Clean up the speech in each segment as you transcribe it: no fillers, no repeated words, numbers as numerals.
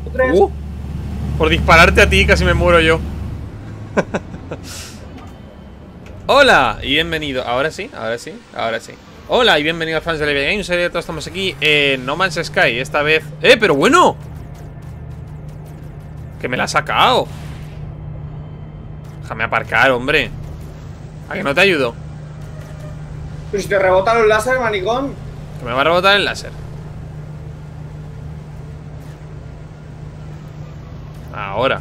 ¿Tres? Por dispararte a ti casi me muero yo. Hola y bienvenido. Ahora sí, ahora sí, ahora sí. Hola y bienvenidos fans de Live Games. Todos estamos aquí en No Man's Sky. Esta vez... pero bueno, que me la ha sacado. Déjame aparcar, hombre. ¿A que no te ayudo? Pero si te rebotan los láser, manicón. Que me va a rebotar el láser. Ahora.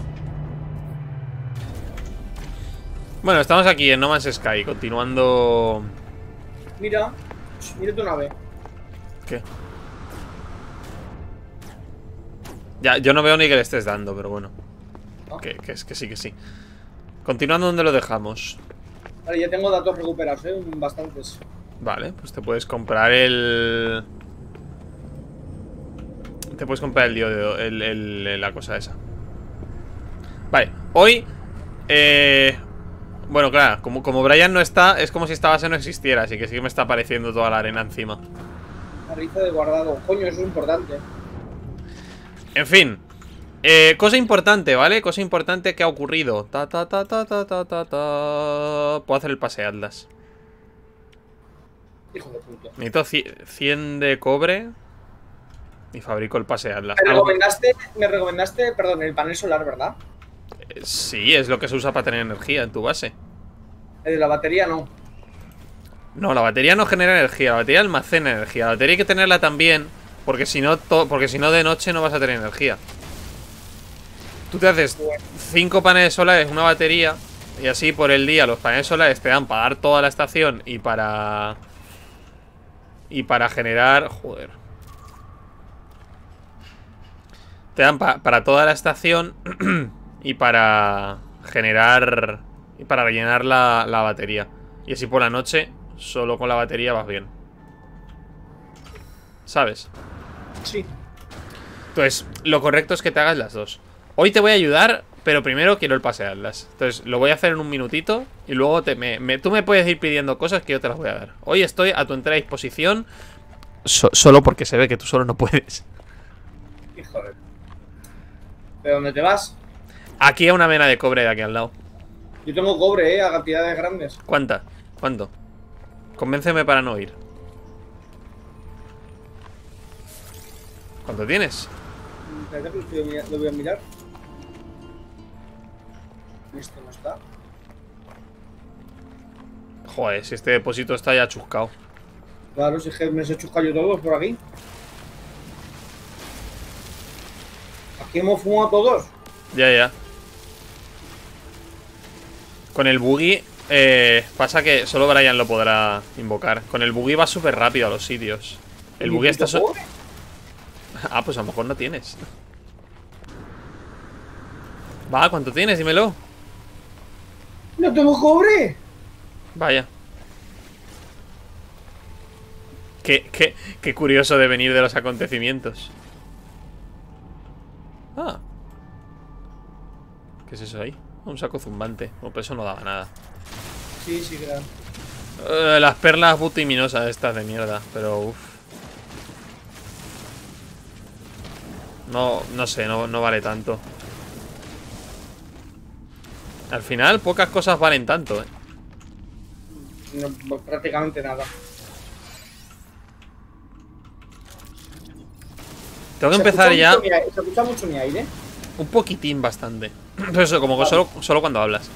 Bueno, estamos aquí en No Man's Sky, continuando... Mira, mira tu nave. ¿Qué? Ya, yo no veo ni que le estés dando, pero bueno. ¿No? Que es que sí, que sí. Continuando donde lo dejamos. Vale, ya tengo datos recuperados, bastantes. Vale, pues te puedes comprar el... Te puedes comprar el diodo, la cosa esa. Vale, hoy... Bueno, claro, como Brian no está, es como si esta base no existiera. Así que sí que me está apareciendo toda la arena encima. Arriza de guardado. Coño, eso es importante. En fin, cosa importante, ¿vale? Cosa importante que ha ocurrido. Puedo hacer el pase Atlas. Hijo de puta. Necesito 100 de cobre y fabrico el pase Atlas. Me recomendaste, perdón, el panel solar, ¿verdad? Sí, es lo que se usa para tener energía en tu base. El de la batería no. No, la batería no genera energía, la batería almacena energía. La batería hay que tenerla también, porque si no de noche no vas a tener energía. Tú te haces 5 paneles solares, una batería, y así por el día los paneles solares te dan para dar toda la estación y para generar... Joder. Te dan para toda la estación y para generar... Y para rellenar la batería. Y así por la noche, solo con la batería vas bien. ¿Sabes? Sí. Entonces, lo correcto es que te hagas las dos. Hoy te voy a ayudar, pero primero quiero el pase de Atlas. Entonces, lo voy a hacer en un minutito. Y luego tú me puedes ir pidiendo cosas que yo te las voy a dar. Hoy estoy a tu entera disposición. Solo porque se ve que tú solo no puedes. Hijo de... ¿De dónde te vas? Aquí hay una vena de cobre de aquí al lado. Yo tengo cobre, a cantidades grandes. ¿Cuánta? ¿Cuánto? Convénceme para no ir. ¿Cuánto tienes? Espérate, lo voy a mirar. Esto no está. Joder, si este depósito está ya chuscado. Claro, si es que me he chuscado yo todos por aquí. Aquí hemos fumado todos. Ya. Con el buggy pasa que solo Brian lo podrá invocar. Con el buggy va súper rápido a los sitios. El buggy está... Ah, pues a lo mejor no tienes. Va, ¿cuánto tienes? Dímelo. ¡No tengo cobre! Vaya. Qué curioso de venir de los acontecimientos. Ah. ¿Qué es eso ahí? Un saco zumbante. Bueno, pero eso no daba nada. Sí, claro. Las perlas butiminosas estas de mierda. Pero uff. No sé, no vale tanto. Al final, pocas cosas valen tanto, No, prácticamente nada. Tengo que empezar ya. ¿Se escucha mucho mi aire? Un poquitín, bastante. Pero eso, como que solo cuando hablas.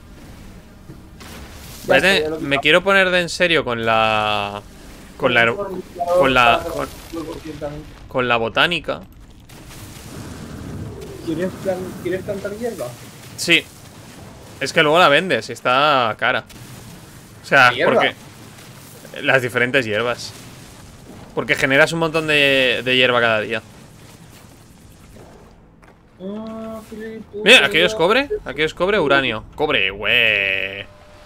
Vale, me quiero poner de en serio con la... Con la botánica. ¿Quieres plantar hierba? Sí. Es que luego la vendes y está cara. O sea, porque... Las diferentes hierbas. Porque generas un montón de hierba cada día. Mira, aquello es cobre. Aquello es cobre, uranio. Cobre, güey.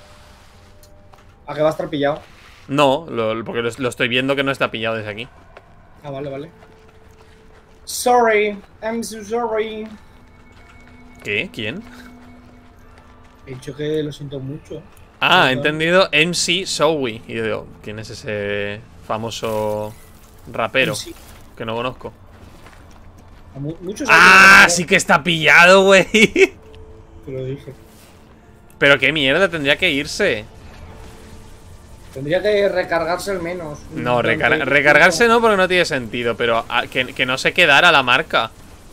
¿A qué va a estar pillado? No, porque lo estoy viendo que no está pillado desde aquí. Ah, vale. Sorry, I'm so sorry. ¿Qué? ¿Quién? He dicho que lo siento mucho. Ah, he entendido MC Zowie. Y yo digo, ¿quién es ese famoso rapero? MC. Que no conozco. Muchos ¡Ah! Sí que está pillado, güey. Te lo dije. Pero qué mierda, tendría que irse. Tendría que recargarse al menos. No, recargarse no, porque no tiene sentido. Pero que no se quedara la marca.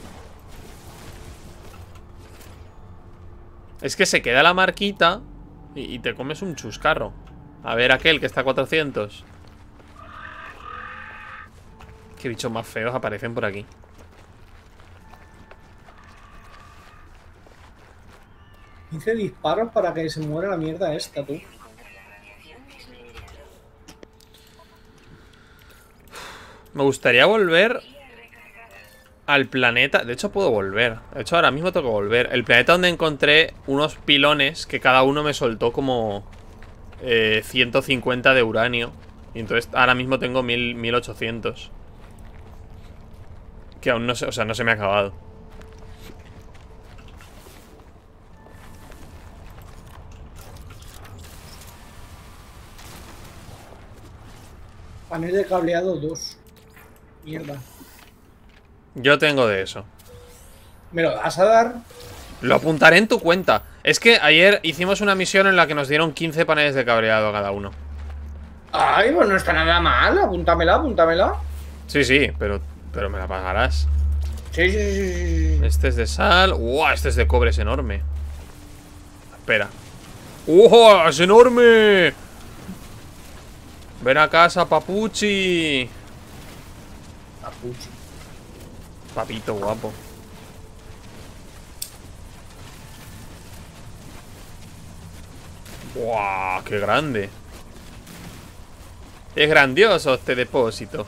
Es que se queda la marquita y te comes un chuscarro. A ver aquel que está a 400. Qué bichos más feos aparecen por aquí. Hice disparos para que se muera la mierda esta, tú. Me gustaría volver al planeta. De hecho puedo volver. De hecho ahora mismo tengo que volver. El planeta donde encontré unos pilones que cada uno me soltó como 150 de uranio. Y entonces ahora mismo tengo 1800. Que aún no se, o sea, no se me ha acabado. Panel de cableado 2. Mierda. Yo tengo de eso. ¿Me lo vas a dar? Lo apuntaré en tu cuenta. Es que ayer hicimos una misión en la que nos dieron 15 paneles de cableado a cada uno. Ay, pues no está nada mal. Apúntamela, apúntamela. Sí, sí, pero me la pagarás. Sí, sí, sí, sí, sí. Este es de sal. ¡Uah! Este es de cobre, es enorme. Espera. ¡Oh! ¡Es enorme! Ven a casa, papuchi. Papuchi. Papito guapo. ¡Buah! ¡Qué grande! Es grandioso este depósito.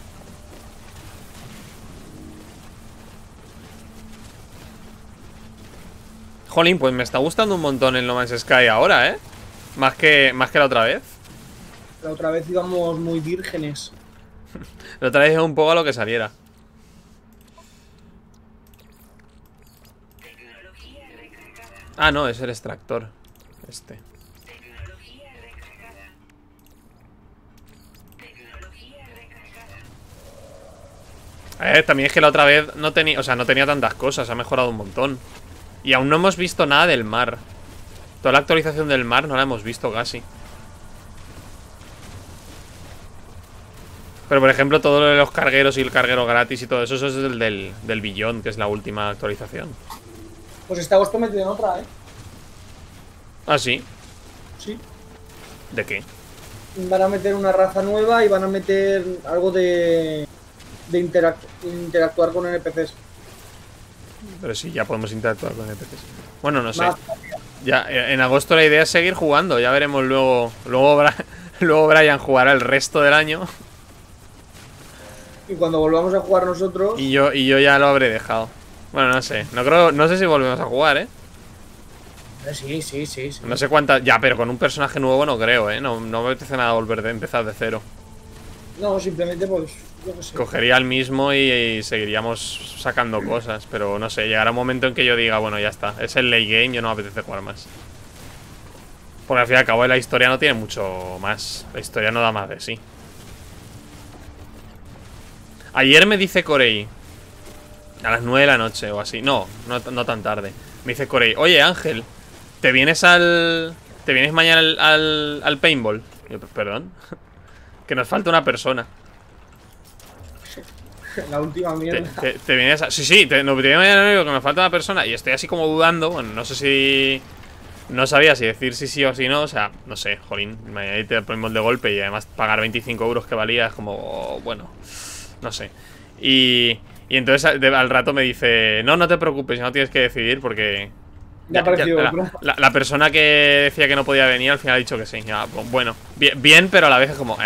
Jolín, pues me está gustando un montón el No Man's Sky ahora, ¿eh? Más que la otra vez. La otra vez íbamos muy vírgenes. La otra vez es un poco a lo que saliera. Ah, no, es el extractor. Este. También es que la otra vez no tenía, o sea, no tenía tantas cosas, ha mejorado un montón. Y aún no hemos visto nada del mar. Toda la actualización del mar no la hemos visto casi. Pero por ejemplo, todo lo de los cargueros y el carguero gratis y todo eso, eso es el del Beyond, que es la última actualización. Pues este agosto metido en otra, ¿eh? ¿Ah, sí? Sí. ¿De qué? Van a meter una raza nueva y van a meter algo de interactuar con NPCs. Pero sí, ya podemos interactuar con NPCs. Bueno, no sé. Más. Ya, en agosto la idea es seguir jugando. Ya veremos luego. Luego Brian jugará el resto del año. Y cuando volvamos a jugar nosotros. Y yo ya lo habré dejado. Bueno, no sé. No sé si volvemos a jugar, ¿eh? Sí, sí, sí, sí. No sé cuántas. Ya, pero con un personaje nuevo no creo, ¿eh? No me apetece nada volver de empezar de cero. No, simplemente pues. Yo qué sé. Cogería el mismo y seguiríamos sacando cosas. Pero no sé, llegará un momento en que yo diga, bueno, ya está. Es el late game, yo no me apetece jugar más. Porque al fin y al cabo la historia no tiene mucho más. La historia no da más de sí. Ayer me dice Corey, a las 9 de la noche o así. No tan tarde. Me dice Corey, oye Ángel, ¿te vienes mañana al paintball? Y yo, perdón. Que nos falta una persona. La última mierda. ¿Te vienes a...? Sí, te vienes mañana, que nos falta una persona. Y estoy así como dudando. Bueno, no sé si... No sabía si decir sí o si no. O sea, no sé, jolín. Mañana te ponemos de golpe y además pagar 25 euros que valía es como... Bueno, no sé. Y entonces al rato me dice, no te preocupes, no tienes que decidir porque... La persona que decía que no podía venir al final ha dicho que sí. Ya, bueno, bien, pero a la vez es como...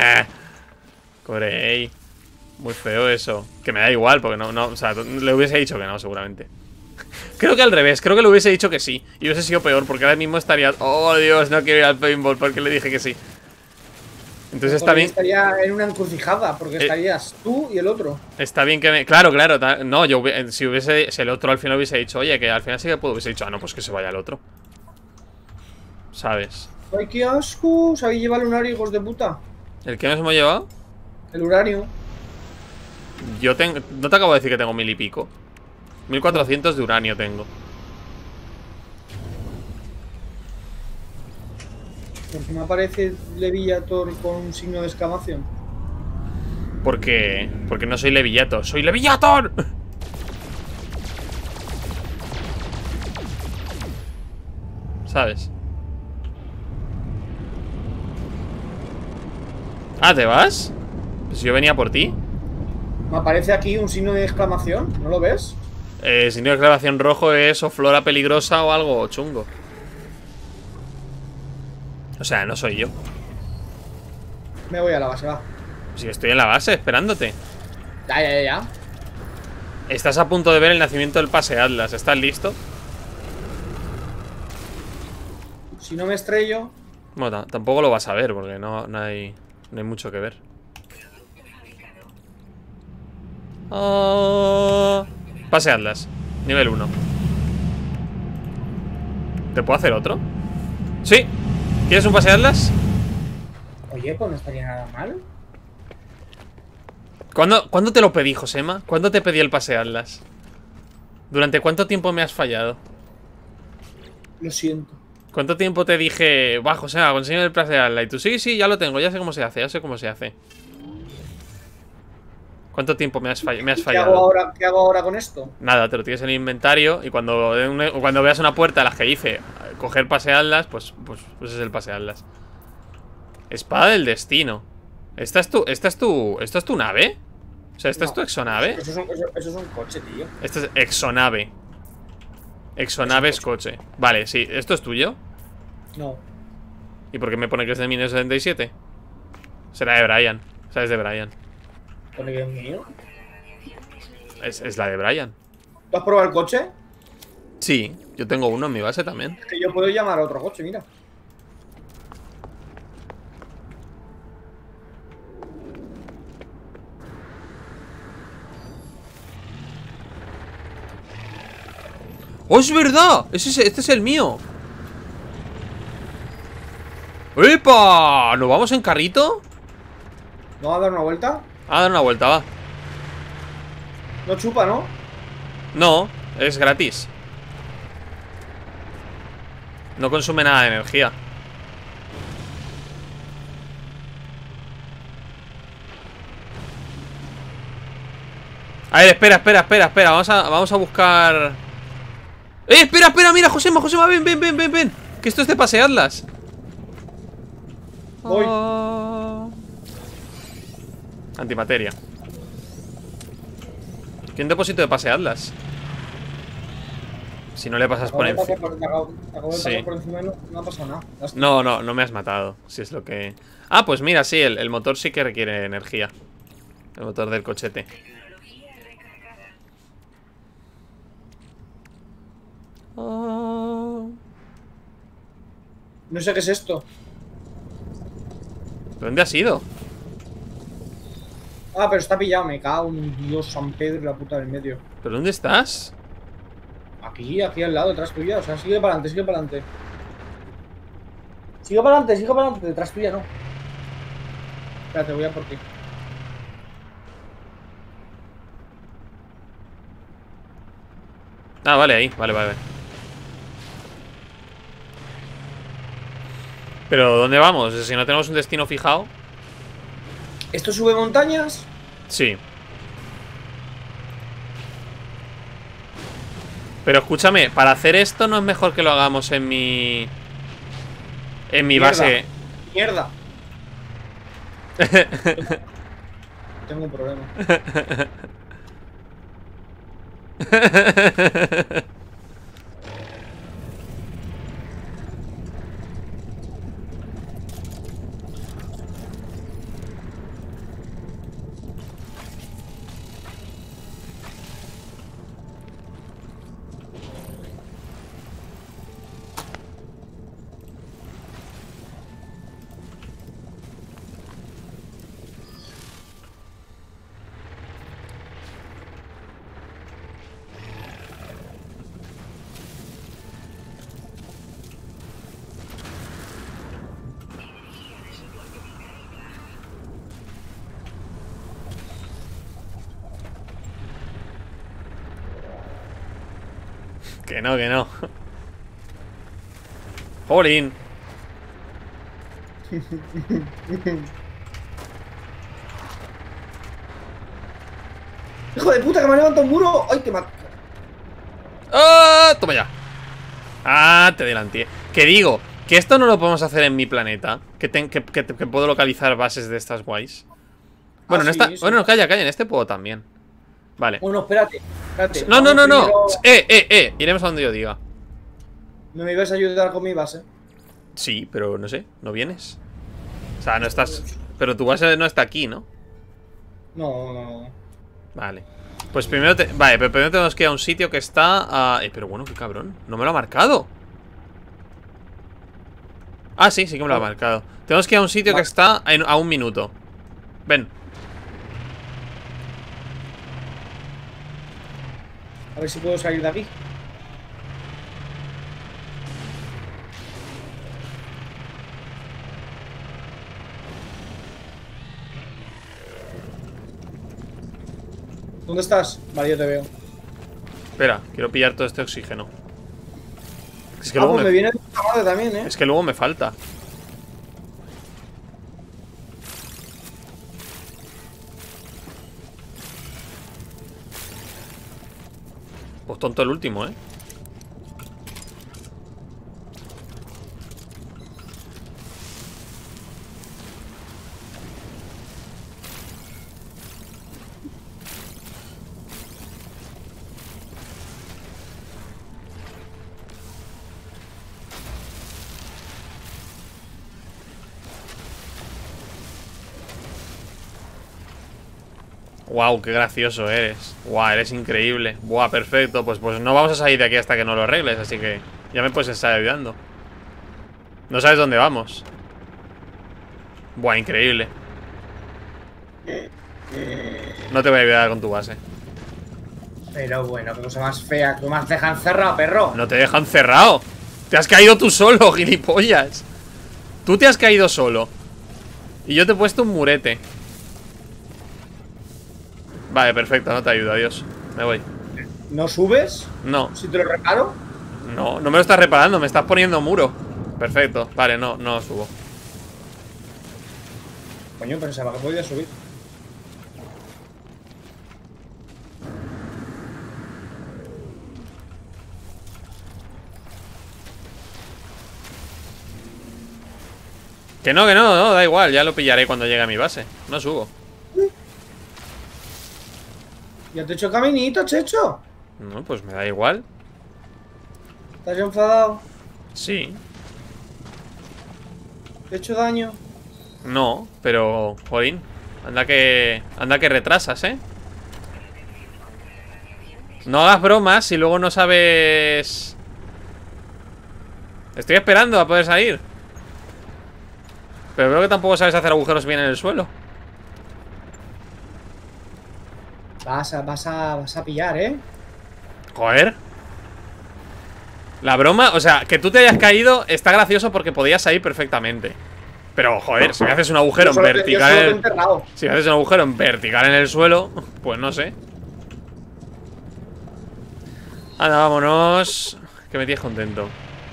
Corey. Muy feo eso. Que me da igual, porque o sea, le hubiese dicho que no, seguramente. Creo que al revés, creo que le hubiese dicho que sí. Y hubiese sido peor, porque ahora mismo estaría... Oh, Dios, no quiero ir al paintball porque le dije que sí. Entonces está bien. Estaría en una encrucijada, porque estarías tú y el otro. Está bien que me... Claro. No, si el otro al final hubiese dicho, oye, que al final sí que puedo, hubiese dicho, no, pues que se vaya el otro. ¿Sabes? Ay, qué asco. ¿Sabéis llevar el uranio, hijos de puta? ¿El que nos hemos llevado? El uranio. Yo tengo... No te acabo de decir que tengo 1000 y pico. 1400 de uranio tengo. ¿Por qué me aparece Leviator con un signo de exclamación? Porque no soy Leviator, soy Leviator. ¿Sabes? Ah, ¿te vas? Pues yo venía por ti. Me aparece aquí un signo de exclamación, ¿no lo ves? Signo de exclamación rojo es o flora peligrosa o algo chungo. O sea, no soy yo. Me voy a la base, va. Si estoy en la base esperándote. Ya. Estás a punto de ver el nacimiento del pase Atlas. ¿Estás listo? Si no me estrello... Bueno, tampoco lo vas a ver porque no hay mucho que ver. Oh, pase Atlas, nivel 1. ¿Te puedo hacer otro? Sí. ¿Quieres un pase Atlas? Oye, pues no estaría nada mal. ¿Cuándo te lo pedí, Josema? ¿Cuándo te pedí el pase Atlas? ¿Durante cuánto tiempo me has fallado? Lo siento. ¿Cuánto tiempo te dije, va, Josema, consigue el pase Atlas? Y tú, sí, ya lo tengo, ya sé cómo se hace, ¿Cuánto tiempo me has fallado? ¿Qué hago ahora con esto? Nada, te lo tienes en el inventario y cuando veas una puerta a las que dice coger pase Atlas, pues es el pase Atlas. Espada del destino. ¿Esta es tu nave? O sea, ¿esta es tu exonave? Eso es un coche, tío. Esta es exonave. Exonave es coche. Vale, sí, ¿esto es tuyo? No. ¿Y por qué me pone que es de 1977? Será de Brian. O sea, es de Brian. ¿Pone que es mío? Es la de Brian. ¿Tú has probado el coche? Sí, yo tengo uno en mi base también. Es que yo puedo llamar a otro coche, mira. ¡Oh, es verdad! Este es el mío. ¡Epa! ¿Nos vamos en carrito? ¿Vamos a dar una vuelta? A dar una vuelta, va. No chupa, ¿no? No, es gratis. No consume nada de energía. A ver, espera. Vamos a buscar... espera, mira, Josema, ven. Que esto es de pase Atlas. Voy. Antimateria. ¿Qué un depósito de pase Atlas? Si no le pasas por encima. Te acabo de pasar Sí. por encima y no ha pasado nada. No me has matado. Si es lo que... Ah, pues mira, sí, el motor sí que requiere energía. El motor del cochete. No sé qué es esto. ¿Dónde has ido? Ah, pero está pillado, me cago en Dios, San Pedro y la puta del medio. ¿Pero dónde estás? Aquí al lado, detrás tuya. O sea, sigue para adelante. Sigue para adelante, detrás tuya no. Espérate, voy a por ti. Ah, vale, ahí, vale. Pero, ¿dónde vamos? Si no tenemos un destino fijado. ¿Esto sube montañas? Sí. Pero escúchame, para hacer esto no es mejor que lo hagamos en mi... En mi base. Mierda. Tengo un problema. Que no, que no. Jolín. ¡Hijo de puta, que me ha levantado un muro! ¡Ay, te mato! ¡Ah! Toma ya. Ah, te delanté. Que digo, que esto no lo podemos hacer en mi planeta. Que puedo localizar bases de estas guays. Bueno, en sí, esta. sí. Bueno, calla, en este puedo también. Vale. Bueno, espérate. No, no, no, no. Primero... Iremos a donde yo diga. ¿No me ibas a ayudar con mi base? Sí, pero no sé, no vienes. O sea, no estás. Pero tu base no está aquí, ¿no? No, no. Vale. Pues primero vale, pero primero tenemos que ir a un sitio que está pero bueno, qué cabrón. No me lo ha marcado. Ah, sí, sí que me lo ha marcado. Tenemos que ir a un sitio que está a 1 minuto. Ven. A ver si puedo salir de aquí. ¿Dónde estás? Vale, yo te veo. Espera, quiero pillar todo este oxígeno. Es que Ah, luego pues me viene de puta madre también, ¿eh? Es que luego me falta. Pues tonto el último, ¿eh? Wow, qué gracioso eres. Wow, eres increíble. Wow, perfecto. Pues no vamos a salir de aquí hasta que no lo arregles, así que ya me puedes estar ayudando. No sabes dónde vamos. Buah, increíble. No te voy a ayudar con tu base. Pero bueno, qué cosa más fea. Tú me has dejado encerrado, perro. No te dejan cerrado. Te has caído tú solo, gilipollas. Tú te has caído solo. Y yo te he puesto un murete. Vale, perfecto, no te ayudo, adiós. Me voy. ¿No subes? No, Si te lo reparo. no me lo estás reparando, me estás poniendo muro. Perfecto, vale, no subo. Coño, pensaba que podía subir. Que no, da igual, ya lo pillaré cuando llegue a mi base. No subo. Ya te he hecho caminito, Checho. No, pues me da igual. ¿Estás enfadado? Sí. ¿Te he hecho daño? No, pero, jolín, anda que retrasas, ¿eh? No hagas bromas si luego no sabes. Estoy esperando a poder salir. Pero veo que tampoco sabes hacer agujeros bien en el suelo. Vas a pillar, ¿eh? Joder. La broma, o sea, que tú te hayas caído está gracioso porque podías salir perfectamente. Pero, joder, si me haces un agujero en vertical si me haces un agujero en vertical en el suelo, pues no sé. Anda, vámonos. Que me tienes contento.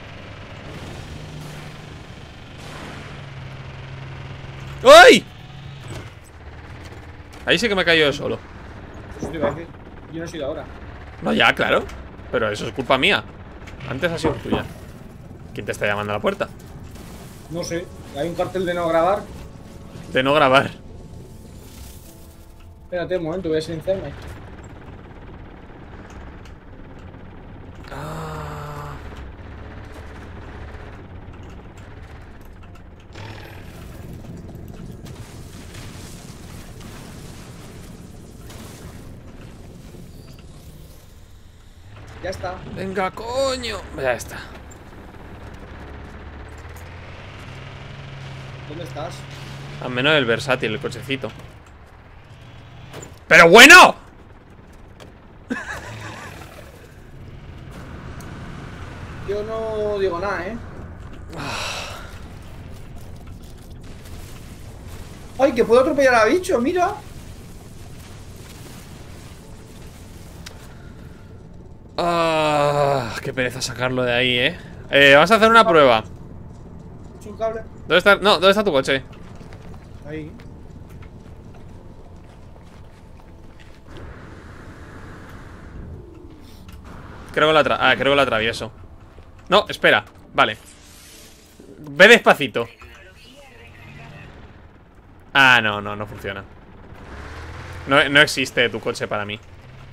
¡Ay! Ahí sí que me he caído yo solo. Eso te iba a decir. Yo no he sido ahora. No, ya, claro. Pero eso es culpa mía. Antes ha sido tuya. ¿Quién te está llamando a la puerta? No sé. Hay un cartel de no grabar. De no grabar. Espérate un momento, voy a silenciarme. Ya está. Venga, coño. Ya está. ¿Dónde estás? Al menos el versátil, el cochecito. ¡Pero bueno! Yo no digo nada, ¿eh? ¡Ay, que puedo atropellar a bicho! ¡Mira! qué pereza sacarlo de ahí, Vamos a hacer una prueba. ¿Es un cable? ¿Dónde está? No, ¿dónde está tu coche? Ahí. Creo que lo atravieso. No, espera, vale. Ve despacito. Ah, no funciona. No existe tu coche para mí.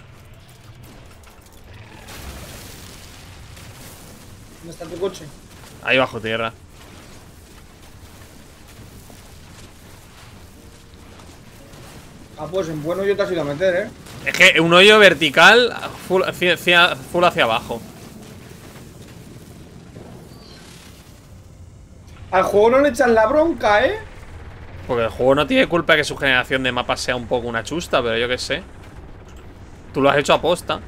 ¿Dónde está tu coche? Ahí bajo tierra. Ah, pues en bueno yo te has ido a meter, Es que un hoyo vertical full hacia abajo. Al juego no le echan la bronca, Porque el juego no tiene culpa de que su generación de mapas sea un poco una chusta, pero yo qué sé. Tú lo has hecho aposta.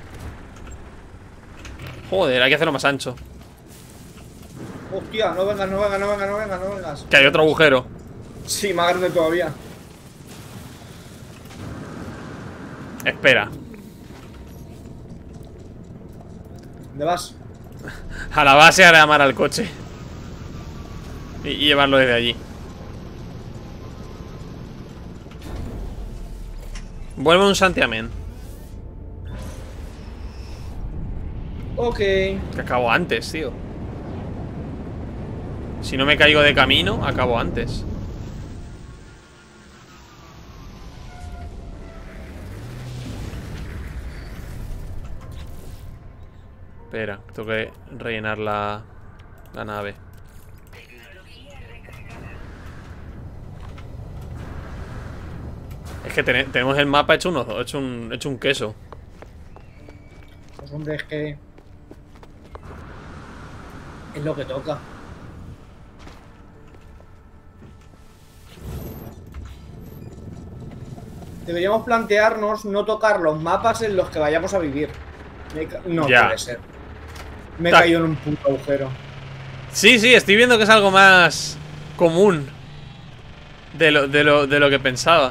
Joder, hay que hacerlo más ancho. Hostia, no vengas, no vengas, no vengas, no vengas, no vengas. Que hay otro agujero. Sí, más grande todavía. Espera. ¿Dónde vas? A la base haré amar al coche. Y llevarlo desde allí. Vuelve un santiamén. Ok. Que acabo antes, tío. Si no me caigo de camino, acabo antes. Espera, tengo que rellenar la nave. Es que tenemos el mapa hecho un queso. Pues hombre, es que... es lo que toca. Deberíamos plantearnos no tocar los mapas en los que vayamos a vivir. No Ya. puede ser. Me he caído en un puto agujero. Sí, estoy viendo que es algo más común de lo que pensaba.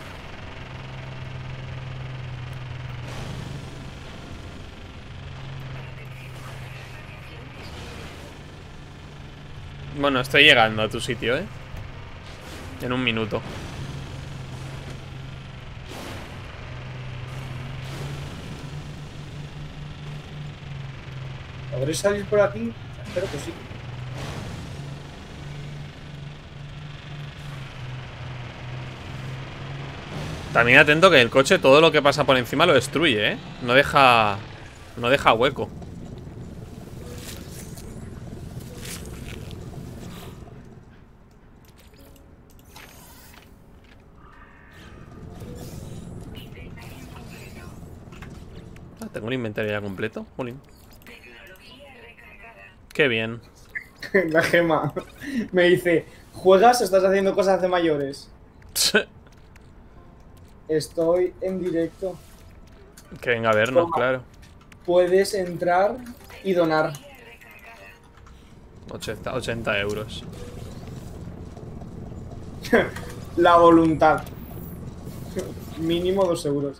Bueno, estoy llegando a tu sitio, en un minuto. ¿Podré salir por aquí? Espero que sí. También atento que el coche todo lo que pasa por encima lo destruye, No deja hueco. Ah, tengo un inventario ya completo. Jolín. Qué bien. La gema me dice: ¿juegas o estás haciendo cosas de mayores? Estoy en directo. Que venga a vernos, Toma. claro. Puedes entrar y donar. 80 euros. La voluntad. Mínimo 2 euros.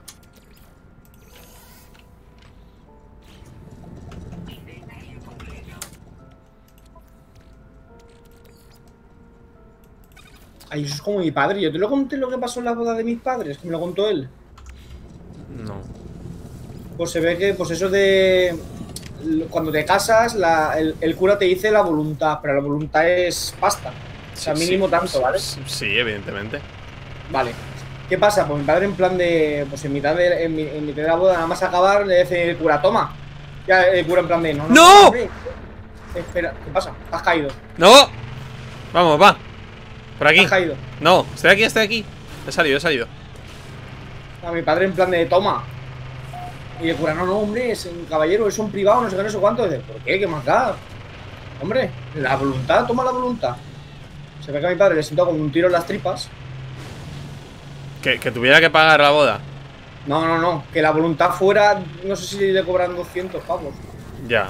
Ay, eso es como mi padre. Yo te lo conté lo que pasó en la boda de mis padres, que me lo contó él. No. Pues se ve que, pues eso de... cuando te casas, el cura te dice la voluntad, pero la voluntad es pasta. O sea, mínimo tanto, ¿vale? Sí, evidentemente. Vale. ¿Qué pasa? Pues mi padre en plan de... pues en mitad de la boda, nada más acabar, le dice el cura: toma. Ya el cura en plan de... ¡No! hombre. Espera, ¿qué pasa? Has caído. ¡No! Vamos, va. Por aquí. Has caído. No, estoy aquí. He salido. A mi padre en plan de: toma. Y el cura: no, hombre, es un caballero, es un privado, no sé qué, no sé cuánto. Y dice: ¿por qué? ¿Qué más da? Hombre, la voluntad, toma la voluntad. Se ve que a mi padre le siento como un tiro en las tripas. Que tuviera que pagar la boda. No, que la voluntad fuera, no sé si le cobran 200 pavos. Ya.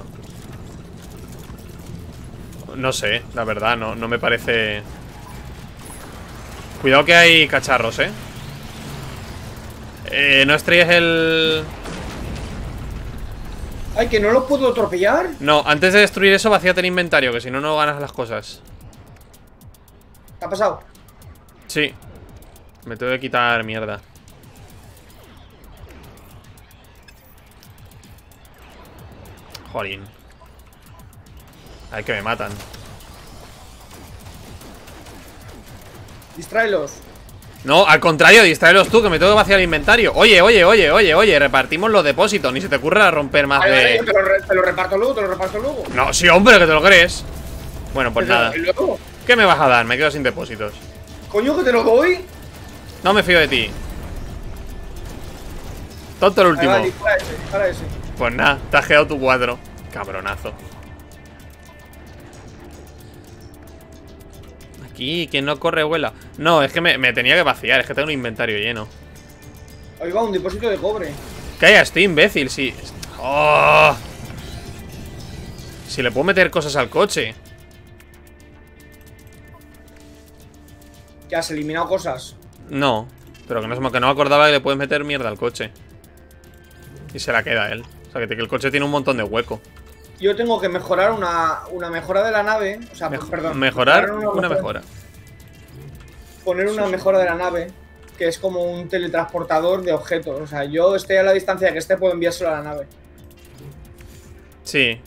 No sé, la verdad, no me parece. Cuidado que hay cacharros, no estrelles el... Ay, que no los puedo atropellar. No, antes de destruir eso, vacíate el inventario, que si no, no ganas las cosas. ¿Qué ha pasado? Sí. Me tengo que quitar mierda. Jolín. Ay, que me matan. Distráelos. No, al contrario, distráelos tú, que me tengo que vaciar el inventario. Oye, repartimos los depósitos. Ni se te ocurra romper más de... Yo te lo reparto luego, No, sí, hombre, que te lo crees. Bueno, pues ¿Te lo nada. doy luego? ¿Qué me vas a dar? Me quedo sin depósitos. Coño, que te lo doy. No me fío de ti. Tonto el último. Vale, dispara ese. Pues nada, te has quedado tu cuadro. Cabronazo. Aquí, quien no corre vuela. No, es que me tenía que vaciar. Es que tengo un inventario lleno. Ahí va, un depósito de cobre. Calla, estoy imbécil, sí. ¡Oh! Si le puedo meter cosas al coche. Que has eliminado cosas. No, pero que no me acordaba que le puedes meter mierda al coche. Y se la queda él. O sea, que el coche tiene un montón de hueco. Yo tengo que mejorar una mejora de la nave. O sea, perdón. Mejorar una mejora. Poner una mejora de la nave, que es como un teletransportador de objetos. O sea, yo esté a la distancia que esté, puedo enviárselo a la nave. Sí.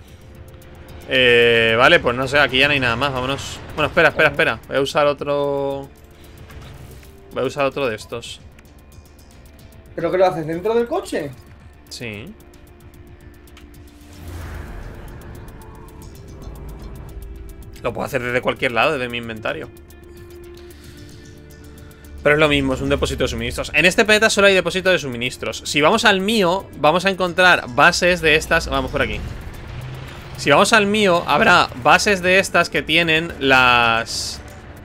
Vale, pues no sé, aquí ya no hay nada más, vámonos. Bueno, espera. Voy a usar otro de estos. ¿Pero qué lo haces? ¿Dentro del coche? Sí. Lo puedo hacer desde cualquier lado, desde mi inventario. Pero es lo mismo, es un depósito de suministros. En este planeta solo hay depósito de suministros. Si vamos al mío, vamos a encontrar bases de estas. Vamos por aquí. Si vamos al mío, habrá bases de estas que tienen las...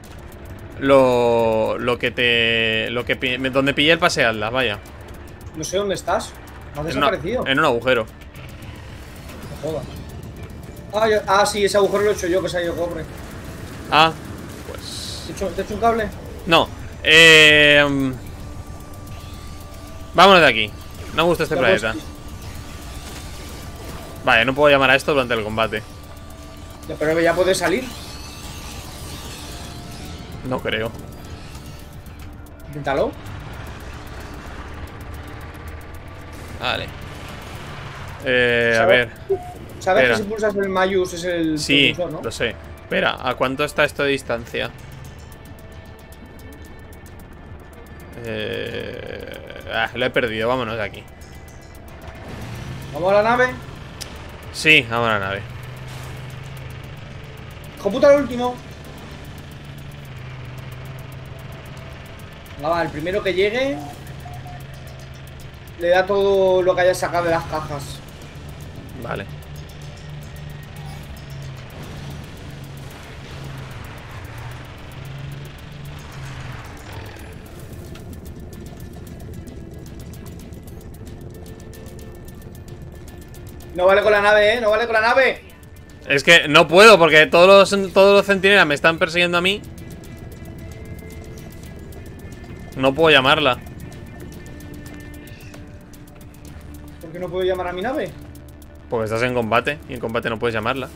Donde pillé el pasearlas, vaya. No sé dónde estás. ¿Me has desaparecido? En un agujero. No jodas. Sí, ese agujero lo he hecho yo, que se ha ido cobre. Ah, pues... ¿Te he hecho un cable? No. Vámonos de aquí. No me gusta este planeta. Vale, no puedo llamar a esto durante el combate. Pero ya puedes salir. No creo. Inténtalo. Vale. A ver. ¿Sabes que si pulsas el Mayus es el sí, propulsor, ¿no? lo sé. Espera, ¿a cuánto está esto de distancia? Lo he perdido, vámonos de aquí. ¿Vamos a la nave? Sí, vamos a la nave. ¡Hijo puta, el último! Va, el primero que llegue le da todo lo que haya sacado de las cajas. Vale. No vale con la nave, ¿eh? No vale con la nave. Es que no puedo porque todos los centinelas me están persiguiendo a mí. No puedo llamarla. ¿Por qué no puedo llamar a mi nave? Porque estás en combate y en combate no puedes llamarla.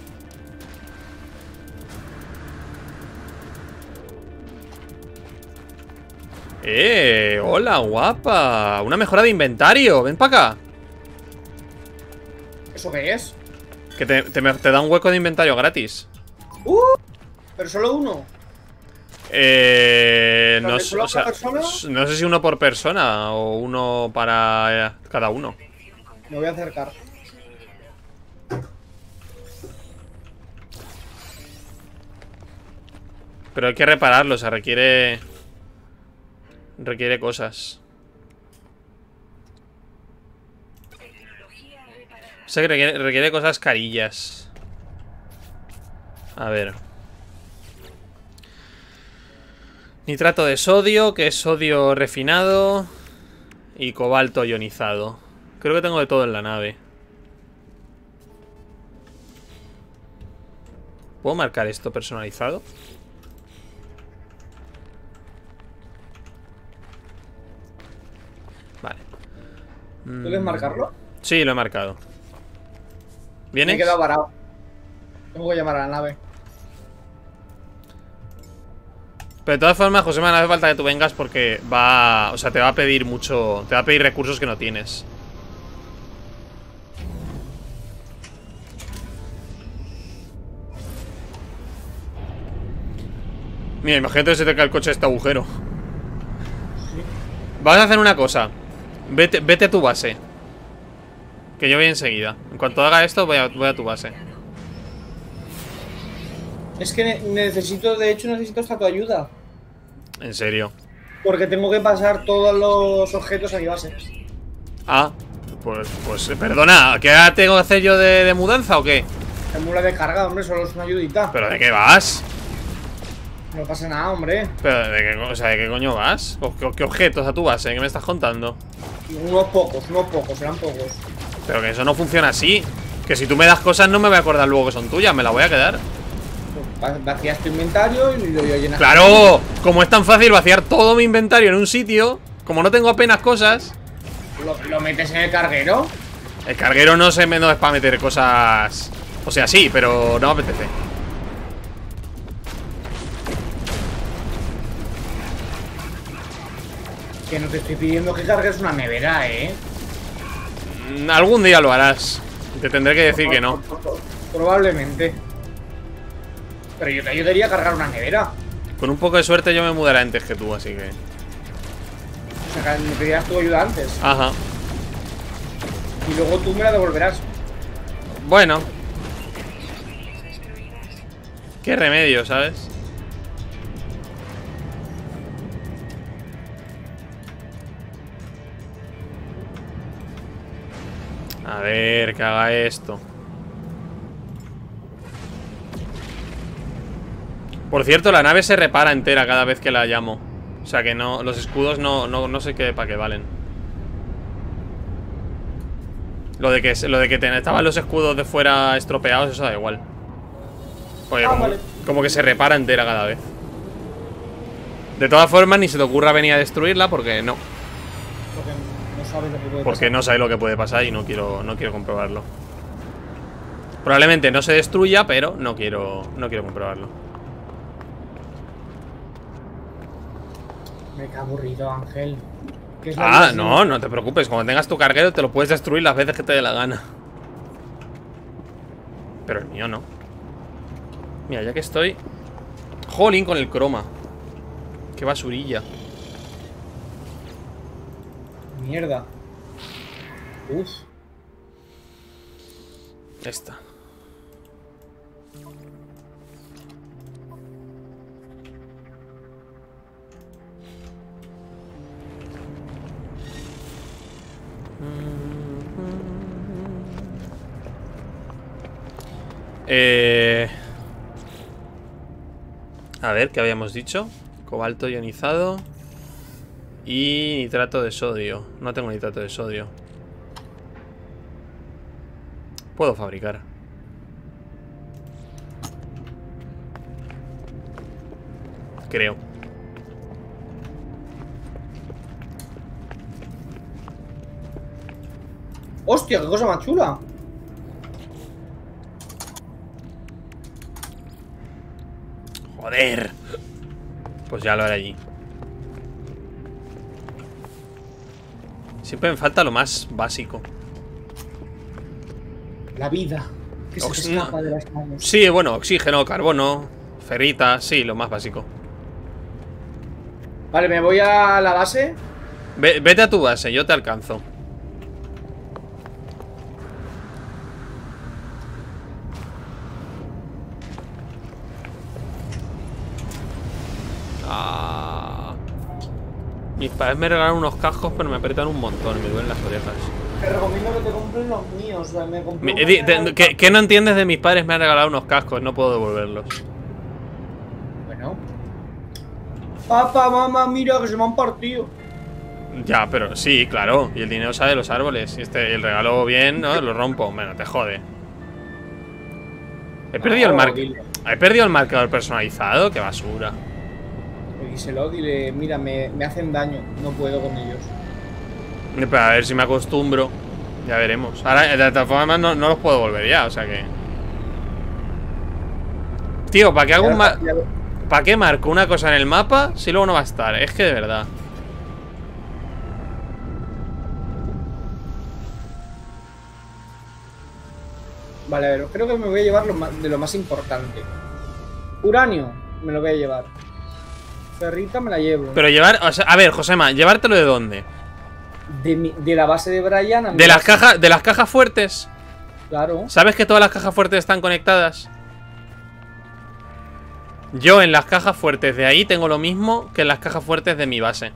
Hola, guapa. Una mejora de inventario. Ven para acá. ¿Eso qué es? Que te da un hueco de inventario gratis. Pero solo uno. No, ¿Solo o sea, persona? no sé si uno por persona o uno para cada uno. Me voy a acercar. Pero hay que repararlo, o sea, requiere cosas. O sea, que requiere cosas carillas. A ver. Nitrato de sodio, que es sodio refinado. Y cobalto ionizado. Creo que tengo de todo en la nave. ¿Puedo marcar esto personalizado? Vale. ¿Puedes marcarlo? Sí, lo he marcado. ¿Vienes? Me he quedado varado. Tengo que llamar a la nave. Pero de todas formas, José, no hace falta que tú vengas porque va... O sea, te va a pedir mucho... Te va a pedir recursos que no tienes. Mira, imagínate que se te cae el coche de este agujero. Sí. Vas a hacer una cosa. Vete a tu base. Que yo voy enseguida. En cuanto haga esto, voy a tu base. Es que necesito, de hecho, necesito hasta tu ayuda. En serio. Porque tengo que pasar todos los objetos a mi base. Ah, pues perdona. ¿Qué tengo que hacer yo de mudanza o qué? La mula de carga, hombre, solo es una ayudita. ¿Pero de qué vas? No pasa nada, hombre. ¿Pero de qué coño vas? ¿Qué objetos a tu base? ¿Qué me estás contando? Unos pocos, serán pocos. Pero que eso no funciona así. Que si tú me das cosas no me voy a acordar luego que son tuyas. Me las voy a quedar. Vacías tu inventario y lo llenas. ¡Claro! Como es tan fácil vaciar todo mi inventario en un sitio, como no tengo apenas cosas. ¿Lo metes en el carguero? El carguero no es para meter cosas. O sea, sí, pero no me apetece. Que no te estoy pidiendo que cargues una nevera, ¿eh? Algún día lo harás. Te tendré que decir que no. Probablemente. Pero yo te ayudaría a cargar una nevera. Con un poco de suerte yo me mudaré antes que tú, así que... O sea, que me pedirás tu ayuda antes. Ajá. Y luego tú me la devolverás. Bueno. Qué remedio, ¿sabes? A ver, que haga esto. Por cierto, la nave se repara entera cada vez que la llamo. O sea que no, los escudos no sé qué para qué valen. Lo de que estaban los escudos de fuera estropeados, eso da igual. Oye, Vale. como que se repara entera cada vez. De todas formas, ni se te ocurra venir a destruirla porque no. Porque no sabes lo que puede Porque pasar. no sabes lo que puede pasar y no quiero comprobarlo. Probablemente no se destruya, pero no quiero comprobarlo. Me queda aburrido, Ángel. ¿Qué es la vida Ah, sin- no te preocupes. Cuando tengas tu carguero te lo puedes destruir las veces que te dé la gana. Pero el mío no. Mira, ya que estoy... Jolín con el croma. Qué basurilla. Mierda. Uf. Esta. A ver, ¿qué habíamos dicho? Cobalto ionizado y nitrato de sodio. No tengo nitrato de sodio. Puedo fabricar. Creo. Hostia, qué cosa más chula. Joder. Pues ya lo haré allí. Siempre me falta lo más básico. La vida. Que se te escapa de las manos. Sí, bueno, oxígeno, carbono, ferrita, sí, lo más básico. Vale, me voy a la base. Vete a tu base, yo te alcanzo. Ah. Mis padres me regalaron unos cascos, pero me apretan un montón y me duelen las orejas. Te recomiendo que te compres los míos. O sea, me compré ¿Qué no entiendes de mis padres? Me han regalado unos cascos, no puedo devolverlos. Bueno. Papá, mamá, mira que se me han partido. Ya, pero sí, claro. Y el dinero sale de los árboles. Y el regalo bien, ¿no? Lo rompo. Bueno, te jode. He perdido el marcador personalizado. Qué basura. Díselo, dile, mira, me hacen daño. No puedo con ellos. Pero a ver si me acostumbro. Ya veremos. Ahora, de todas formas, no los puedo volver ya, o sea que... Tío, ¿para qué hago ¿para qué marco una cosa en el mapa si luego no va a estar? Es que de verdad. Vale, a ver, creo que me voy a llevar de lo más importante. Uranio, me lo voy a llevar. Ferrita me la llevo. Pero llevar... O sea, a ver, Josema, ¿llevártelo de dónde? De la base de Brian a mi De las base. de las cajas fuertes. Claro. ¿Sabes que todas las cajas fuertes están conectadas? Yo en las cajas fuertes de ahí tengo lo mismo que en las cajas fuertes de mi base.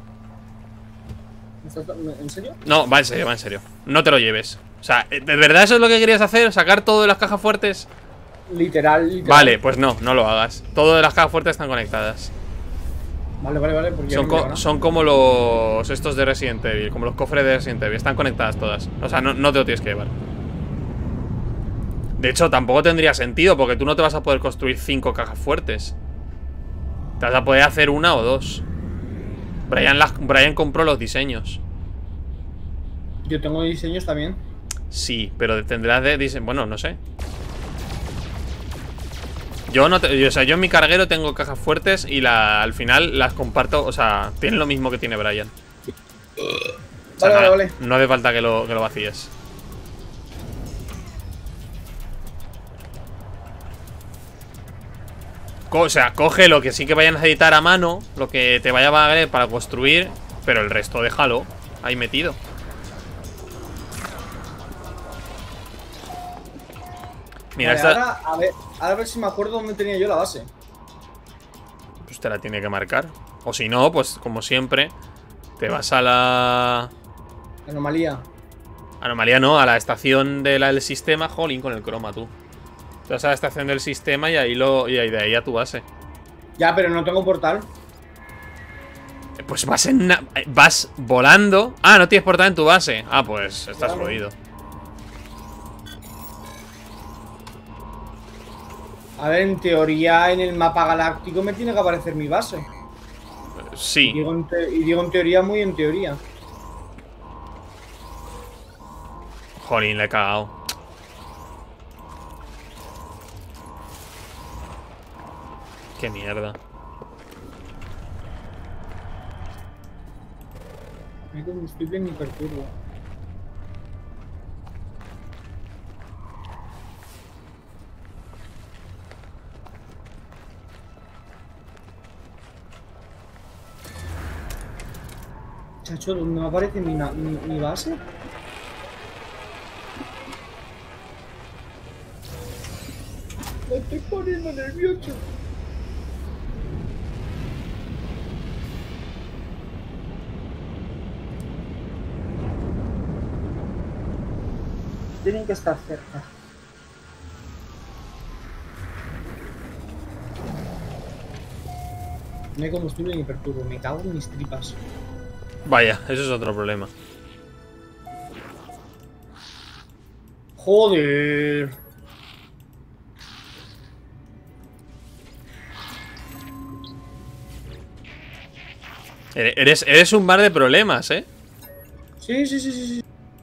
¿En serio? No, va en serio, va en serio. No te lo lleves. O sea, ¿de verdad eso es lo que querías hacer? ¿Sacar todo de las cajas fuertes? Literal. Vale, pues no lo hagas. Todo de las cajas fuertes están conectadas. Vale. Porque Son como los estos de Resident Evil, como los cofres de Resident Evil. Están conectadas todas. O sea, no te lo tienes que llevar. De hecho, tampoco tendría sentido, porque tú no te vas a poder construir 5 cajas fuertes. Te vas a poder hacer 1 o 2. Brian compró los diseños. Yo tengo diseños también. Sí, pero tendrás de diseño. Bueno, no sé. Yo no o sea, yo en mi carguero tengo cajas fuertes y al final las comparto. O sea, tienen lo mismo que tiene Brian. O sea, Vale. No hace falta que lo vacíes. O sea, coge lo que sí que vayan a editar a mano, lo que te vaya a valer para construir, pero el resto déjalo ahí metido. Mira, Vale, ahora a ver si me acuerdo dónde tenía yo la base. Pues te la tiene que marcar. O si no, pues como siempre, te vas a la... Anomalía. Anomalía no, a la estación del sistema. Jolín, con el croma, tú. Te vas a la estación del sistema y ahí de ahí a tu base. Ya, pero no tengo portal. Pues vas volando. Ah, no tienes portal en tu base. Ah, pues estás jodido. A ver, en teoría en el mapa galáctico me tiene que aparecer mi base. Sí. Y digo en teoría, muy en teoría. Jolín, le he cagado. Qué mierda. No hay combustible ni perturbo. Chacho, ¿dónde me aparece mi base? Me estoy poniendo nervioso. Tienen que estar cerca. No hay combustible ni perturbo. Me cago en mis tripas. Vaya, eso es otro problema. Joder. Eres un mar de problemas, ¿eh? Sí.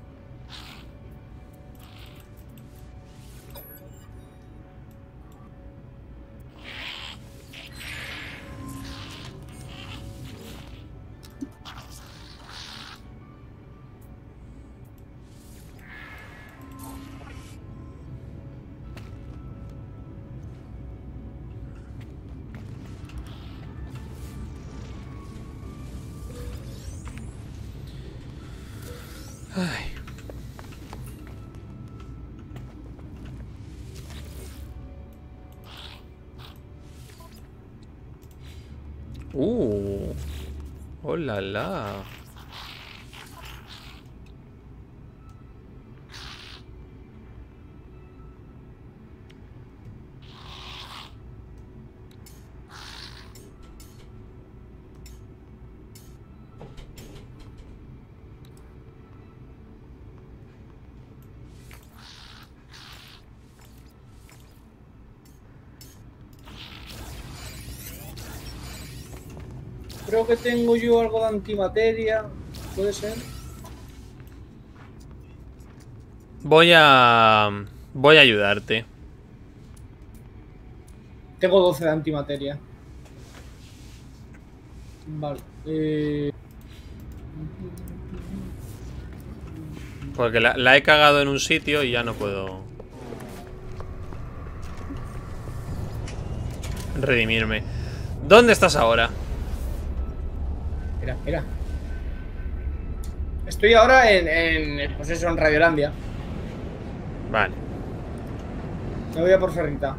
Ay. Oh la la. Creo que tengo yo algo de antimateria. ¿Puede ser? Voy a ayudarte. Tengo 12 de antimateria. Vale. Porque la he cagado en un sitio y ya no puedo redimirme. ¿Dónde estás ahora? Espera. Estoy ahora pues eso, en Radiolandia. Vale. Me voy a por Ferrita.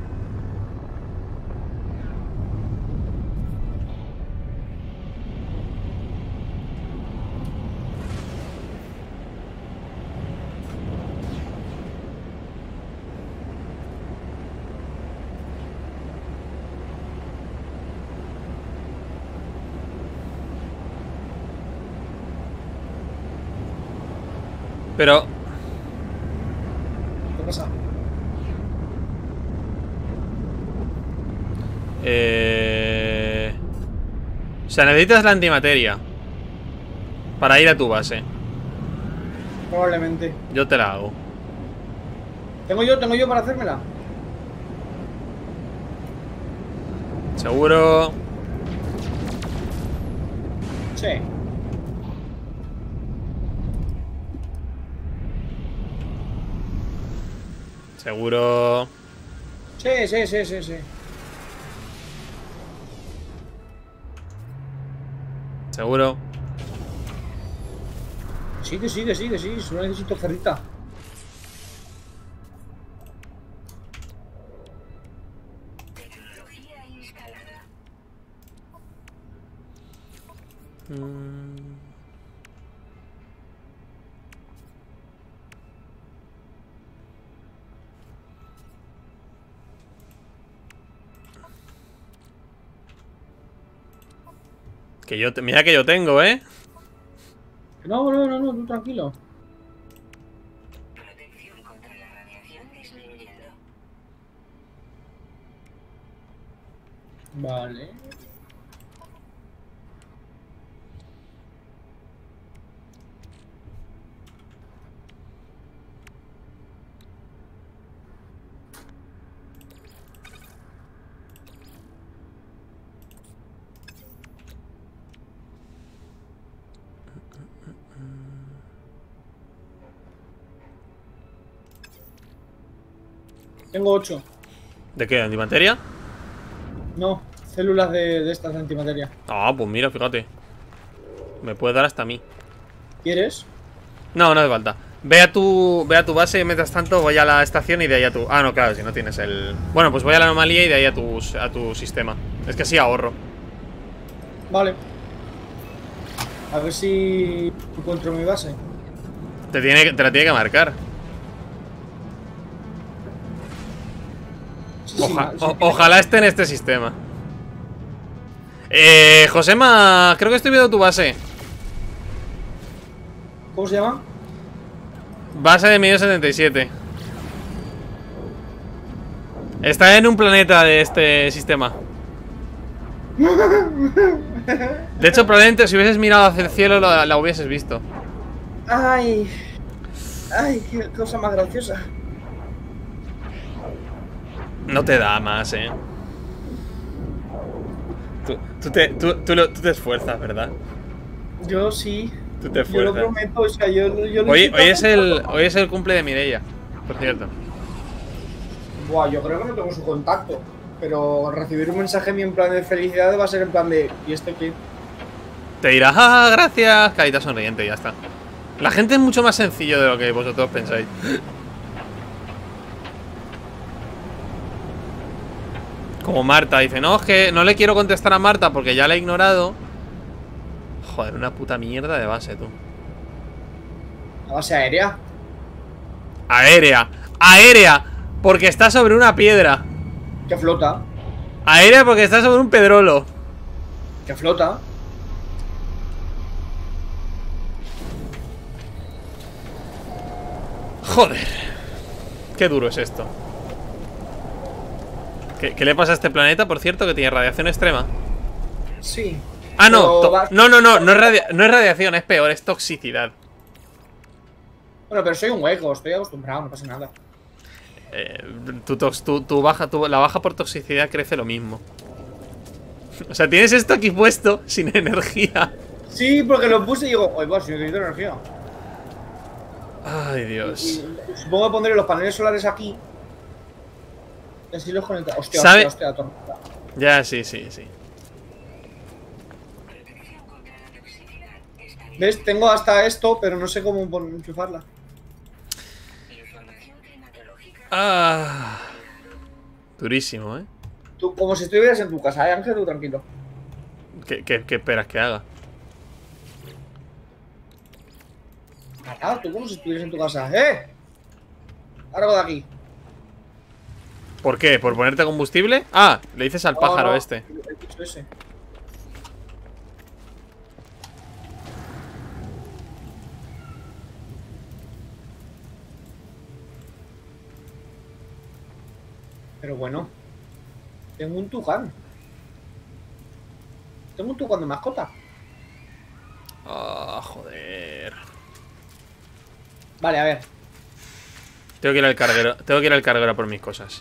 Pero... ¿Qué pasa? O sea, necesitas la antimateria para ir a tu base. Probablemente. Yo te la hago. Tengo yo para hacérmela. ¿Seguro? Sí. ¿Seguro? Sí. ¿Seguro? Sí, solo necesito Ferrita. Mira que yo tengo, ¿eh? No, tú tranquilo. Protección contra la radiación disminuyendo. Vale. Tengo 8. ¿De qué? ¿Antimateria? No, células de estas de antimateria. Ah, pues mira, fíjate. Me puede dar hasta a mí. ¿Quieres? No, no hace falta. Ve a tu base y mientras tanto voy a la estación y de ahí a tu... Ah, no, claro, si no tienes el... Bueno, pues voy a la anomalía y de ahí a tu sistema. Es que así ahorro. Vale. A ver si encuentro mi base. Te la tiene que marcar. Ojalá esté en este sistema. Josema, creo que estoy viendo tu base. ¿Cómo se llama? Base de 1077. Está en un planeta de este sistema. De hecho, probablemente si hubieses mirado hacia el cielo la hubieses visto. Ay, qué cosa más graciosa. No te da más, Tú te esfuerzas, ¿verdad? Yo sí. Tú te Yo esfuerzas. lo prometo, o sea, yo lo Hoy intento es el cumple de Mireia, por cierto. Buah, yo creo que no tengo su contacto. Pero recibir un mensaje mío en plan de felicidad va a ser en plan de... ¿Y este qué? Te dirá, ah, gracias, carita sonriente y ya está. La gente es mucho más sencillo de lo que vosotros pensáis. Como Marta dice, no, es que no le quiero contestar a Marta porque ya la he ignorado. Joder, una puta mierda de base, tú. ¿La base aérea? Aérea, porque está sobre una piedra. Que flota. Aérea porque está sobre un pedrolo. Que flota. Joder. Qué duro es esto. ¿Qué le pasa a este planeta, por cierto, que tiene radiación extrema? Sí. Ah, no. Pero No es radiación, es peor, es toxicidad. Bueno, pero soy un hueco, estoy acostumbrado, no pasa nada. La baja por toxicidad crece lo mismo. O sea, tienes esto aquí puesto sin energía. Sí, porque lo puse y digo, oye, pues si necesito energía. Ay, Dios. Y supongo que pondré los paneles solares aquí. Y así los conecto. Hostia, ¿Sabe? hostia, tormenta. Ya, sí, sí, sí. Protección contra la toxicidad está bien. ¿Ves? Tengo hasta esto, pero no sé cómo enchufarla. Información climatológica. Ah, durísimo, ¿eh? Tú, como si estuvieras en tu casa, Ángel, tú tranquilo. ¿Qué esperas que haga? Nada, tú como si estuvieras en tu casa. ¡Eh! Largo de aquí. ¿Por qué? ¿Por ponerte combustible? Ah, le dices al pájaro No, este. el bicho ese. Pero bueno. Tengo un tucán. Tengo un tucán de mascota. Ah, joder. Vale, a ver. Tengo que ir al carguero. Tengo que ir al carguero a por mis cosas.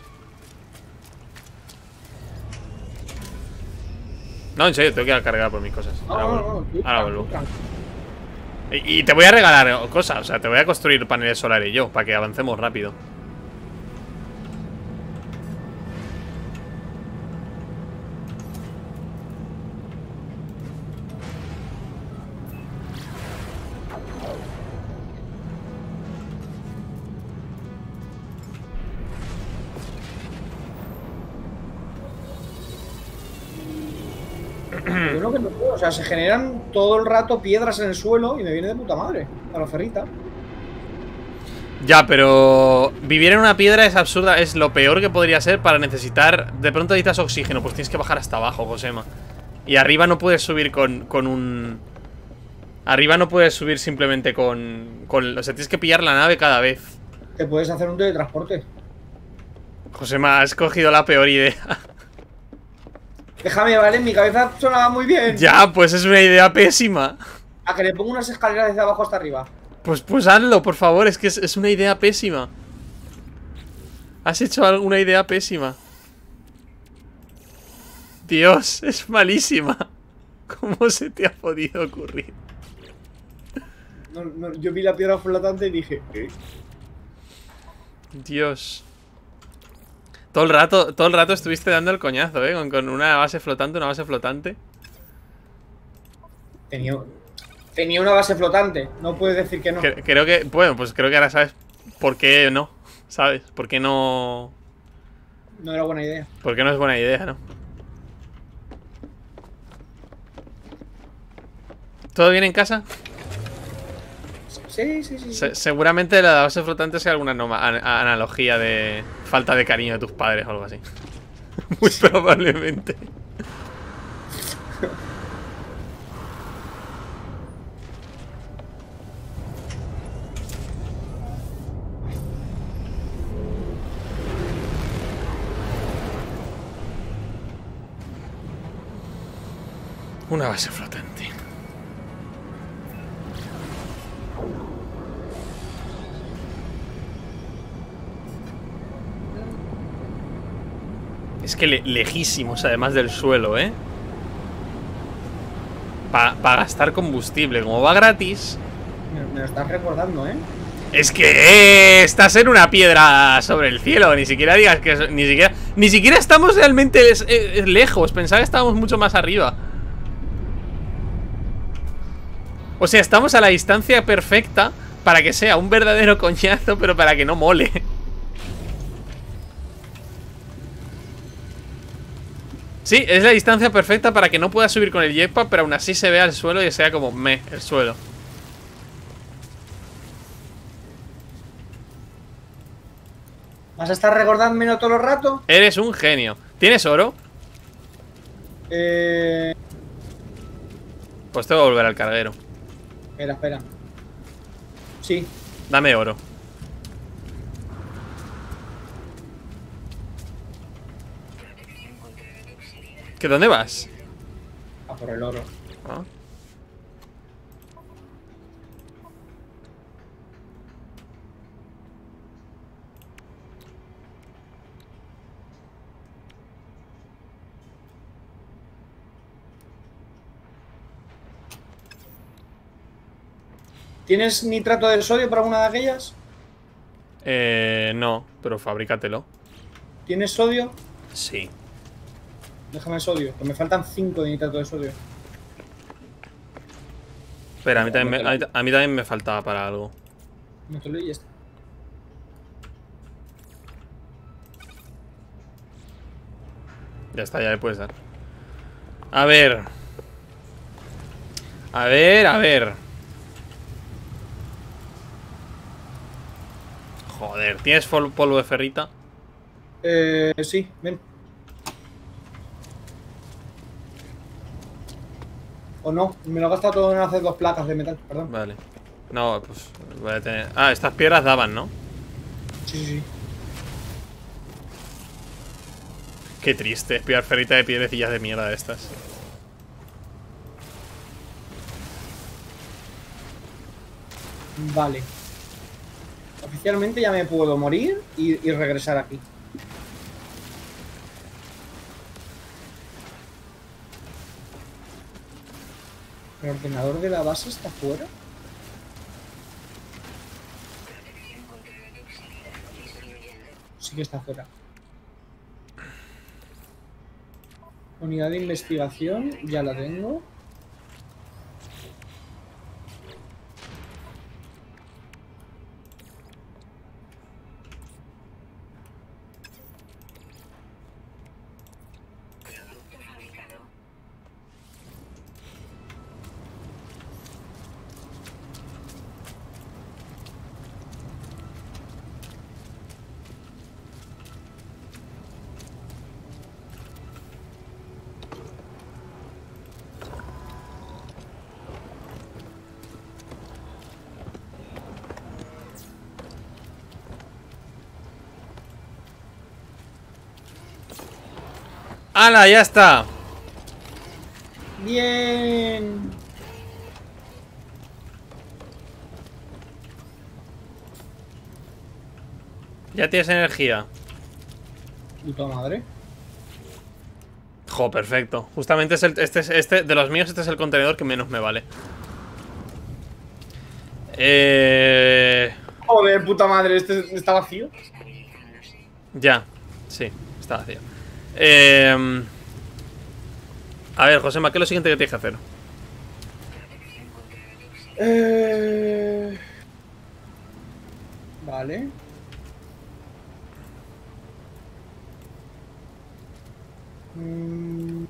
No, en serio, tengo que ir al carguero a por mis cosas. No, Ahora no, vuelvo. no, tú, Ahora tranquilo, vuelvo. tranquilo. Y te voy a regalar cosas. O sea, te voy a construir paneles solares yo, para que avancemos rápido. Yo no que no puedo, o sea, se generan todo el rato piedras en el suelo y me viene de puta madre. A la ferrita. Ya, pero vivir en una piedra es absurda. Es lo peor que podría ser para necesitar. De pronto necesitas oxígeno, pues tienes que bajar hasta abajo, Josema. Y arriba no puedes subir con un... Arriba no puedes subir simplemente con... O sea, tienes que pillar la nave cada vez. Te puedes hacer un teletransporte. Josema, has cogido la peor idea. Déjame, vale, en mi cabeza sonaba muy bien. Ya, pues es una idea pésima. A que le pongo unas escaleras desde abajo hasta arriba. Pues hazlo, por favor, es que es una idea pésima. Has hecho alguna idea pésima. Dios, es malísima. ¿Cómo se te ha podido ocurrir? No, yo vi la piedra flotante y dije, ¿qué? Dios. Todo el rato estuviste dando el coñazo, con una base flotante. Tenía una base flotante. No puedes decir que no. Creo que, bueno, pues creo que ahora sabes por qué no. ¿Sabes? ¿Por qué no? No era buena idea. ¿Por qué no es buena idea, no? ¿Todo bien en casa? Sí. Seguramente la base flotante sea alguna analogía de falta de cariño de tus padres o algo así. Muy probablemente. Una base flotante. Es que lejísimos, además del suelo, ¿eh? Para gastar combustible. Como va gratis. Me lo estás recordando, ¿eh? Es que estás en una piedra sobre el cielo. Ni siquiera digas que... Ni siquiera estamos realmente lejos. Pensaba que estábamos mucho más arriba. O sea, estamos a la distancia perfecta para que sea un verdadero coñazo, pero para que no mole. Sí, es la distancia perfecta para que no pueda subir con el jetpack, pero aún así se vea el suelo y sea como el suelo. ¿Vas a estar recordándomelo todo el rato? Eres un genio. ¿Tienes oro? Pues tengo que volver al carguero. Espera. Sí. Dame oro. Protección contra la toxicidad. ¿Que dónde vas? A por el oro. ¿Ah? ¿Tienes nitrato de sodio para una de aquellas? No, pero fabrícatelo. ¿Tienes sodio? Sí. Déjame sodio, que me faltan 5 de nitrato de sodio. Espera, a mí también me faltaba para algo. Mételo y ya está. Ya está, ya le puedes dar. A ver. A ver, a ver. Joder, ¿tienes polvo de ferrita? Sí, ven. O no, me lo he gastado todo en hacer 2 placas de metal, perdón. Vale. No, pues voy a tener... Ah, estas piedras daban, ¿no? Sí, sí, sí. Qué triste, es pillar ferrita de piedrecillas de mierda de estas. Vale. Oficialmente ya me puedo morir y regresar aquí. ¿El ordenador de la base está fuera? Protección contra la toxicidad disminuyendo. Sí que está fuera. Unidad de investigación, ya la tengo. Producto fabricado. ¡Hala! ¡Ya está! Bien. Ya tienes energía. Puta madre. Jo, perfecto. Justamente es este de los míos, este es el contenedor que menos me vale. Joder, puta madre, este está vacío. Estabilizándose. Ya, sí, está vacío. A ver, Josema, ¿qué es lo siguiente que tienes que hacer? Protección contra la toxicidad. Vale. Mm.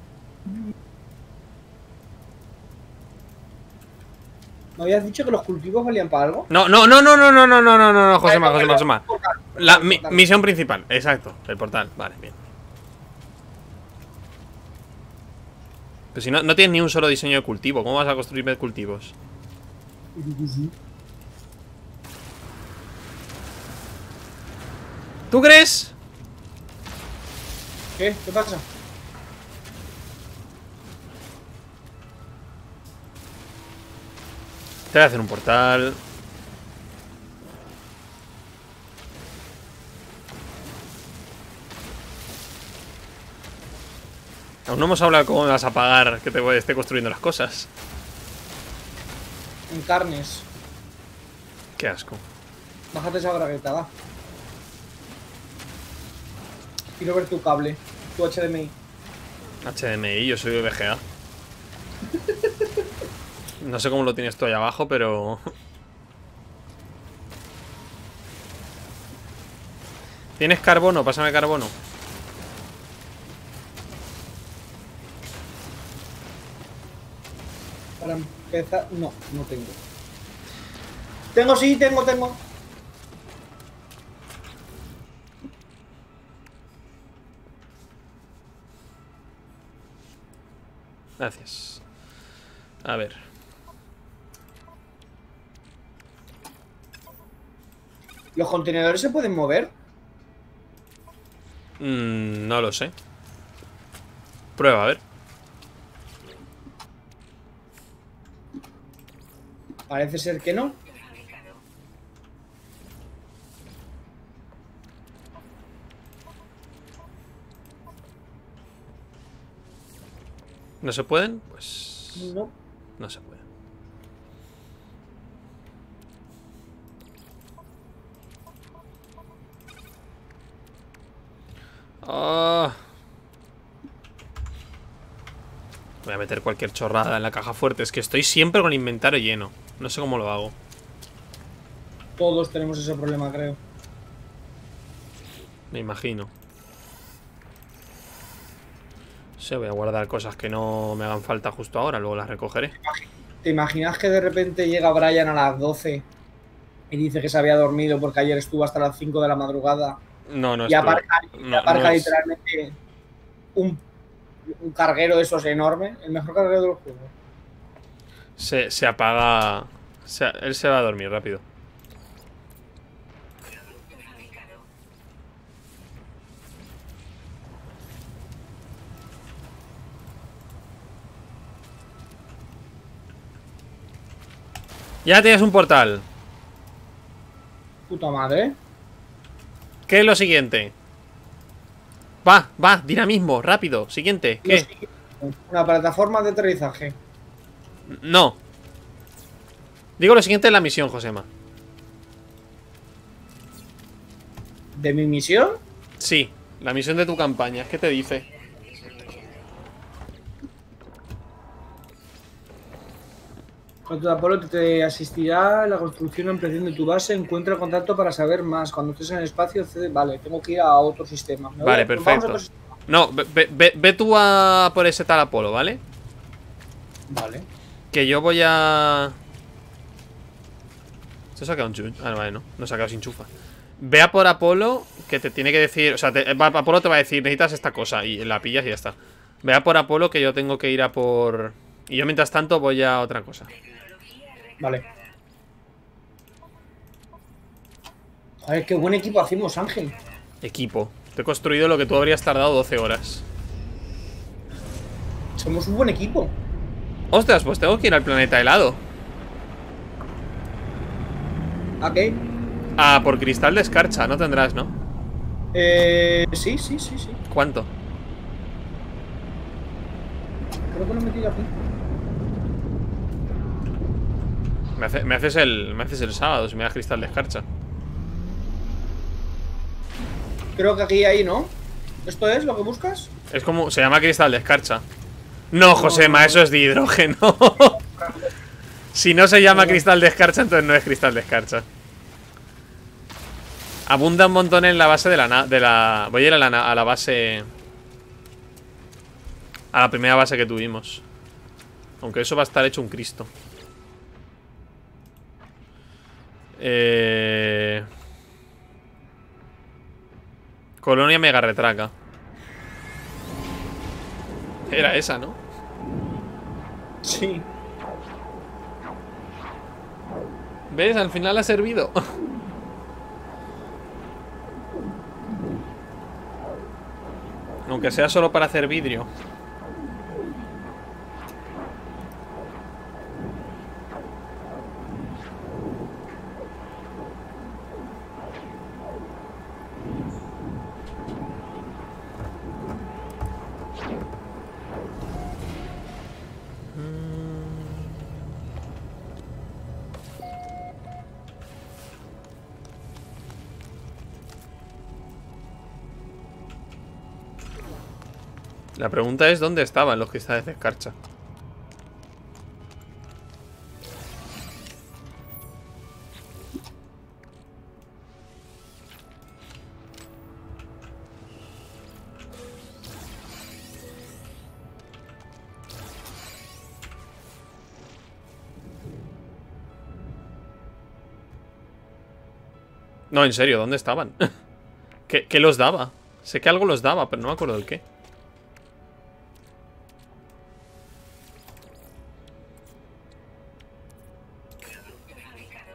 ¿Me habías dicho que los cultivos valían para algo? No, no, no, no, no, no, no, no, no, no, Josema, Vale, Josema, vale, Josema. portal, La portal. misión principal, exacto, el portal, vale, bien. Pero si no, no tienes ni un solo diseño de cultivo, ¿cómo vas a construir cultivos? ¿Tú crees? ¿Qué? ¿Qué pasa? Te voy a hacer un portal. Aún no hemos hablado de cómo me vas a pagar que te esté construyendo las cosas. En carnes. Qué asco. Bájate esa bragueta, va. Quiero ver tu cable, tu HDMI. HDMI, yo soy VGA. No sé cómo lo tienes tú ahí abajo, pero... ¿Tienes carbono? Pásame carbono. Para empezar... No, no tengo. Tengo, sí, tengo. Gracias. A ver. ¿Los contenedores se pueden mover? No lo sé. Prueba, a ver. Parece ser que no. Fabricado. ¿No se pueden? Pues... No. no se pueden. Ah. Voy a meter cualquier chorrada en la caja fuerte. Es que estoy siempre con el inventario lleno. No sé cómo lo hago. Todos tenemos ese problema, creo. Me imagino. Sí, voy a guardar cosas que no me hagan falta justo ahora. Luego las recogeré. ¿Te imaginas que de repente llega Brian a las 12 y dice que se había dormido porque ayer estuvo hasta las 5 de la madrugada? No, no Y aparca, no es- literalmente un carguero de esos enormes. El mejor carguero del juego. Se apaga. Él se va a dormir rápido. Producto fabricado. Ya tienes un portal. Puta madre. ¿Qué es lo siguiente? Va, dinamismo, rápido. Siguiente, Lo ¿qué? siguiente, una plataforma de aterrizaje. No. Digo lo siguiente en la misión, Josema. ¿De mi misión? Sí, la misión de tu campaña. ¿Qué te dice? Cuando Apolo te asistirá en la construcción y ampliación de tu base, encuentra el contacto para saber más. Cuando estés en el espacio, vale, tengo que ir a otro sistema. Vale, Nos vamos a perfecto. otro sistema. No, ve tú a por ese tal Apolo, ¿vale? Vale. Que yo voy a... ¿Se ha sacado un chun? Ah, vale, no se ha quedado sin chufa. Ve a por Apolo, que te tiene que decir... O sea, Apolo te va a decir, necesitas esta cosa, y la pillas y ya está. Ve a por Apolo, que yo tengo que ir a por... Y yo mientras tanto voy a otra cosa. Vale. A ver, qué buen equipo hacemos, Ángel. Equipo. Te he construido lo que tú habrías tardado 12 horas. Somos un buen equipo. Ostras, pues tengo que ir al planeta helado. ¿A qué? Ah, por cristal de escarcha, no tendrás, ¿no? Sí. ¿Cuánto? Creo que lo he metido aquí. Me haces el sábado si me das cristal de escarcha. Creo que aquí hay, ¿no? ¿Esto es lo que buscas? Es como... Se llama cristal de escarcha. No, Josema, eso es de hidrógeno. Si no se llama cristal de escarcha, entonces no es cristal de escarcha. Abunda un montón en la base de la... Voy a ir a la base... A la primera base que tuvimos. Aunque eso va a estar hecho un Cristo. Colonia mega retraca. Era esa, ¿no? Sí. ¿Ves? Al final ha servido. Aunque sea solo para hacer vidrio. La pregunta es ¿dónde estaban los cristales de escarcha? No, en serio, ¿dónde estaban? ¿Qué los daba? Sé que algo los daba, pero no me acuerdo del qué. Producto fabricado.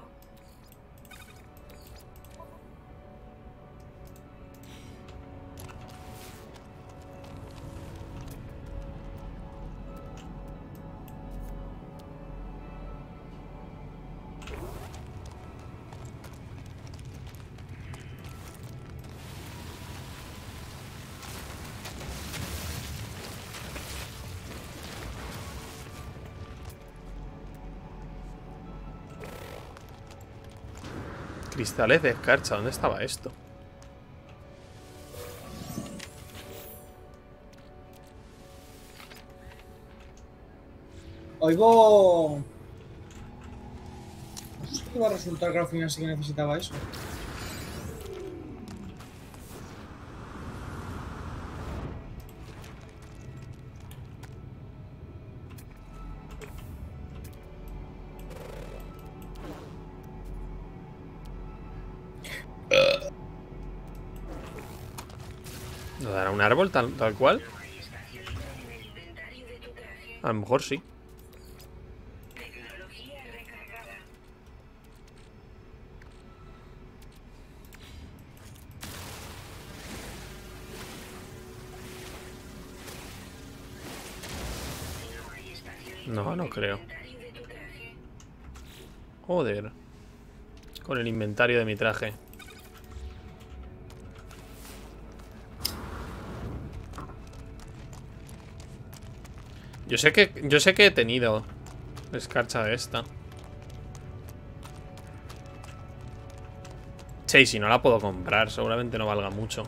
Cristales de escarcha, ¿dónde estaba esto? Oigo... No sé qué va a resultar que al final sí que necesitaba eso. ¿Nos dará un árbol tal cual? Inventario de tu traje. A lo mejor sí. Tecnología recargada. No hay espacio No, no creo. inventario de tu traje. Joder. Con el inventario de mi traje. Yo sé que he tenido escarcha de esta. Sí, si no la puedo comprar, seguramente no valga mucho.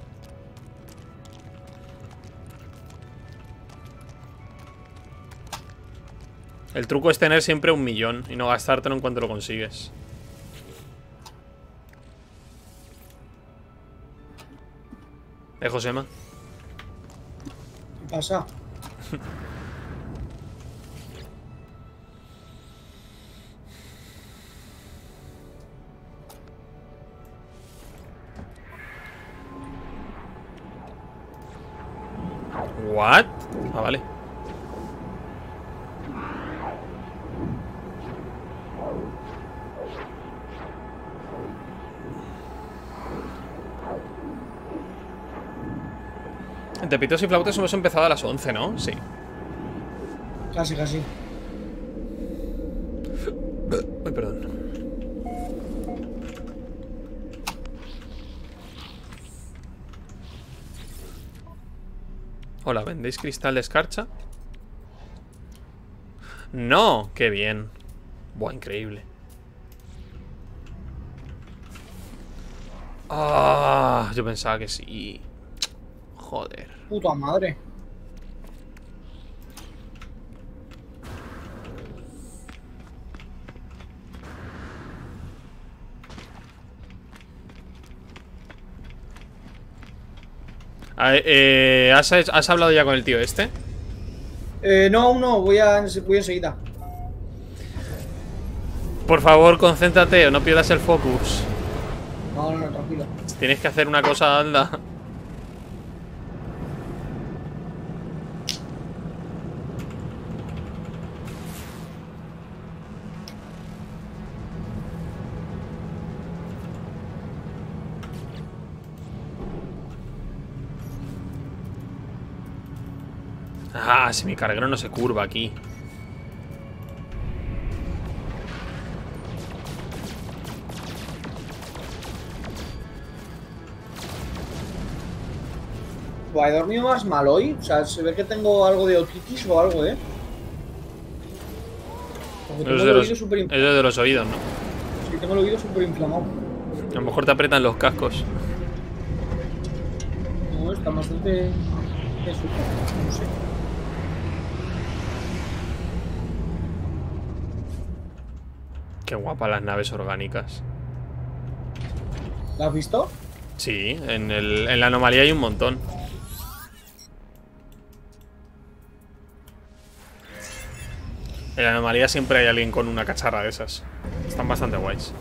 El truco es tener siempre 1.000.000 y no gastártelo en cuanto lo consigues. Josema. ¿Qué pasa? ¿What? Ah, vale. En Tepitos y Flautas hemos empezado a las 11, ¿no? Sí. Casi, casi. Ay, perdón. Hola, ¿vendéis cristal de escarcha? ¡No! ¡Qué bien! Buah, increíble. Ah, yo pensaba que sí. Joder. Puta madre. A ver, ¿has hablado ya con el tío este? No, aún no, voy enseguida. Por favor, concéntrate o no pierdas el focus. No, no, no, tranquilo. Tienes que hacer una cosa, anda. Ah, si mi carguero no se curva aquí. Buah, he dormido más mal hoy. O sea, se ve que tengo algo de otitis o algo, ¿eh? Porque tengo el oído súper Eso es de los oídos, ¿no? Sí, tengo el oído súper inflamado. A lo mejor te apretan los cascos. No, está bastante... No sé. Qué guapa las naves orgánicas. ¿La has visto? Sí, en la anomalía hay un montón. En la anomalía siempre hay alguien con una cacharra de esas. Están bastante guays.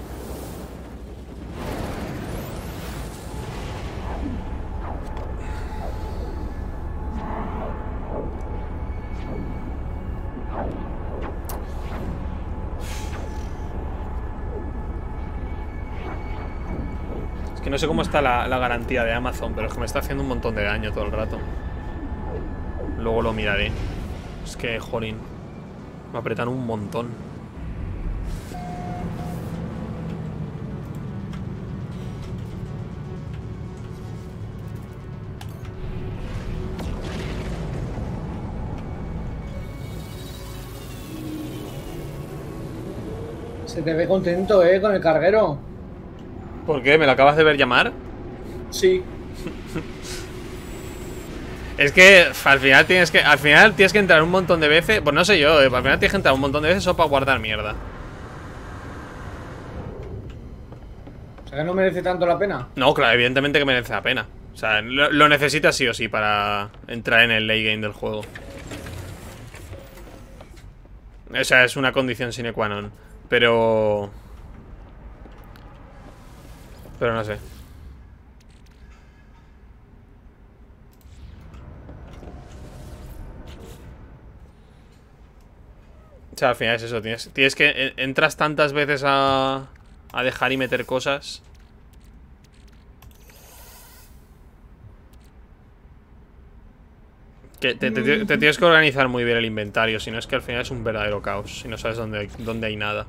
Es que no sé cómo está la garantía de Amazon, pero es que me está haciendo un montón de daño todo el rato. Luego lo miraré. Es que, jolín, me apretan un montón. Se te ve contento, con el carguero. ¿Por qué? ¿Me lo acabas de ver llamar? Sí. Es que al final tienes que entrar un montón de veces. Pues no sé yo, al final tienes que entrar un montón de veces solo para guardar mierda. O sea que no merece tanto la pena. No, claro, evidentemente que merece la pena. O sea, lo necesitas sí o sí para entrar en el late game del juego. O sea, es una condición sine qua non. Pero no sé. O sea, al final es eso. Tienes que... Entras tantas veces a dejar y meter cosas. Que te tienes que organizar muy bien el inventario. Si no es que al final es un verdadero caos. Si no sabes dónde hay nada.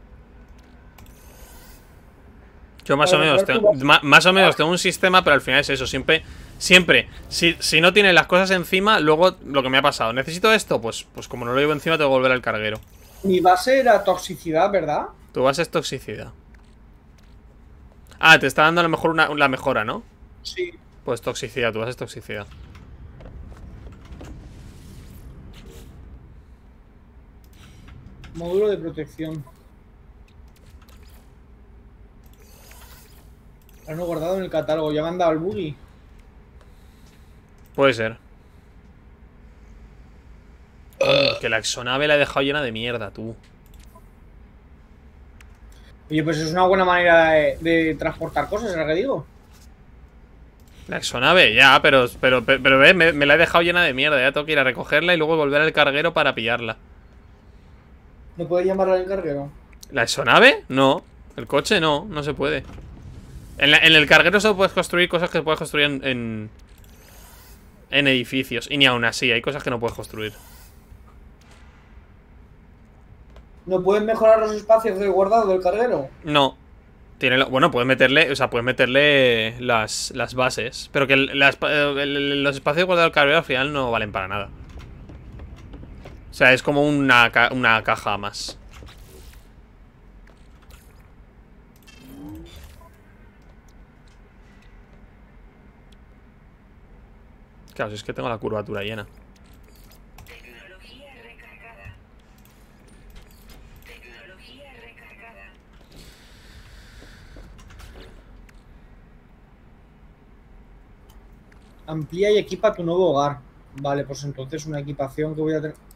Yo más o menos tengo un sistema, pero al final es eso. Siempre, si no tienes las cosas encima, luego lo que me ha pasado. ¿Necesito esto? Pues como no lo llevo encima, tengo que volver al carguero. Mi base era toxicidad, ¿verdad? Tu base es toxicidad. Ah, te está dando a lo mejor la mejora, ¿no? Sí. Pues toxicidad, tu base es toxicidad. Módulo de protección. Lo han guardado en el catálogo. Ya me han dado el buggy. Puede ser. Que la exonave la he dejado llena de mierda, tú. Oye, pues es una buena manera de transportar cosas, ¿es lo que digo? La exonave, ya, pero ve, me la he dejado llena de mierda. Ya tengo que ir a recogerla y luego volver al carguero para pillarla. ¿No puedes llamarla al carguero? ¿La exonave? No. El coche no se puede. En el carguero solo puedes construir cosas que puedes construir en edificios. Y ni aún así, hay cosas que no puedes construir. ¿No puedes mejorar los espacios de guardado del carguero? No. Bueno, puedes meterle, o sea, puedes meterle las bases. Pero que los espacios de guardado del carguero al final no valen para nada. O sea, es como una caja más. Claro, si es que tengo la curvatura llena. Tecnología recargada. Tecnología recargada. Amplía y equipa tu nuevo hogar. Vale, pues entonces una equipación que voy a tener.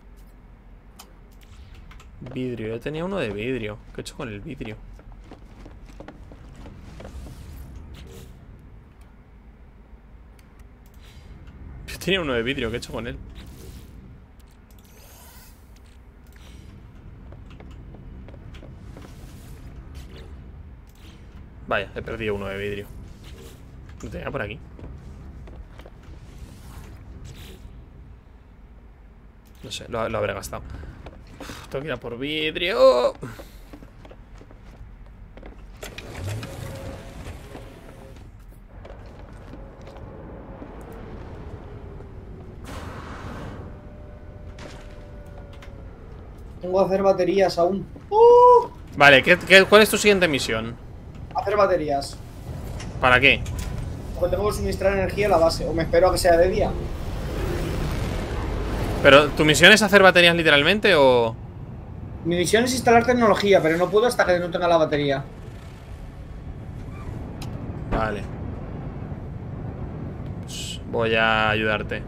Vidrio, yo tenía uno de vidrio. ¿Qué he hecho con el vidrio? Yo tenía uno de vidrio, ¿qué he hecho con él? Vaya, he perdido uno de vidrio. Lo tenía por aquí. No sé, lo habré gastado. Uf, tengo que ir a por vidrio. Tengo que hacer baterías aún. Vale, ¿cuál es tu siguiente misión? Hacer baterías. ¿Para qué? Porque tengo que suministrar energía a la base. O me espero a que sea de día. ¿Pero tu misión es hacer baterías literalmente o...? Mi misión es instalar tecnología, pero no puedo hasta que no tenga la batería. Vale. Pues voy a ayudarte.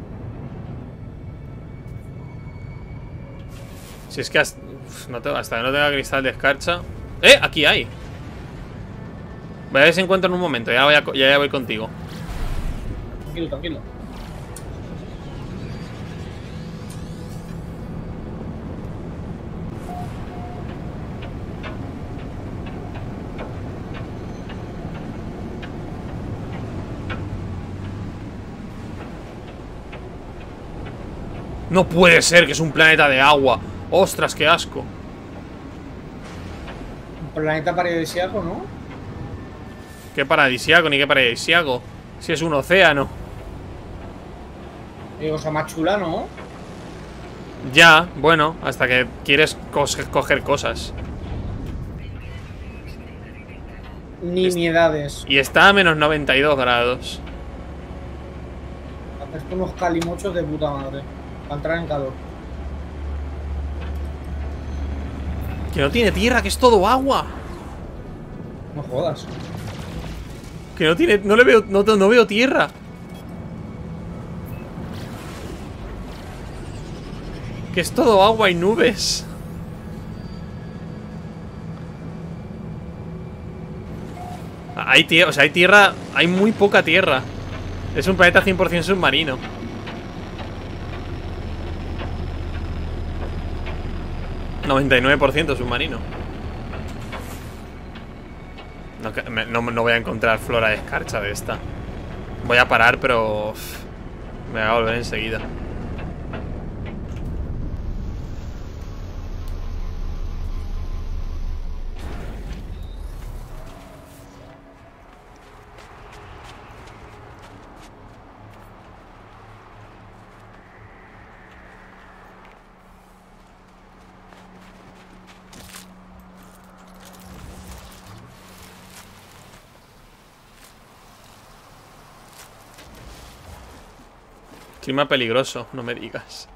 Si es que hasta que no tenga cristal de escarcha... ¡Eh! Aquí hay. Voy a ver si encuentro en un momento. Ya voy contigo. Tranquilo, tranquilo. No puede ser que es un planeta de agua. ¡Ostras, qué asco! Un planeta paradisíaco, ¿no? Qué paradisíaco, ni qué paradisíaco. Si es un océano. Cosa más chula, ¿no? Ya, bueno, hasta que quieres coger cosas. Nimiedades. Y está a menos 92 grados. Hace Esto unos calimochos de puta madre. Para entrar en calor. Que no tiene tierra, que es todo agua. No jodas. Que no tiene... No le veo... No veo tierra. Que es todo agua y nubes. Hay tierra, o sea, hay tierra. Hay muy poca tierra. Es un planeta 100% submarino. ...99% submarino. No voy a encontrar flora de escarcha de esta. Voy a parar, pero... me voy a volver enseguida. Clima peligroso, no me digas.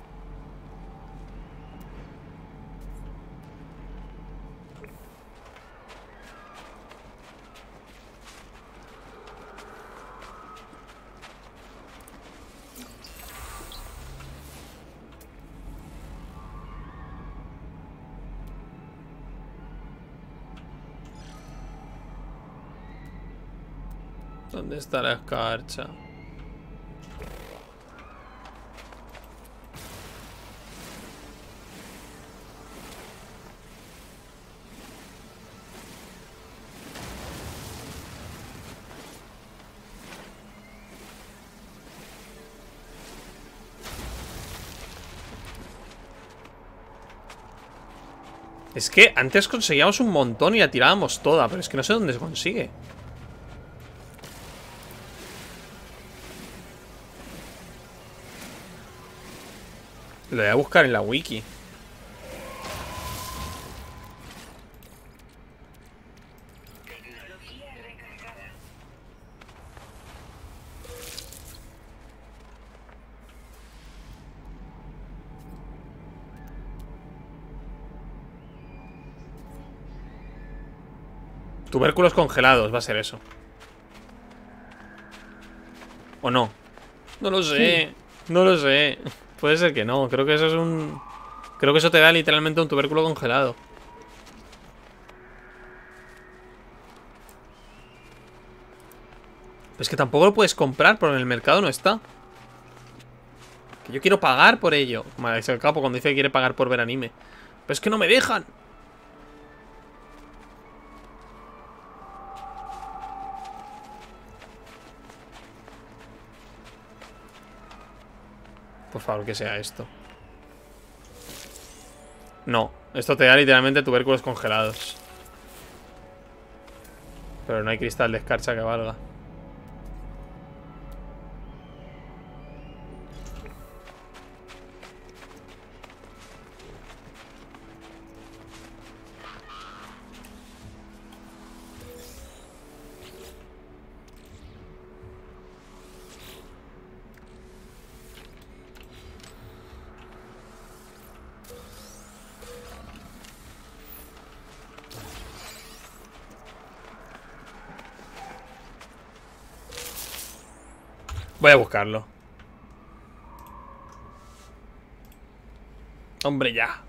¿Dónde está la escarcha? Es que antes conseguíamos un montón y la tirábamos toda, pero es que no sé dónde se consigue. Lo voy a buscar en la wiki. Tecnología recargada. Tubérculos congelados, va a ser eso. ¿O no? No lo sé. No lo sé. Puede ser que no. Creo que eso es un... Creo que eso te da literalmente un tubérculo congelado. Es que tampoco lo puedes comprar, porque en el mercado no está. Que yo quiero pagar por ello. Vale, es el capo cuando dice que quiere pagar por ver anime. Pero es que no me dejan. Por favor, que sea esto. No, esto te da literalmente tubérculos congelados. Pero no hay cristal de escarcha que valga. Voy a buscarlo. Hombre, ya.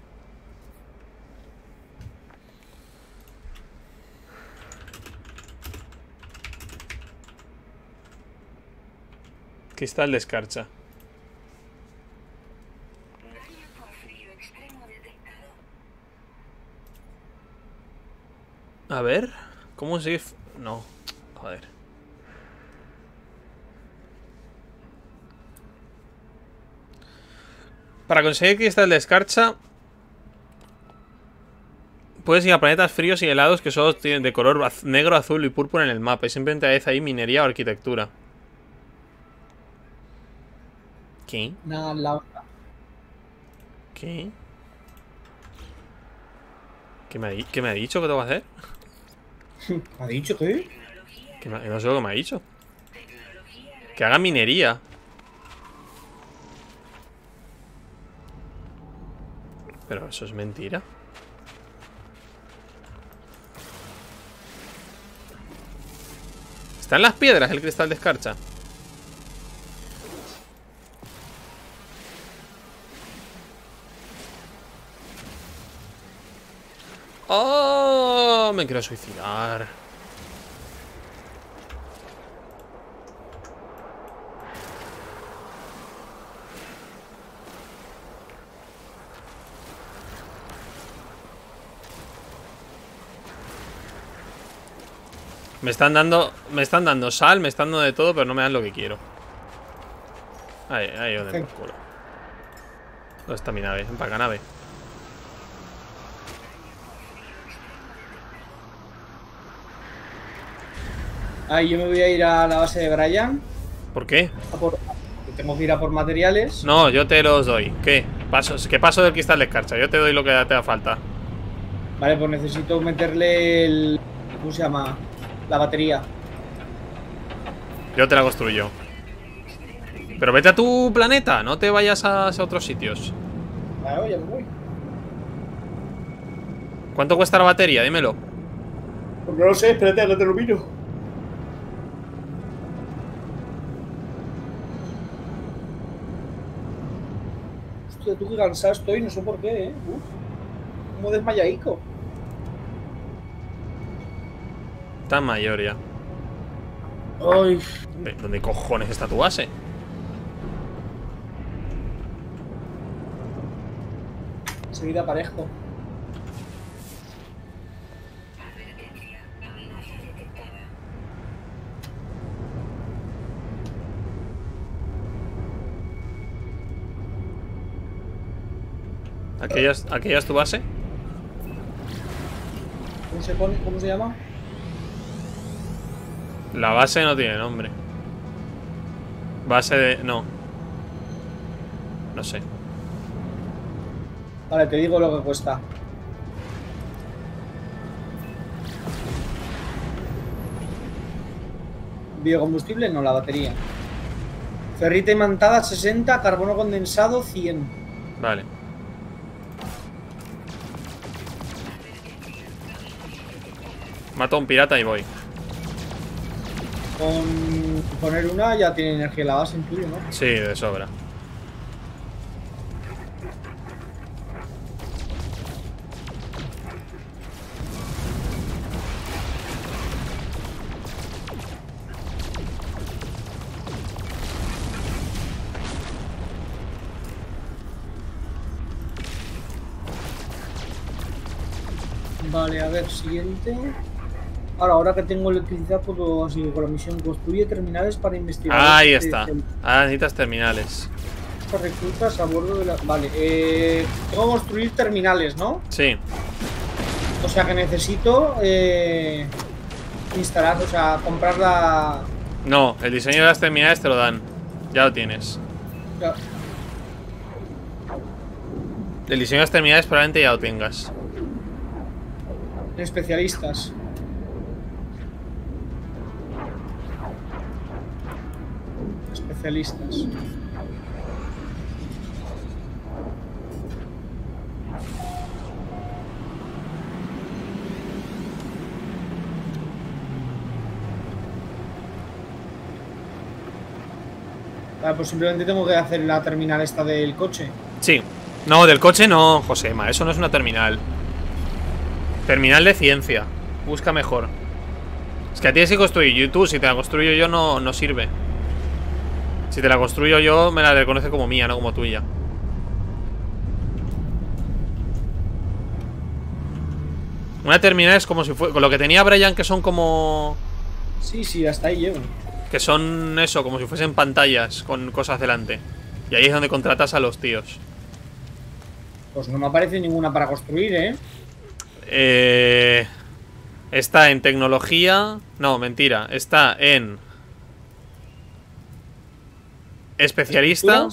Cristal de escarcha. Daño por frío extremo detectado. A ver. ¿Cómo sigue? No. Joder. Para conseguir cristal de escarcha puedes ir a planetas fríos y helados que solo tienen de color negro, azul y púrpura en el mapa. Y simplemente hay ahí minería o arquitectura. ¿Qué? Nada, la otra. ¿Qué? ¿Qué me ha dicho que tengo que hacer? ¿Ha dicho qué? No sé lo que me ha dicho. Que haga minería. Pero eso es mentira. ¿Está en las piedras el cristal de escarcha? ¡Oh! Me quiero suicidar. Me están dando sal, me están dando de todo, pero no me dan lo que quiero. Ahí, donde por culo. ¿Dónde está mi nave? Empaca nave. Ahí yo me voy a ir a la base de Brian. ¿Por qué? Tengo que ir a por materiales. No, yo te los doy. ¿Qué? ¿Qué paso del cristal de escarcha? Yo te doy lo que te da falta. Vale, pues necesito meterle el... ¿Cómo se llama? La batería. Yo te la construyo. Pero vete a tu planeta, no te vayas a otros sitios. Vale, ya me voy. ¿Cuánto cuesta la batería? Dímelo. Pues no lo sé, espérate, no te lo miro. Hostia, tú que cansado estoy, no sé por qué, como desmayaico. Está mayor ya. Ay. ¿Dónde cojones está tu base? Enseguida parejo. Advertencia. Amenaza detectada. ¿Aquella es tu base? ¿Cómo se pone? ¿Cómo se llama? La base no tiene nombre. Base de... no. No sé. Vale, te digo lo que cuesta. Biocombustible, no, la batería. Ferrita imantada 60, carbono condensado 100. Vale. Mato a un pirata y voy. Con poner una ya tiene energía la base, intuyo, ¿no? Sí, de sobra. Vale, a ver, siguiente. Ahora que tengo electricidad puedo seguir con la misión. Construye terminales para investigar. Ahí está. Ah, necesitas terminales. Reclutas a bordo de la... Vale, tengo que construir terminales, ¿no? Sí. O sea que necesito instalar, o sea, comprar la... No, el diseño de las terminales te lo dan. Ya lo tienes. Ya. El diseño de las terminales probablemente ya lo tengas. Especialistas. Especialistas. Vale, pues simplemente tengo que hacer la terminal esta del coche. Sí. No, del coche no, Josema. Eso no es una terminal. Terminal de ciencia. Busca mejor. Es que a ti tienes que construir. Y tú, si te la construyo yo, no sirve. Si te la construyo yo, me la reconoce como mía, no como tuya. Una terminal es como si fuera... Con lo que tenía Brian, que son como... Sí, hasta ahí llego. Que son eso, como si fuesen pantallas con cosas delante. Y ahí es donde contratas a los tíos. Pues no me aparece ninguna para construir, ¿eh? Está en tecnología. No, mentira. Está en especialista.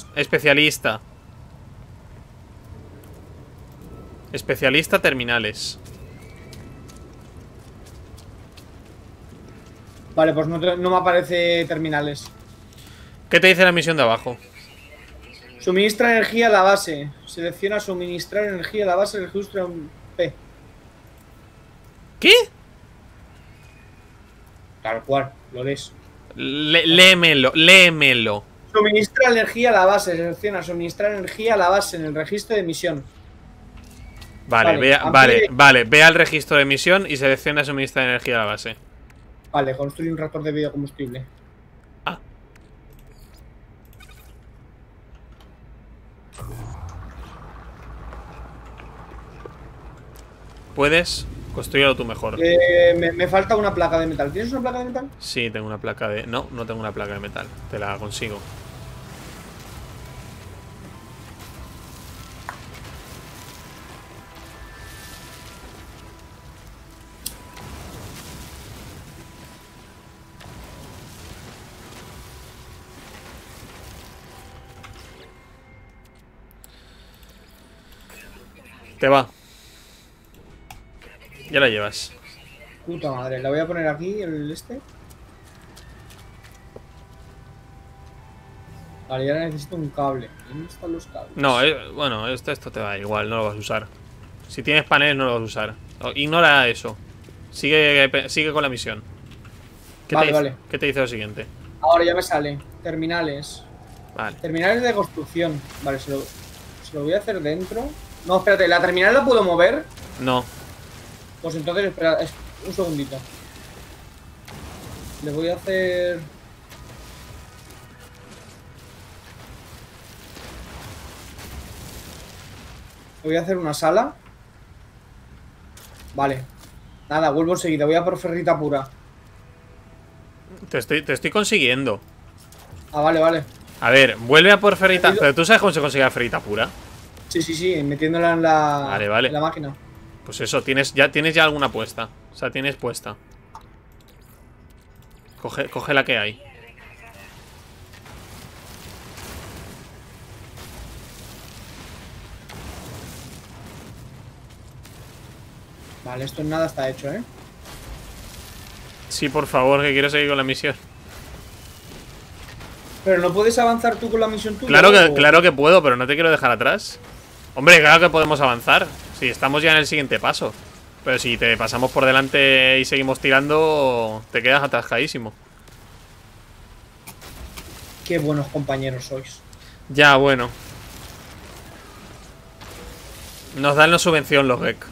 Especialista terminales. Vale, pues no me aparece terminales. ¿Qué te dice la misión de abajo? Suministra energía a la base. Selecciona suministrar energía a la base. Registra un P. ¿Qué? Tal cual, lo lees. Léemelo, léemelo. Suministra energía a la base. Selecciona suministrar energía a la base en el registro de emisión. Vale, Vale, vale. Ve al registro de emisión y selecciona suministrar energía a la base. Vale, construye un reactor de biocombustible. Ah. Puedes construirlo tú mejor. Me falta una placa de metal. ¿Tienes una placa de metal? Sí, tengo una placa de... No, no tengo una placa de metal. Te la consigo. Te va. Ya la llevas. Puta madre, la voy a poner aquí, el este. Vale, y ahora necesito un cable. ¿Dónde están los cables? No, bueno, esto te va igual, no lo vas a usar. Si tienes paneles no lo vas a usar. Ignora eso. Sigue con la misión. Vale. ¿Qué te dice lo siguiente? Ahora ya me sale. Terminales. Vale. Terminales de construcción. Vale, se lo voy a hacer dentro. No, espérate, ¿la terminal la puedo mover? No. Pues entonces, espera, un segundito. Le voy a hacer... Le voy a hacer una sala. Vale. Nada, vuelvo enseguida. Voy a por ferrita pura. Te estoy consiguiendo. Ah, vale. A ver, vuelve a por ferrita. Pero tú sabes cómo se consigue la ferrita pura. Sí, metiéndola en la, Vale. en la máquina. Pues eso, tienes ya alguna puesta. O sea, tienes puesta. Coge la que hay. Vale, esto en nada está hecho, ¿eh? Sí, por favor, que quiero seguir con la misión. Pero no puedes avanzar tú con la misión tuya. Claro que puedo, pero no te quiero dejar atrás. Hombre, claro que podemos avanzar. Si estamos ya en el siguiente paso. Pero si te pasamos por delante y seguimos tirando, te quedas atascadísimo. Qué buenos compañeros sois. Ya, bueno. Nos dan la subvención los GEC.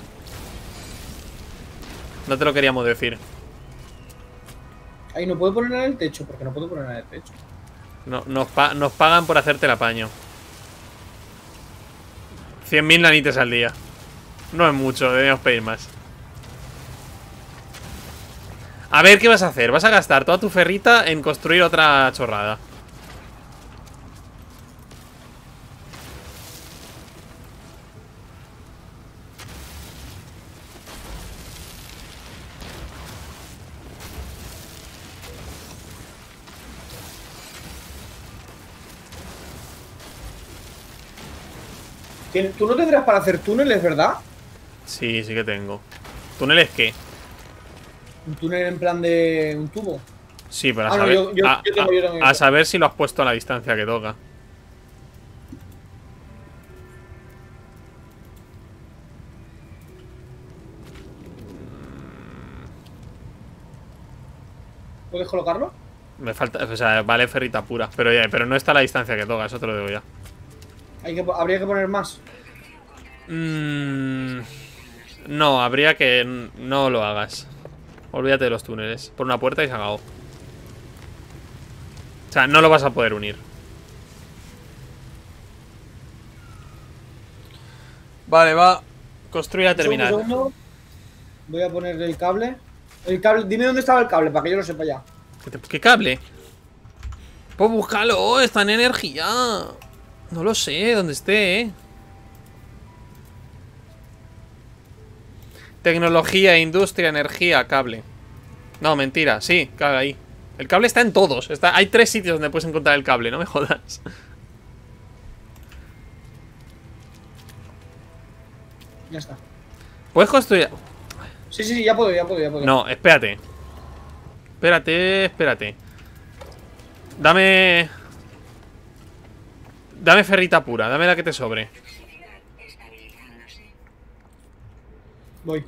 No te lo queríamos decir. Ahí no puedo poner en el techo, porque no puedo poner en el techo. No, nos pagan por hacerte el apaño. 100.000 nanites al día. No es mucho, debemos pedir más. A ver, ¿qué vas a hacer? ¿Vas a gastar toda tu ferrita en construir otra chorrada? ¿Tú no tendrás para hacer túneles, verdad? Sí, sí que tengo. ¿Túneles qué? Un túnel en plan de un tubo. Sí, pero a Ah, no, saber, yo tengo. a saber si lo has puesto a la distancia que toca. ¿Puedes colocarlo? Me falta, o sea, vale ferrita pura. Pero no está a la distancia que toca, eso te lo digo ya. Habría que poner más. No, habría que no lo hagas. Olvídate de los túneles. Por una puerta y se acabó. O sea, no lo vas a poder unir. Vale, va. Construir la terminal. Un segundo. Voy a poner el cable. Dime dónde estaba el cable para que yo lo sepa ya. ¿Qué cable? Pues búscalo, está en energía. No lo sé, dónde esté, Tecnología, industria, energía, cable. No, mentira, sí, cable ahí. El cable está en todos. Hay 3 sitios donde puedes encontrar el cable, no me jodas. Ya está. ¿Puedes construir? Sí, ya puedo. No, espérate. Espérate. Dame Dame ferrita pura, dame la que te sobre. Estabilizándose. Voy.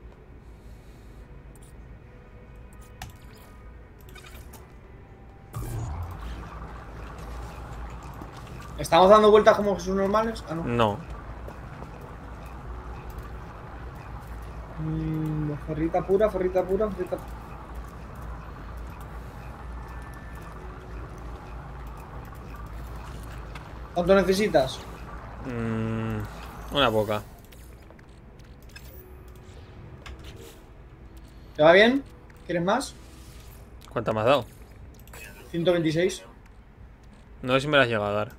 ¿Estamos dando vueltas como Jesús normales? Ah, no. No. Ferrita pura, ferrita pura, ferrita. ¿Cuánto necesitas? Una poca. ¿Te va bien? ¿Quieres más? ¿Cuánta me has dado? 126. No sé si me las has llegado a dar.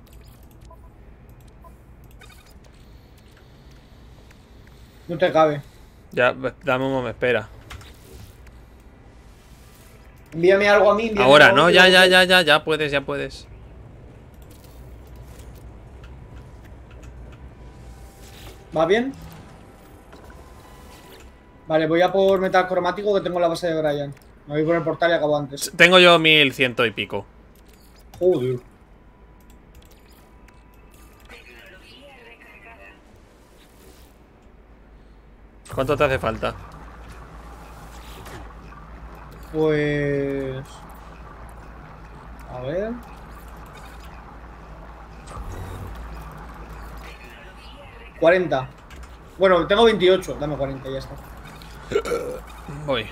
No te cabe. Ya, dame un momento, espera. Envíame algo a mí. envíame Ahora, algo a no, mí, ya puedes, ya puedes. ¿Va bien? Vale, voy a por metal cromático que tengo en la base de Brian. Me voy por el portal y acabo antes. Tengo yo 1100 y pico. Joder. Tecnología recargada. ¿Cuánto te hace falta? Pues... A ver... ...40. Bueno, tengo 28. Dame 40 y ya está. Voy.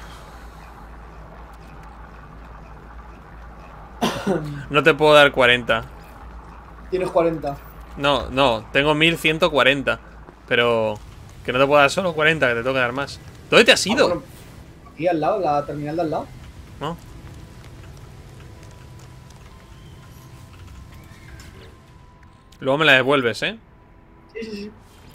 No te puedo dar 40. Tienes 40. No, no, tengo 1140. Pero que no te puedo dar solo 40, que te tengo que dar más. ¿Dónde te has ido? Bueno, aquí al lado, la terminal de al lado. ¿No? Luego me la devuelves, ¿eh? Sí, sí, sí.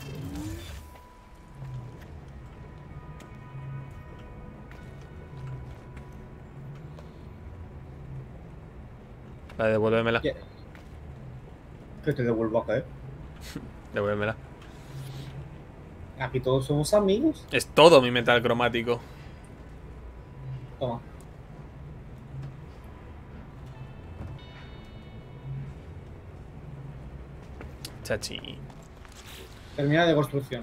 Vale, devuélvemela. ¿Qué? Que te devuelvo acá, Devuélvemela. Aquí todos somos amigos. Es todo mi metal cromático. Toma. Chachi. Termina de construcción.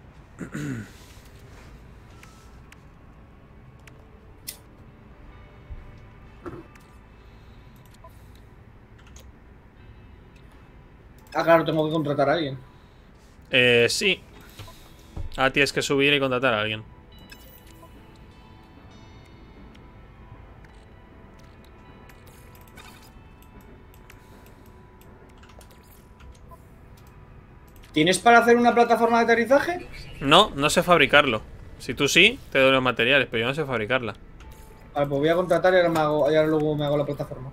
Ah, claro, tengo que contratar a alguien. Sí. Ahora tienes que subir y contratar a alguien. ¿Tienes para hacer una plataforma de aterrizaje? No, no sé fabricarlo. Si tú sí, te doy los materiales, pero yo no sé fabricarla. Vale, pues voy a contratar y ahora luego me hago la plataforma.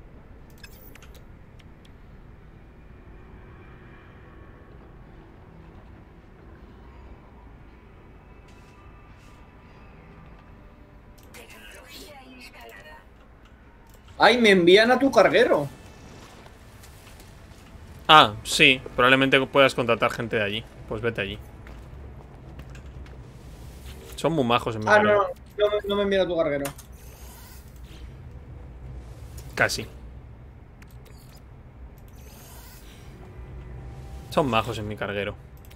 Tecnología instalada. ¡Ay, me envían a tu carguero! Ah, sí, probablemente puedas contratar gente de allí. Pues vete allí. Son muy majos en mi Ah, carrera. no me envían a tu carguero. Casi. Son majos en mi carguero.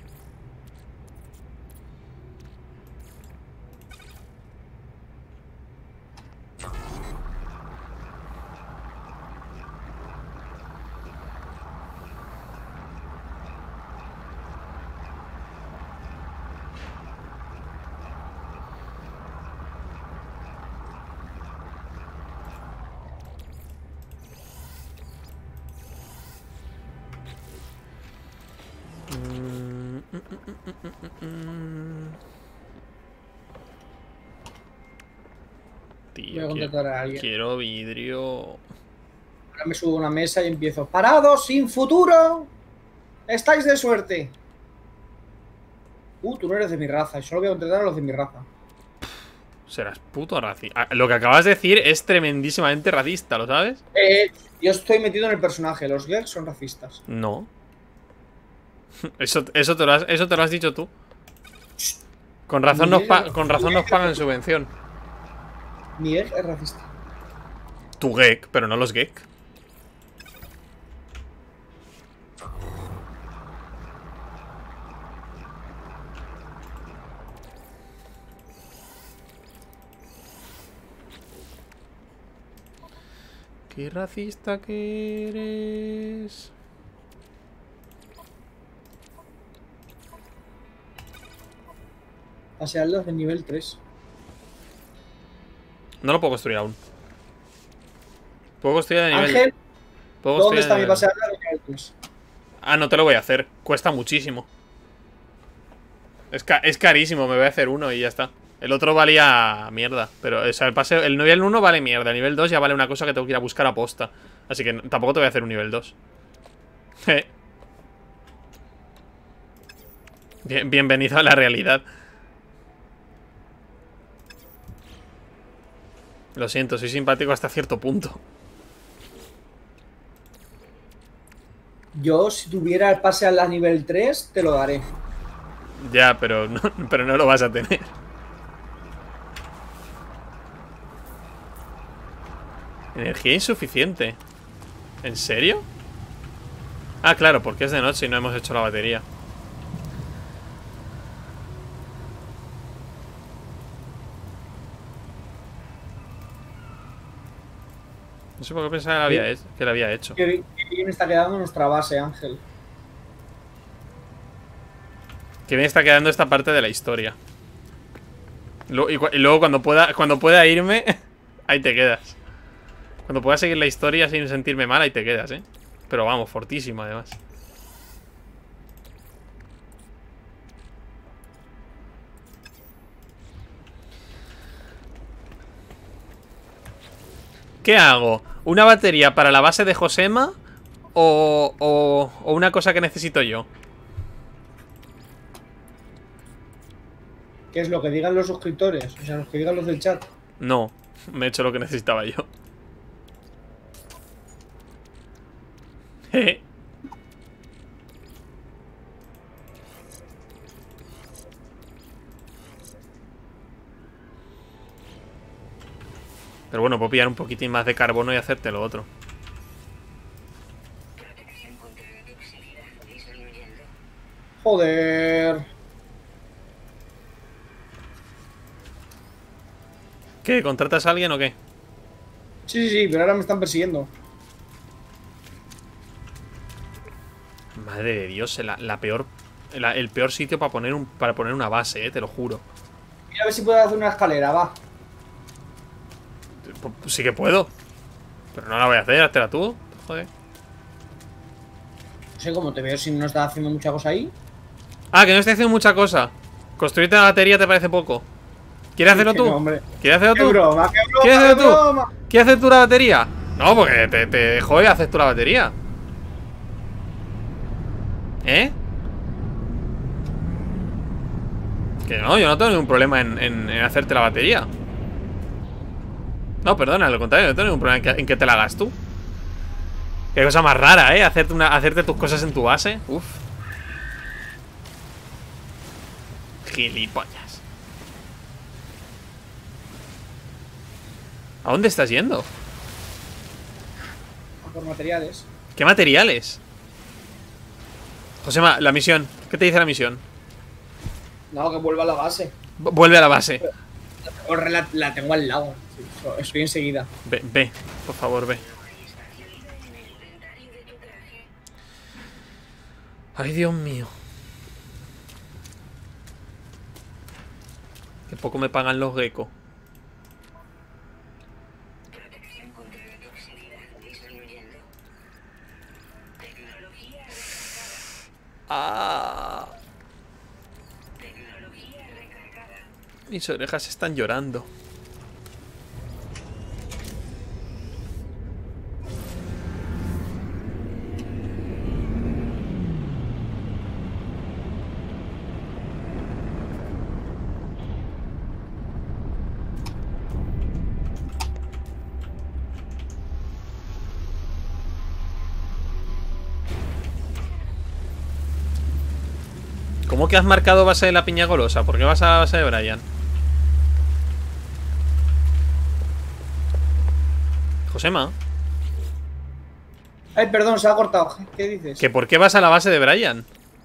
Voy a Tío, contratar a alguien. quiero vidrio. Ahora me subo a una mesa y empiezo. ¡Parados, sin futuro! ¡Estáis de suerte! Tú no eres de mi raza. Y solo voy a contratar a los de mi raza. Serás puto racista. Lo que acabas de decir es tremendísimamente racista, ¿lo sabes? Yo estoy metido en el personaje. Los Gex son racistas. No. Eso te lo has dicho tú. Con razón nos pagan subvención. Mi Gex es racista. Tu Gek, pero no los Gek. Qué racista que eres. Pasearlas de nivel 3. No lo puedo construir aún. Puedo construir de nivel. Ángel, Puedo ¿dónde construir está de mi nivel. pasearla de nivel 3? Ah, no te lo voy a hacer. Cuesta muchísimo. Es carísimo, me voy a hacer uno y ya está. El otro valía mierda. Pero, o sea, el nivel 1 vale mierda. El nivel 2 ya vale una cosa que tengo que ir a buscar a posta. Así que tampoco te voy a hacer un nivel 2. Bienvenido a la realidad. Lo siento, soy simpático hasta cierto punto. Yo, si tuviera el pase a la nivel 3, te lo daré. Ya, pero no lo vas a tener. Energía insuficiente. ¿En serio? Ah, claro, porque es de noche y no hemos hecho la batería. No sé por qué pensaba que la había hecho. Qué bien está quedando nuestra base, Ángel. Que bien está quedando esta parte de la historia. Y luego cuando pueda irme, ahí te quedas. Cuando pueda seguir la historia sin sentirme mal, ahí te quedas, ¿eh? Pero vamos, fortísimo además. ¿Qué hago? ¿Una batería para la base de Josema? ¿O una cosa que necesito yo? ¿Qué es lo que digan los suscriptores? O sea, los que digan los del chat. No, me he hecho lo que necesitaba yo. Pero bueno, puedo pillar un poquitín más de carbono y hacerte lo otro. Protección contra la toxicidad disminuyendo. Joder. ¿Qué? ¿Contratas a alguien o qué? Sí, sí, sí, pero ahora me están persiguiendo. Madre de Dios, el peor sitio para poner una base, te lo juro. Mira a ver si puedo hacer una escalera, va. Pues sí que puedo. Pero no la voy a hacer, háztela tú. Joder. No sé cómo te veo si no estás haciendo mucha cosa ahí. Ah, que no estoy haciendo mucha cosa. Construirte la batería te parece poco. ¿Quieres hacerlo Que tú? no, hombre. ¿Quieres hacerlo ¡Qué tú? broma, qué broma, ¿Quieres qué hacerlo tú? broma! ¿Quieres hacer tú la batería? No, porque te dejo y haces tú la batería. ¿Eh? Que no, yo no tengo ningún problema en hacerte la batería. No, perdona, al contrario, no tengo ningún problema en que te la hagas tú. Qué cosa más rara, ¿eh? Hacerte tus cosas en tu base. Uf. Gilipollas. ¿A dónde estás yendo? Por materiales. ¿Qué materiales? Josema, la misión. ¿Qué te dice la misión? No, que vuelva a la base. Vuelve a la base. Corre, la tengo al lado. Sí, estoy enseguida. Ve, por favor, ve. Ay, Dios mío. Que poco me pagan los geckos. Protección contra la toxicidad disminuyendo. Tecnología recargada. Ah, Tecnología recargada. mis orejas están llorando. ¿Cómo que has marcado base de la piña golosa? ¿Por qué vas a la base de Brian? Josema, Ay, perdón, se ha cortado. ¿Qué dices? ¿que por qué vas a la base de Brian?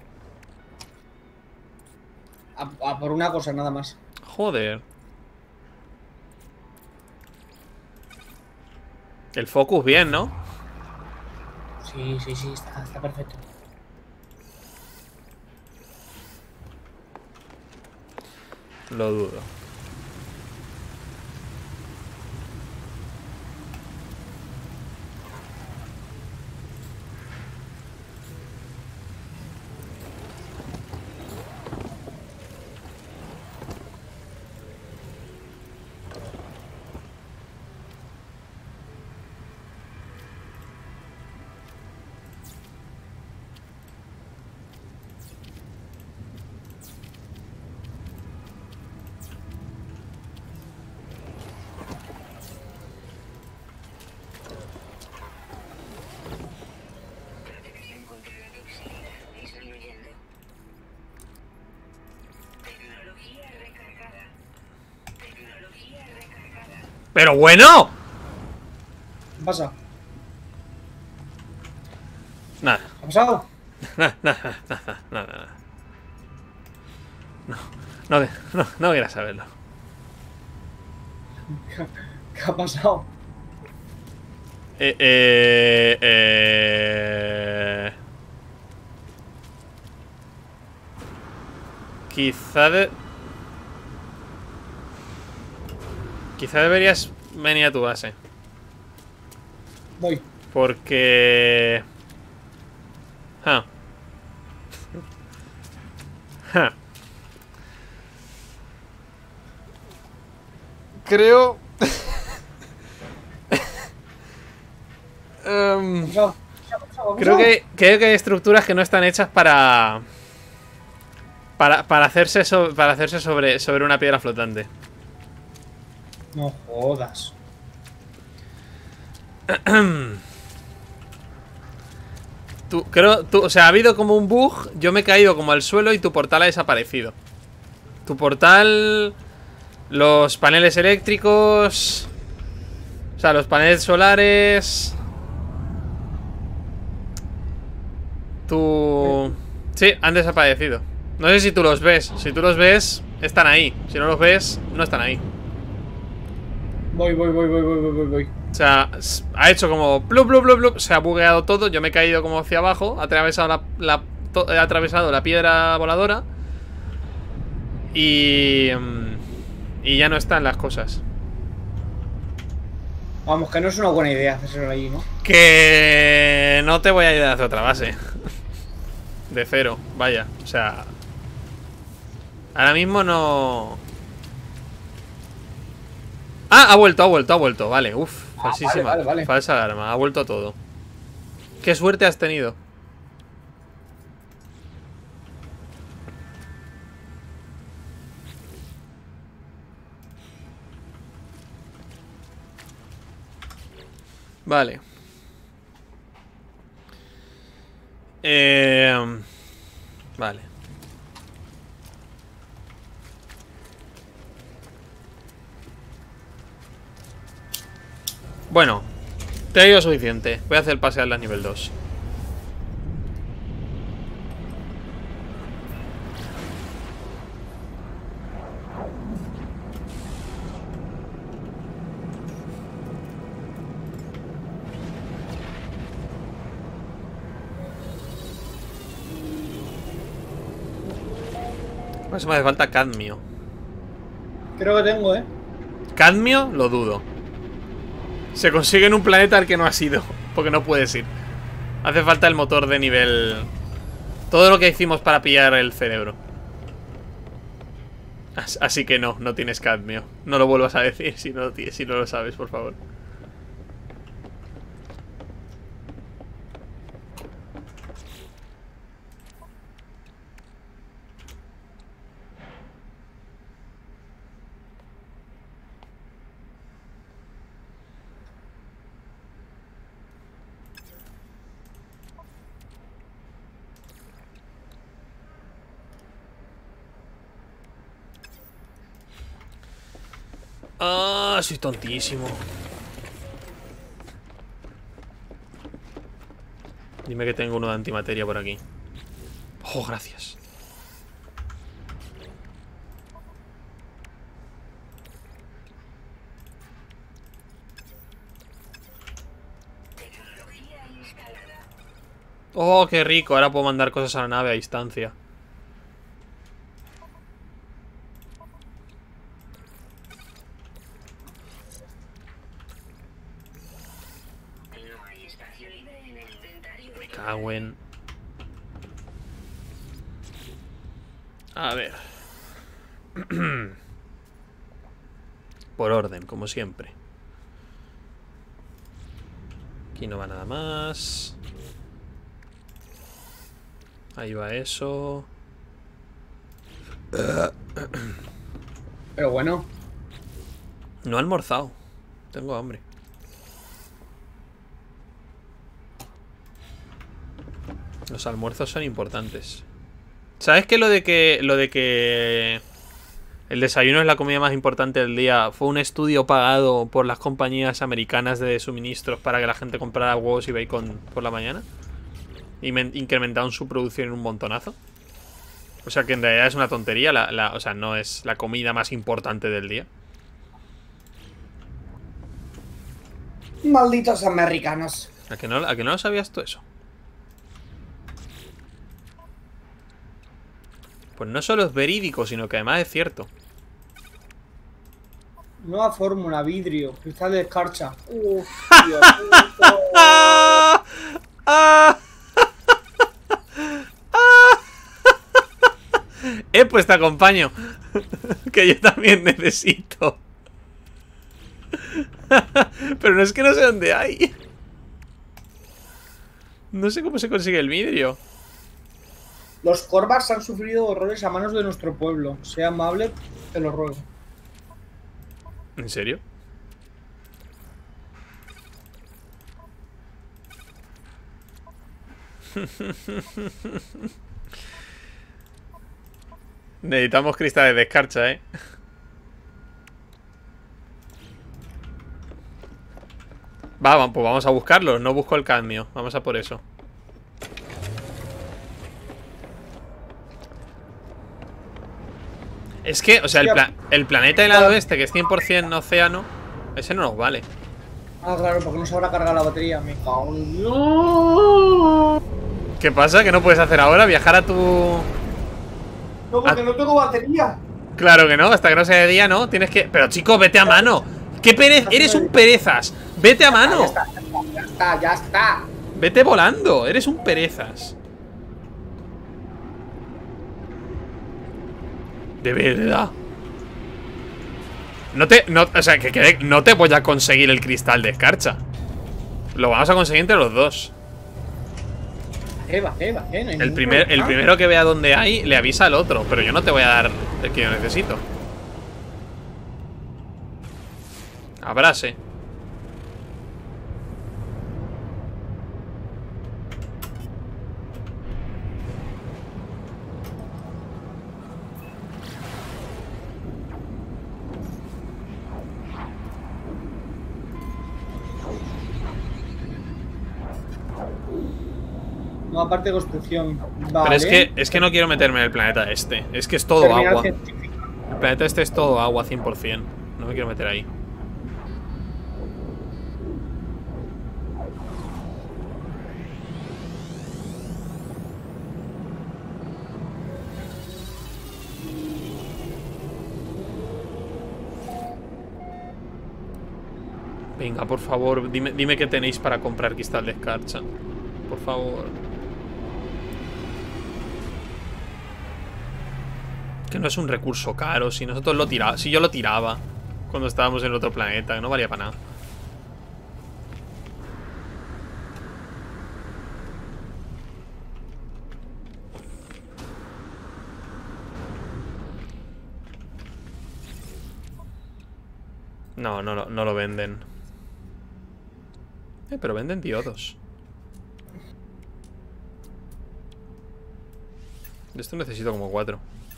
A por una cosa, nada más. Joder. El focus bien, ¿no? Sí, sí, sí, está perfecto. Lo dudo. Protección contra la toxicidad disminuyendo. Tecnología recargada. Tecnología recargada. ¡Pero bueno! ¿Qué pasa? Nada, ¿Qué ha pasado? nada. No quieras saberlo. ¿Qué ha pasado? Quizá Quizá deberías venir a tu base. Voy. Porque... Ja. Ja. Creo... ¿Qué ha pasado? ¿Qué ha pasado? creo que hay estructuras que no están hechas para hacerse sobre una piedra flotante. No jodas. O sea, ha habido como un bug. Yo me he caído como al suelo y tu portal ha desaparecido. Tu portal, los paneles eléctricos, o sea, los paneles solares. Sí, han desaparecido. No sé si tú los ves. Si tú los ves, están ahí. Si no los ves, no están ahí. Voy. O sea, ha hecho como blup, blup, blup, blup. Se ha bugueado todo. Yo me he caído como hacia abajo. Ha atravesado he atravesado la piedra voladora. Y ya no están las cosas. Vamos, que no es una buena idea hacerlo ahí, ¿no? Que no te voy a ayudar a hacer otra base. De cero, vaya. O sea, ahora mismo no... Ah, ha vuelto. Vale, uff, falsísima. Vale. Falsa alarma, ha vuelto todo. Qué suerte has tenido. Vale. Vale. Bueno, te ha ido suficiente. Voy a hacer el pase a la nivel 2. Pues me hace falta cadmio. Creo que tengo, ¿eh? Cadmio, lo dudo. Se consigue en un planeta al que no has ido, porque no puedes ir. Hace falta el motor de nivel... Todo lo que hicimos para pillar el cerebro. Así que no tienes cadmio. No lo vuelvas a decir si no lo sabes, por favor. Ah, soy tontísimo. Dime que tengo uno de antimateria por aquí. Oh, gracias. Oh, qué rico. Ahora puedo mandar cosas a la nave a distancia. No hay espacio libre en el inventario. Me cago en... A ver. Por orden, como siempre. Aquí no va nada más. Ahí va eso. Pero bueno. No he almorzado. Tengo hambre. Los almuerzos son importantes. ¿Sabes que lo de que el desayuno es la comida más importante del día fue un estudio pagado por las compañías americanas de suministros para que la gente comprara huevos y bacon por la mañana? Y incrementaron su producción en un montonazo. O sea que en realidad es una tontería. O sea, no es la comida más importante del día. Malditos americanos. ¿A que no lo sabías tú eso? Pues no solo es verídico, sino que además es cierto. Nueva fórmula, vidrio, cristal de escarcha. Dios mío. ¡Ah! ¡Ah! Pues te acompaño. Que yo también necesito. Pero no es que no sé dónde hay. No sé cómo se consigue el vidrio. Los Corvax han sufrido horrores a manos de nuestro pueblo. Sea amable, te lo ruego. ¿En serio? Necesitamos cristales de escarcha, Pues vamos a buscarlos. No busco el cadmio. Vamos a por eso. Es que, o sea, el planeta helado este, que es 100% océano, ese no nos vale. Ah, claro, porque no se habrá cargado la batería. Me cago en Dios. ¿Qué pasa? ¿Qué no puedes hacer ahora? ¿Viajar a tu...? No, porque no tengo batería. Claro que no, hasta que no sea de día, ¿no? Tienes que... Pero chico, vete a mano. ¡Qué pereza! ¡Eres un perezas! ¡Vete a mano! Ya está, ya está. Vete volando, eres un perezas. De verdad. O sea, no te voy a conseguir el cristal de escarcha. Lo vamos a conseguir entre los dos. Va, no hay El ningún problema. primero que vea dónde hay, le avisa al otro. Pero yo no te voy a dar el que yo necesito. Abrase. No, aparte de construcción. Vale. Pero es que no quiero meterme en el planeta este. Es que es todo Terminal agua. científica. El planeta este es todo agua 100%. No me quiero meter ahí. Venga, por favor, dime qué tenéis para comprar cristal de escarcha. Por favor. Que no es un recurso caro. Si nosotros lo tiramos. Si yo lo tiraba cuando estábamos en otro planeta, que no valía para nada. No lo venden. Pero venden diodos. De esto necesito como 4.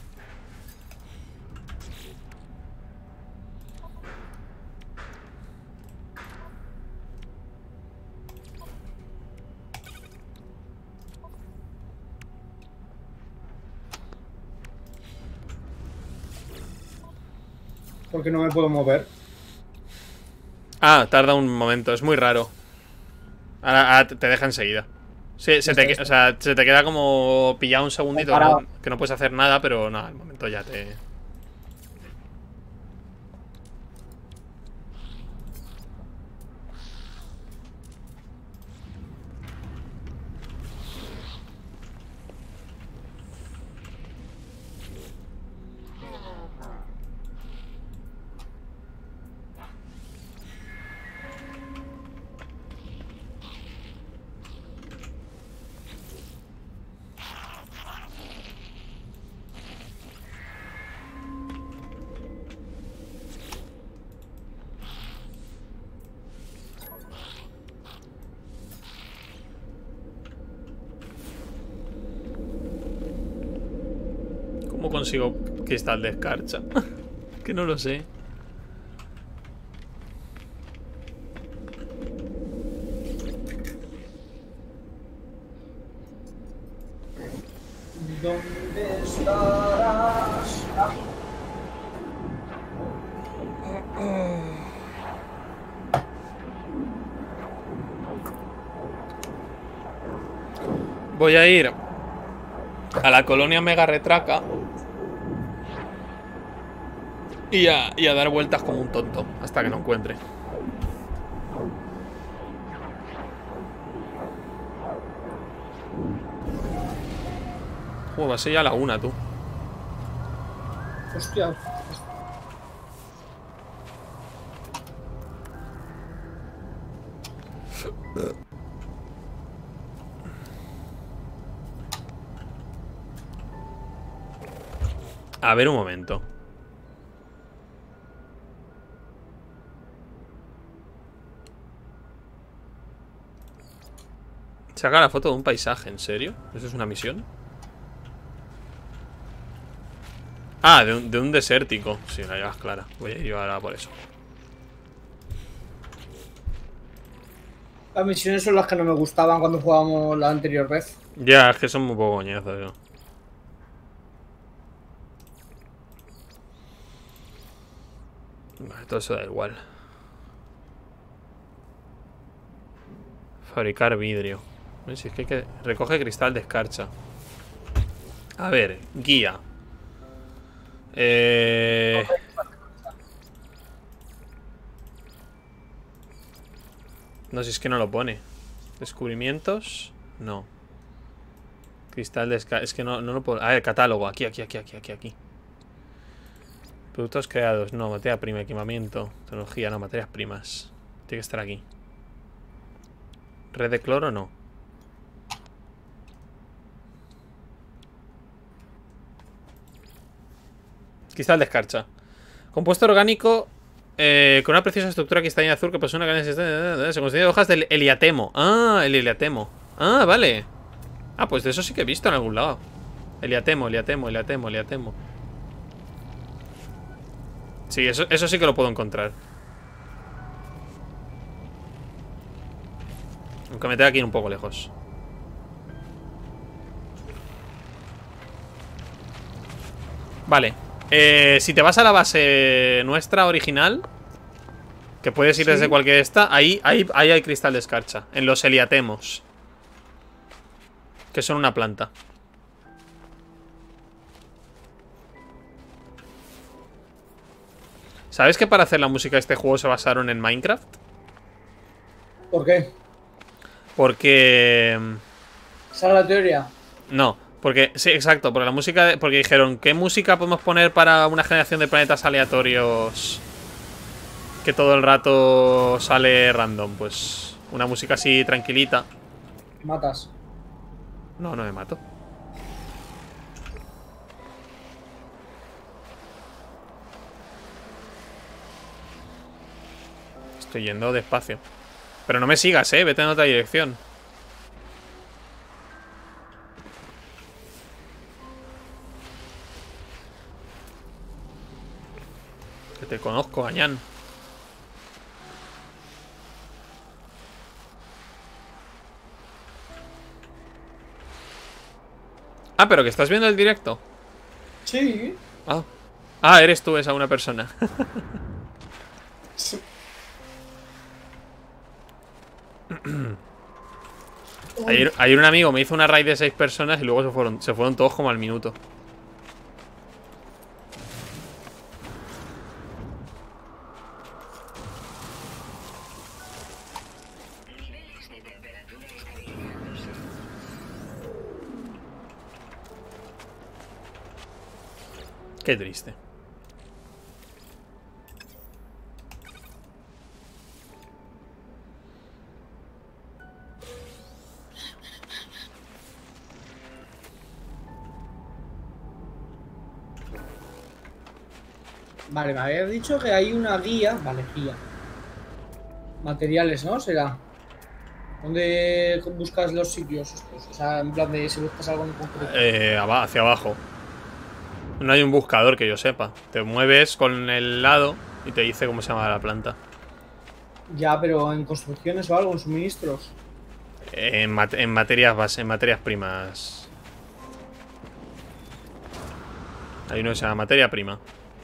Porque no me puedo mover. Ah, tarda un momento, es muy raro. Ahora te deja enseguida. Sí, o sea, se te queda como pillado un segundito, Parado. que no puedes hacer nada, pero nada, al momento ya te... ¿Cómo consigo cristal de escarcha? Que no lo sé. ¿Dónde estarás? Voy a ir a la colonia Mega Retraca y a dar vueltas como un tonto hasta que no encuentre. Va a ser ya la 1, tú. Hostia. A ver un momento. Saca la foto de un paisaje, ¿en serio? ¿Eso es una misión? Ah, de un desértico. Sí, la llevas clara. Voy a ir yo ahora por eso. Las misiones son las que no me gustaban cuando jugábamos la anterior vez. Ya, es que son muy poco coñazos, yo. Vale, todo eso da igual. Fabricar vidrio. Si es que hay que... Recoge cristal de escarcha. A ver, guía. No, si es que no lo pone. Descubrimientos. No. Cristal de escarcha. Es que no lo puedo... A ver, catálogo. Aquí. Productos creados. No, materia prima, equipamiento. Tecnología, no, materias primas. Tiene que estar aquí. Red de cloro, no. Cristal de escarcha. Compuesto orgánico con una preciosa estructura cristalina azul que posee una cadena se constituye de hojas del eliatemo. Ah, el eliatemo. Ah, vale. Ah, pues de eso sí que he visto en algún lado. Eliatemo. Sí, eso sí que lo puedo encontrar. Aunque me tenga que ir un poco lejos. Vale. Si te vas a la base nuestra original, que puedes ir desde cualquier esta, ahí hay cristal de escarcha. En los eliatemos, que son una planta. ¿Sabes que para hacer la música de este juego se basaron en Minecraft? ¿Por qué? Porque... ¿Esa es la teoría? No, porque... Sí, exacto, porque la música... Porque dijeron, ¿qué música podemos poner para una generación de planetas aleatorios que todo el rato sale random? Pues una música así tranquilita. Matas. No, no me mato. Estoy yendo despacio. Pero no me sigas, vete en otra dirección. Que te conozco, Gañán. Ah, pero que estás viendo el directo. Sí. Ah, eres tú esa una persona. Sí. Ayer un amigo me hizo una raid de 6 personas y luego se fueron todos como al minuto. Niveles de temperatura estabilizándose. Qué triste. Vale, me habías dicho que hay una guía. Vale, guía. Materiales, ¿no? Será. ¿Dónde buscas los sitios estos? O sea, en plan de si buscas algo en concreto. Hacia abajo. No hay un buscador que yo sepa. Te mueves con el lado y te dice cómo se llama la planta. Ya, pero en construcciones o algo, en suministros. En materias base, en materias primas. Hay uno que se llama materia prima.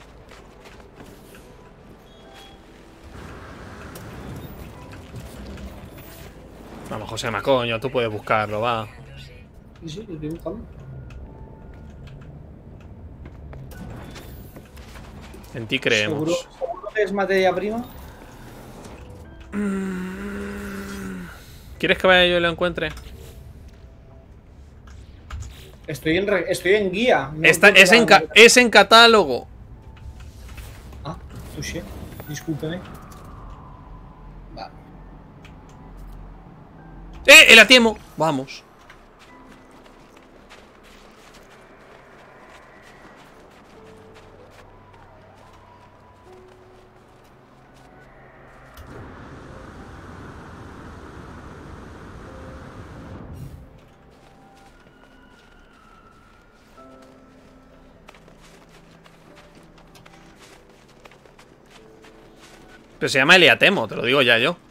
Vamos, José Macoño, tú puedes buscarlo, va. Sí, sí, lo estoy buscando. En ti creemos. ¿Seguro que es materia prima? ¿Quieres que vaya yo y lo encuentre? Estoy en guía. No Es en catálogo. Ah, touché. Discúlpeme. Vale. El atiemo. Vamos. Pero se llama Eliatemo, te lo digo ya yo.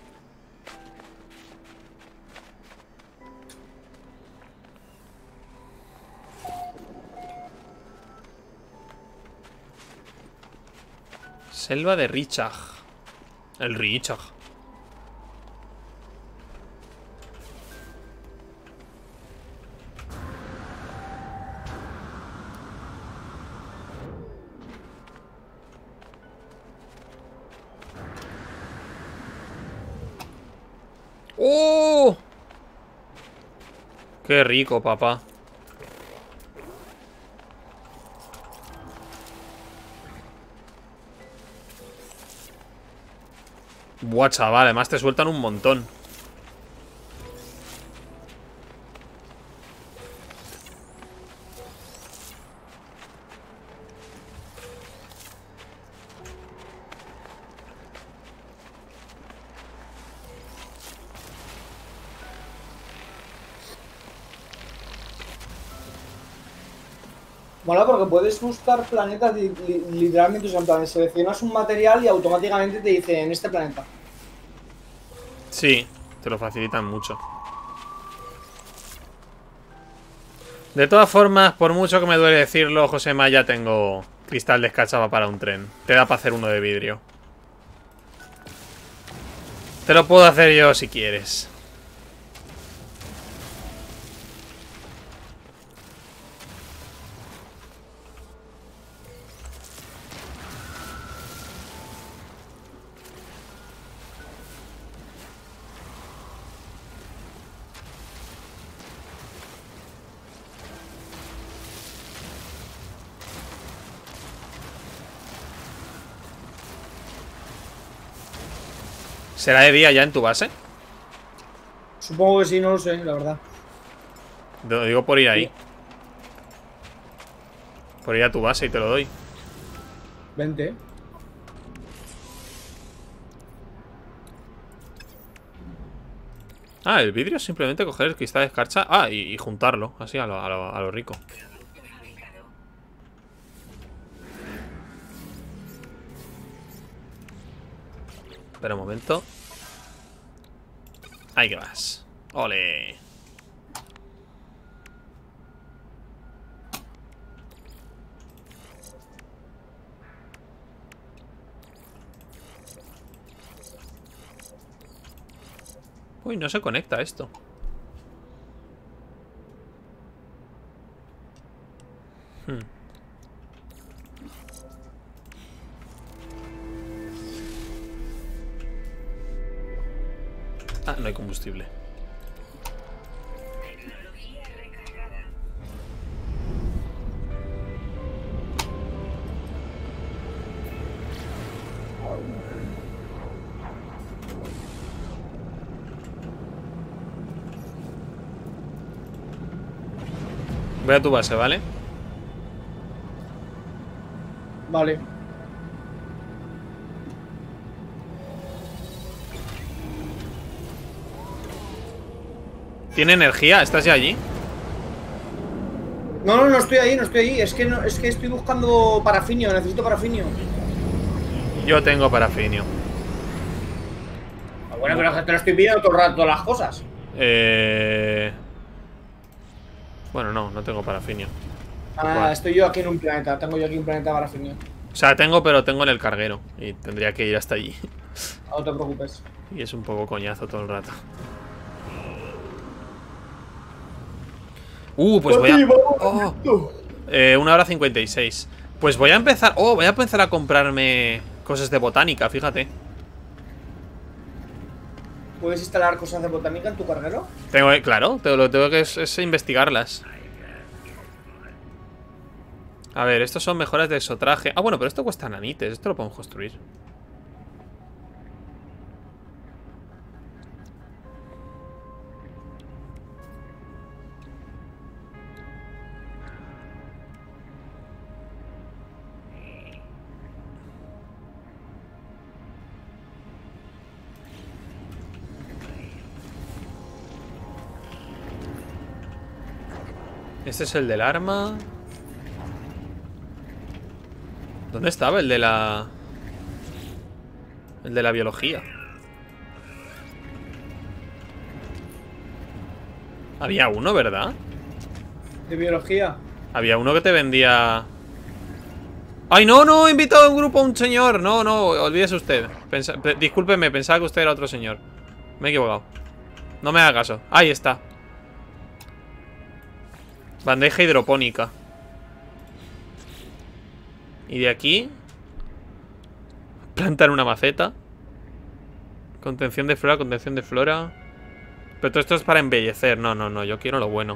Selva de Richag. El Richag. ¡Oh! ¡Qué rico, papá! Buah, chaval, además te sueltan un montón. Mola porque puedes buscar planetas literalmente, o sea, en plan, seleccionas un material y automáticamente te dice en este planeta. Sí, te lo facilitan mucho. De todas formas, por mucho que me duele decirlo, Josema, ya tengo cristal de escarchava para un tren. Te da para hacer uno de vidrio. Te lo puedo hacer yo si quieres. ¿Será de día ya en tu base? Supongo que sí, no lo sé, la verdad. Te lo digo por ir ahí. Por ir a tu base y te lo doy. Vente. Ah, el vidrio es simplemente coger el cristal de escarcha. Ah, y juntarlo, así a lo rico. Producto fabricado. Espera un momento. Ahí que vas. ¡Ole! Uy, no se conecta esto. Hmm. Ah, no hay combustible. Tecnología recargada. Voy a tu base, ¿vale? Vale. ¿Tiene energía? ¿Estás ya allí? No, no, no estoy ahí, no estoy ahí. Es que, no, es que estoy buscando parafinio, necesito parafinio. Yo tengo parafinio. Ah, bueno, pero es que te lo estoy pidiendo todo el rato las cosas. Bueno, no tengo parafinio. Ah, estoy yo aquí en un planeta. Tengo yo aquí un planeta parafinio. O sea, pero tengo en el carguero. Y tendría que ir hasta allí. No te preocupes. Y es un poco coñazo todo el rato. Pues voy a... Oh, 1 hora 56. Pues voy a empezar... voy a empezar a comprarme cosas de botánica, fíjate. ¿Puedes instalar cosas de botánica en tu carguero? Claro, lo tengo que es investigarlas. A ver, estos son mejoras de exotraje. Ah, bueno, pero esto cuesta nanites. Esto lo podemos construir. Este es el del arma. ¿Dónde estaba el de la... el de la biología? Había uno, ¿verdad? De biología. Había uno que te vendía... ¡Ay, no, no! He invitado a un grupo a un señor. No, olvídese usted. Discúlpeme, pensaba que usted era otro señor. Me he equivocado. No me haga caso. Ahí está. Bandeja hidropónica. Y de aquí plantar una maceta. Contención de flora, contención de flora. Pero todo esto es para embellecer. No, yo quiero lo bueno.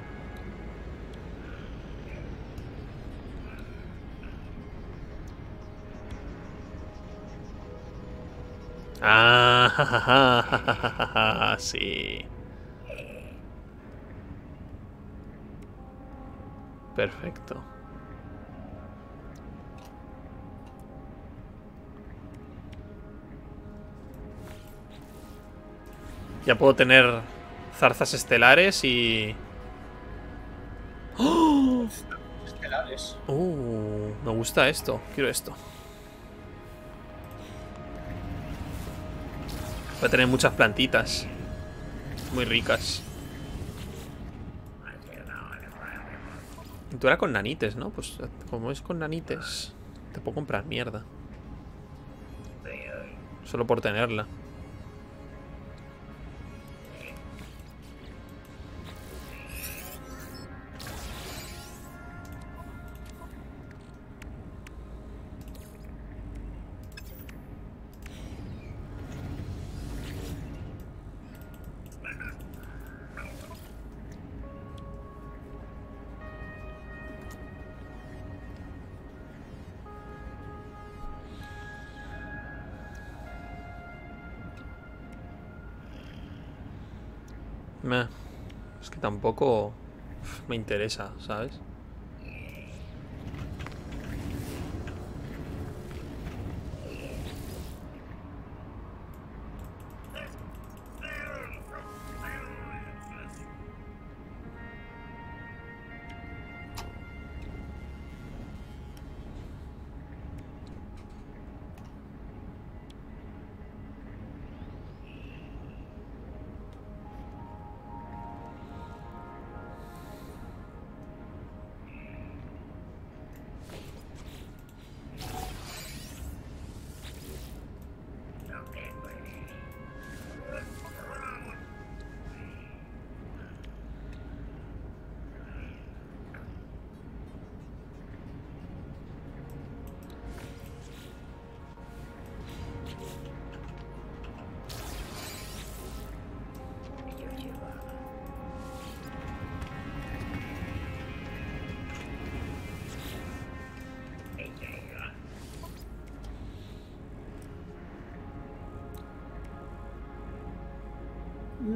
Ah, sí. Perfecto. Ya puedo tener zarzas estelares y... ¡Oh! Estelares. Me gusta esto. Quiero esto. Voy a tener muchas plantitas. Muy ricas. Tú era con nanites, ¿no? Pues como es con nanites, te puedo comprar mierda. Solo por tenerla. Es que tampoco me interesa, ¿sabes?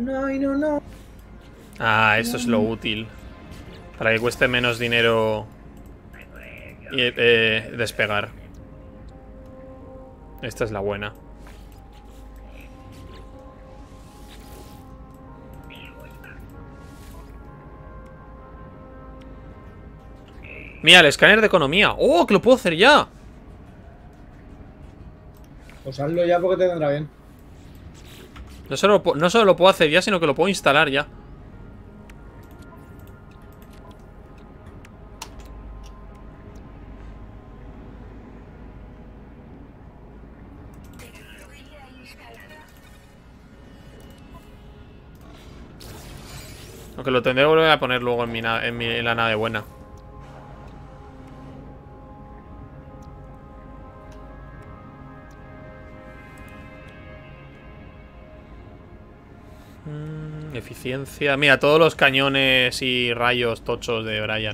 No. Ah, esto es lo útil. Para que cueste menos dinero despegar. Esta es la buena. Mira, el escáner de economía. ¡Oh, que lo puedo hacer ya! Pues hazlo ya porque te vendrá bien. No solo lo puedo hacer ya, sino que lo puedo instalar ya. Aunque lo tendré que volver a poner luego en la nave buena. Eficiencia. Mira, todos los cañones y rayos tochos de Brian.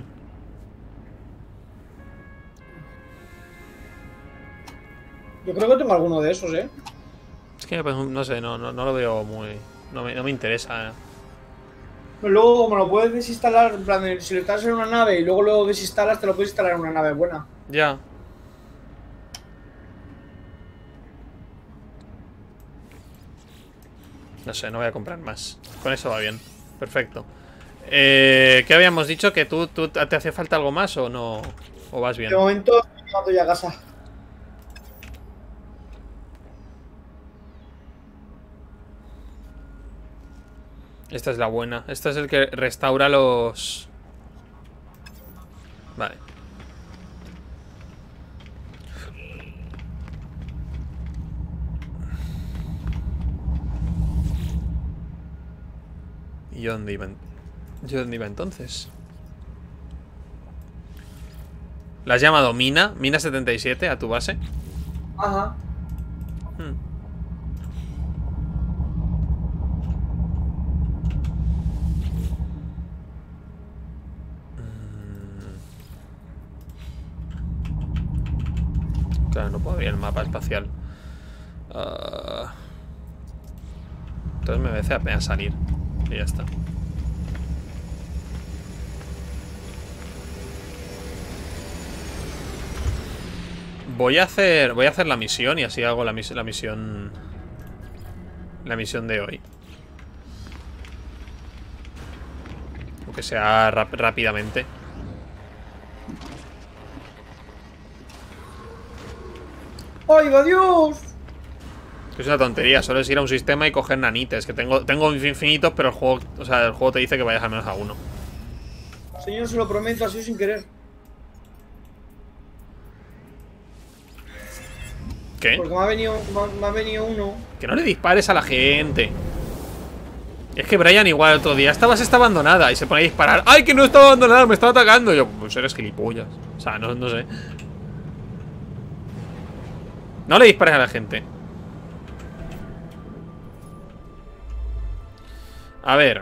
Yo creo que tengo alguno de esos, ¿eh? Es que pues, no sé, no lo veo muy... No me interesa. Pero luego, como lo puedes desinstalar, en plan, si lo estás en una nave y luego lo desinstalas, te lo puedes instalar en una nave buena. Ya. No sé, no voy a comprar más. Con eso va bien. Perfecto. ¿Qué habíamos dicho? ¿Que tú te hacía falta algo más o no? ¿O vas bien? De momento, estoy llegando ya a casa. Esta es la buena. Este es el que restaura los... Vale. ¿Y yo dónde iba? ¿Yo dónde iba entonces? ¿La has llamado Mina? ¿Mina 77 a tu base? Ajá. Claro, no puedo abrir el mapa espacial. Entonces me merece apenas salir. Y ya está. Voy a hacer la misión y así hago la misión de hoy. Aunque sea rápidamente. ¡Ay, Dios! Es una tontería, solo es ir a un sistema y coger nanites. Que tengo infinitos, pero el juego te dice que vayas al menos a uno. Señor, se lo prometo, así sin querer. ¿Qué? Porque me ha venido uno. Que no le dispares a la gente. Es que Brian igual el otro día esta base está abandonada y se pone a disparar. ¡Ay, que no está abandonada! Me está atacando. Y yo, pues eres gilipollas. O sea, no sé. No le dispares a la gente. A ver.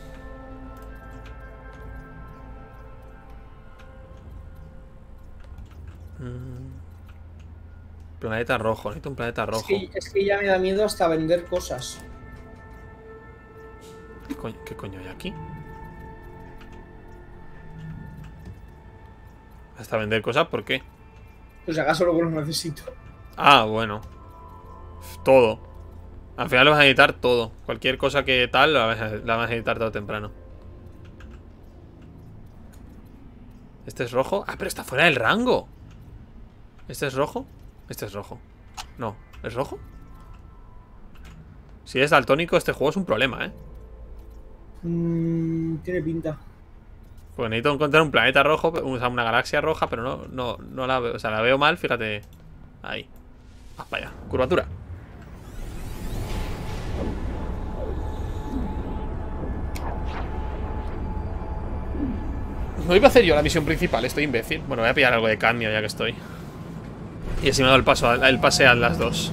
Planeta rojo, necesito un planeta rojo. Es que ya me da miedo hasta vender cosas. ¿Qué coño hay aquí? ¿Hasta vender cosas? ¿Por qué? Pues acaso luego lo necesito. Ah, bueno. Todo. Al final lo vas a editar todo. Cualquier cosa que tal, la vas a editar todo temprano. ¿Este es rojo? Ah, pero está fuera del rango. ¿Este es rojo? Este es rojo. No, ¿es rojo? Si es daltónico, este juego es un problema, ¿eh? Tiene pinta. Pues necesito encontrar un planeta rojo, o sea, una galaxia roja, pero no la veo. O sea, la veo mal, fíjate. Ahí. Vas para allá. Curvatura. No iba a hacer yo la misión principal, estoy imbécil. Bueno, voy a pillar algo de cadmio ya que estoy. Y así me he dado el pase a las dos.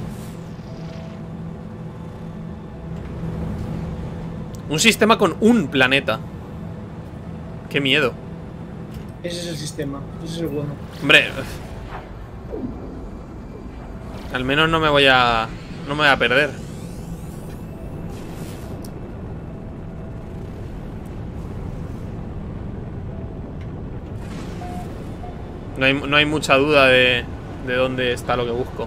Un sistema con un planeta. Qué miedo. Ese es el sistema. Ese es el bueno. Hombre. Al menos no me voy a perder. No hay mucha duda de dónde está lo que busco.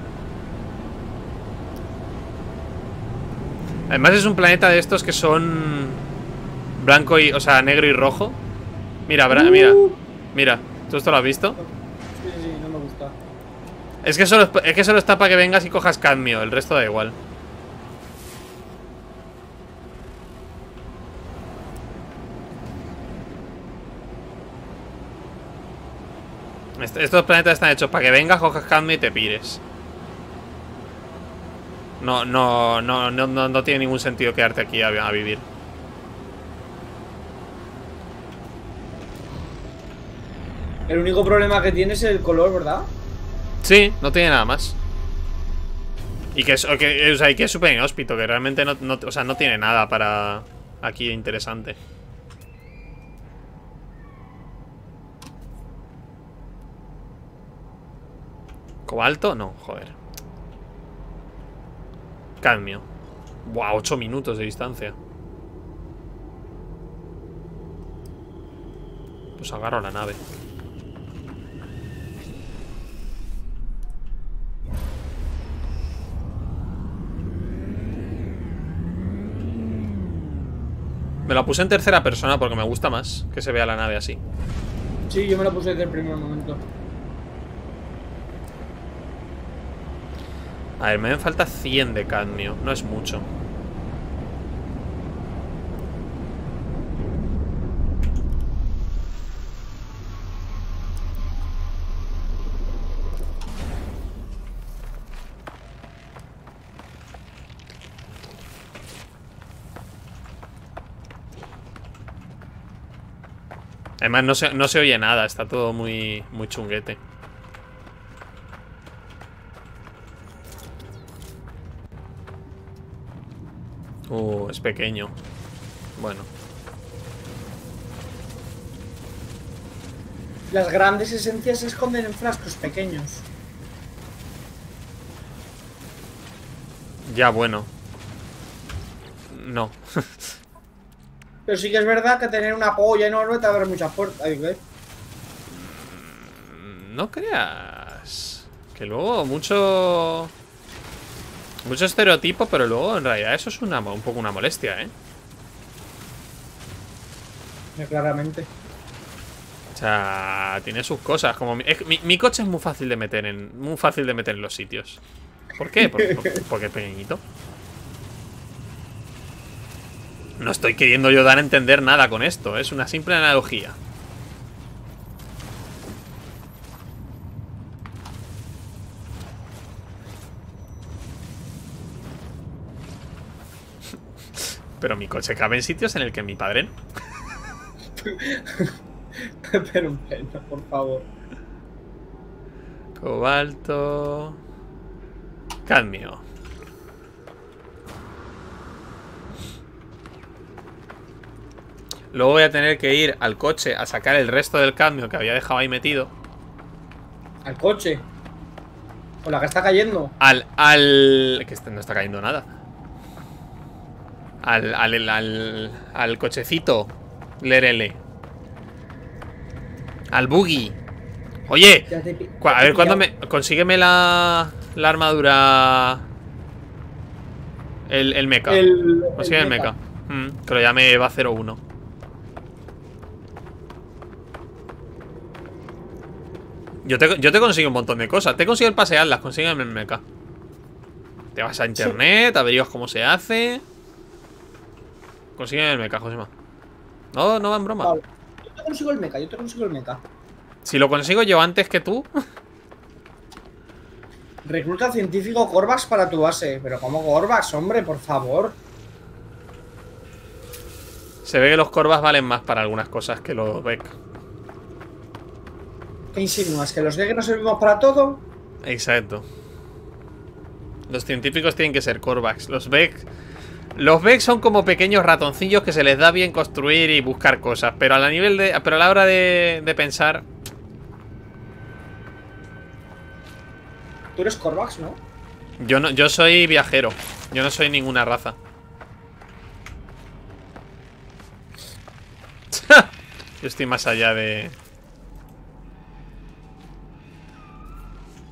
Además es un planeta de estos que son blanco y, o sea, negro y rojo. Mira, mira. ¿Tú esto lo has visto? Sí, no me gusta. Es que solo está para que vengas y cojas cadmio. El resto da igual. Estos planetas están hechos para que vengas, cojas cadmio y te pires. No tiene ningún sentido quedarte aquí a vivir. El único problema que tiene es el color, ¿verdad? Sí, no tiene nada más. Y que es súper inhóspito, que realmente no tiene nada para aquí interesante. ¿Cobalto? No, joder. Cadmio. Buah, 8 minutos de distancia. Pues agarro la nave. Me la puse en tercera persona porque me gusta más que se vea la nave así. Sí, yo me la puse desde el primer momento. A ver, me falta 100 de cadmio. No es mucho. Además no se oye nada. Está todo muy chunguete. Es pequeño. Bueno. Las grandes esencias se esconden en frascos pequeños. Ya, bueno. No. Pero sí que es verdad que tener una polla enorme te abre muchas puertas. No creas. Que luego mucho estereotipo, pero luego en realidad eso es un poco una molestia, ¿eh? Claramente. O sea, tiene sus cosas. Como mi coche es muy fácil de meter en los sitios. ¿Por qué? Porque es pequeñito. No estoy queriendo yo dar a entender nada con esto. Es una simple analogía. Pero mi coche cabe en sitios en el que mi padre no. Pero por favor. Cobalto. Cadmio. Luego voy a tener que ir al coche a sacar el resto del cadmio que había dejado ahí metido. ¿Al coche? ¿Con la que está cayendo? Que no está cayendo nada. Al cochecito Lerele. Al buggy. Oye, a ver, ¿cuándo consígueme la armadura? El mecha. Consigue el mecha. Que lo llame Eva 01. Yo te consigo un montón de cosas. Te consigo el pasearlas, consígueme el mecha. Te vas a internet, averiguas cómo se hace. Consígueme el mecha, Josema. No va en broma. Vale. Yo te consigo el mecha. Si lo consigo yo antes que tú. Recluta científico Corvax para tu base. Pero ¿cómo Corvax, hombre? Por favor. Se ve que los Corvas valen más para algunas cosas que los Beck. ¿Qué insinúas? ¿Que los Beck no servimos para todo? Exacto. Los científicos tienen que ser Corvax. Los Beck son como pequeños ratoncillos que se les da bien construir y buscar cosas. Pero a la hora de pensar. Tú eres Corvax, ¿no? Yo soy viajero. Yo no soy ninguna raza. Yo estoy más allá de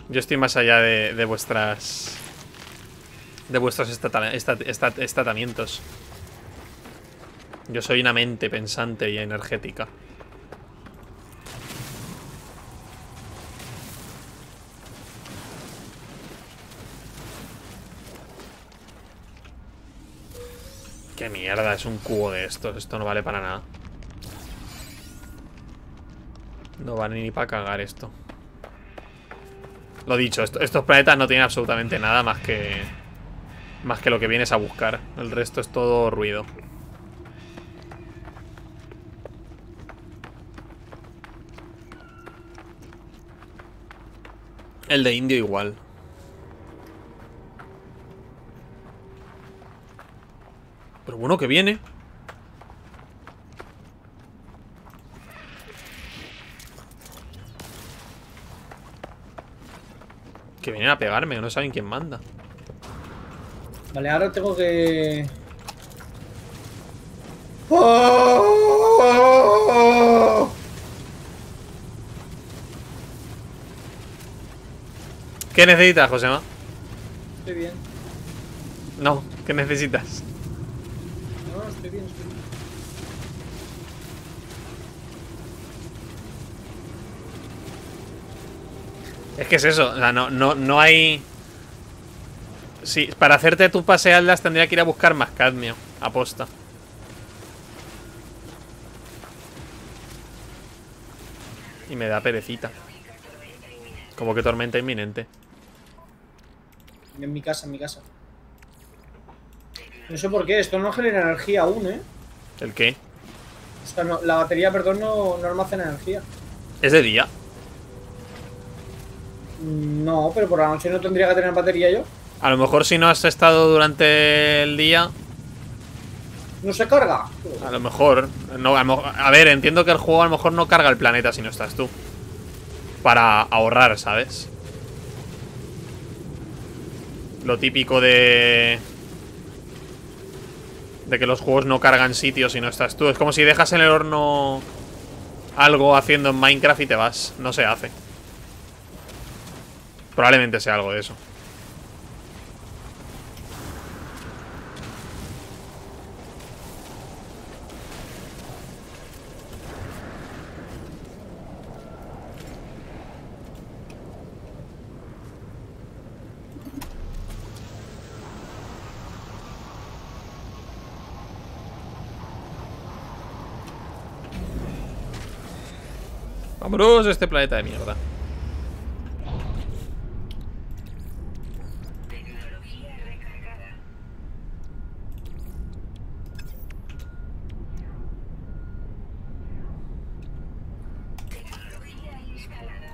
Yo estoy más allá de vuestras... De vuestros estatamientos. Yo soy una mente pensante y energética. Qué mierda, es un cubo de estos. Esto no vale para nada. No vale ni para cagar esto. Lo dicho, estos planetas no tienen absolutamente nada más que lo que vienes a buscar. El resto es todo ruido. El de Indio igual. Pero bueno, que viene. Que vienen a pegarme, que no saben quién manda. Vale, ahora tengo que... ¡Oh! ¿Qué necesitas, Josema? Estoy bien. No, ¿qué necesitas? No, estoy bien, estoy bien. Es que es eso, o sea, no hay... Sí, para hacerte tu pasealdas tendría que ir a buscar más cadmio. Aposta. Y me da perecita. Como que tormenta inminente. En mi casa, en mi casa. No sé por qué, esto no genera energía aún, ¿eh? ¿El qué? O sea, no, la batería, perdón, no almacena energía. ¿Es de día? No, pero por la noche no tendría que tener batería yo. A lo mejor si no has estado durante el día... ¿No se carga? A lo mejor... No, a ver, entiendo que el juego a lo mejor no carga el planeta si no estás tú. Para ahorrar, ¿sabes? Lo típico de que los juegos no cargan sitios si no estás tú. Es como si dejas en el horno algo haciendo en Minecraft y te vas. No se hace. Probablemente sea algo de eso. Vámonos a este planeta de mierda. Tecnología recargada. Tecnología instalada.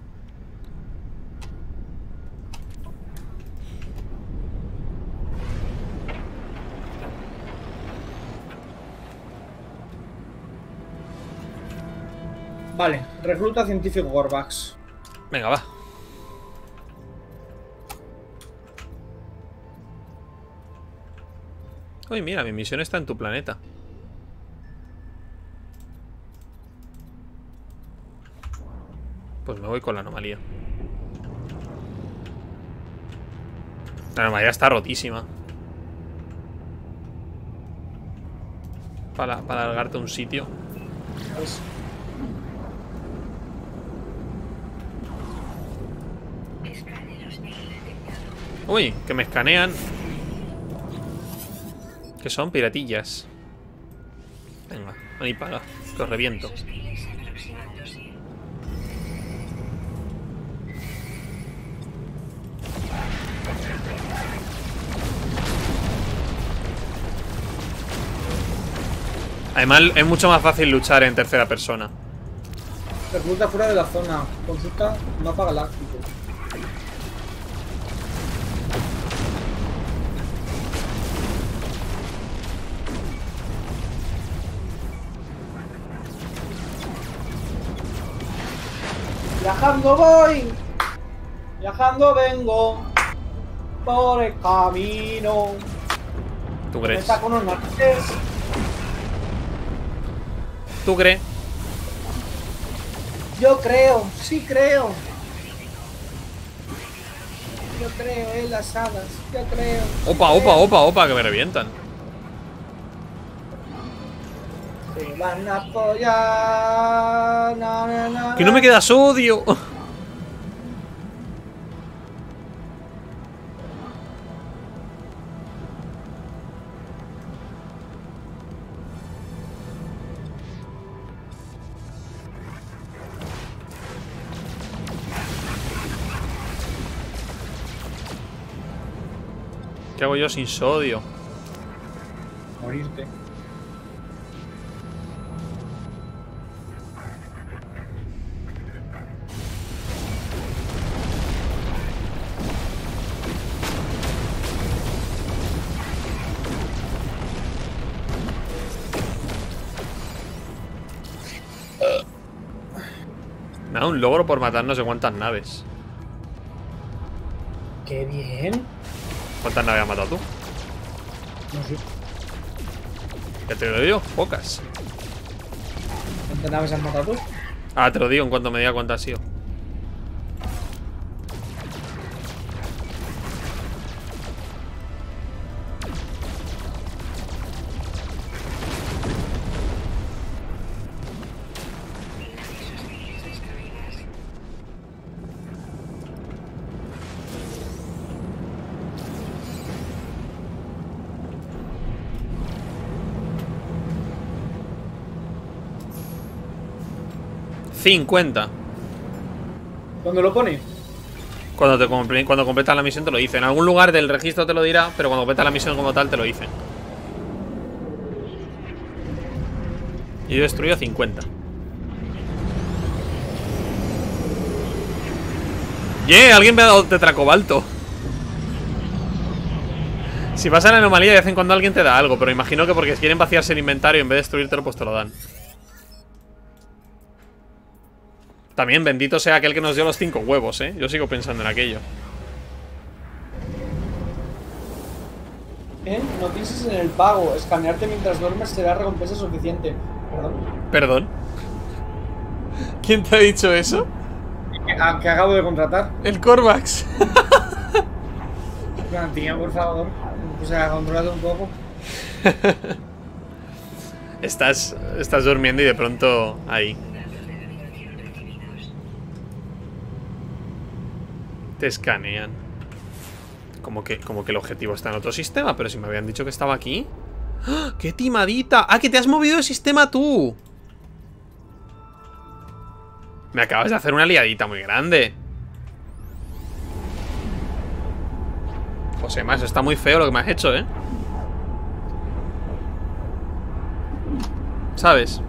Vale, recluta científico Gorbax. Venga, va. Uy, mira, mi misión está en tu planeta. Pues me voy con la anomalía. La anomalía está rotísima. Para largarte a un sitio. ¿Sabes? Escáneros detectado. Uy, que me escanean. Que son piratillas. Venga, ahí paga. Que os reviento. Hostiles aproximándose. Además, es mucho más fácil luchar en tercera persona. Recluta fuera de la zona. Consulta mapa galáctico. Viajando voy. Viajando vengo. Por el camino. ¿Tú Me crees? saco unos narices. ¿Tú crees? Yo creo, sí creo. yo creo en las hadas, yo creo. Opa, opa, opa, opa, que me revientan. Te van a apoyar. Que no me queda sodio. ¿Qué hago yo sin sodio? Morirte. Me da un logro por matar no sé cuántas naves. Qué bien. ¿Cuántas naves has matado tú? No sé. Ya te lo digo, pocas. ¿Cuántas naves has matado tú? Ah, te lo digo en cuanto me diga cuántas ha sido. $50. ¿Dónde lo pone? Cuando completas la misión te lo dice. En algún lugar del registro te lo dirá, pero cuando completas la misión como tal te lo dice. Y yo he destruido 50. ¡Yeah! Alguien me ha dado tetracobalto. Si pasa la anomalía, de vez en cuando alguien te da algo, pero imagino que porque quieren vaciarse el inventario y en vez de destruírtelo, pues te lo dan. También bendito sea aquel que nos dio los 5 huevos, ¿eh? Yo sigo pensando en aquello. No pienses en el pago. Escanearte mientras duermes será recompensa suficiente. Perdón. ¿Perdón? ¿Quién te ha dicho eso? Que acabo de contratar. El Corvax. Garantía, por favor. O sea, controlado un poco. Estás durmiendo y de pronto ahí. Te escanean. Como que el objetivo está en otro sistema. Pero si me habían dicho que estaba aquí. ¡Ah! ¡Qué timadita! ¡Ah, que te has movido de sistema tú! Me acabas de hacer una liadita muy grande. José, eso está muy feo lo que me has hecho, ¿eh? ¿Sabes?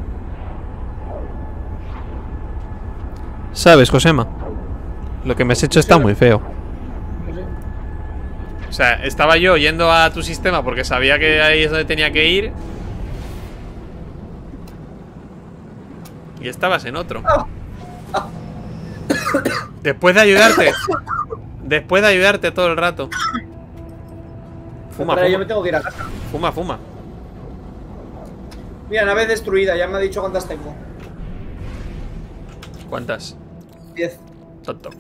¿Sabes, Josema? Lo que me has hecho está muy feo. O sea, estaba yo yendo a tu sistema porque sabía que ahí es donde tenía que ir. Y estabas en otro. Después de ayudarte. Después de ayudarte todo el rato. Fuma, Pero yo fuma. me tengo que ir a casa. Fuma, fuma. Mira, nave destruida. Ya me ha dicho cuántas tengo. ¿Cuántas? 10. Tonto.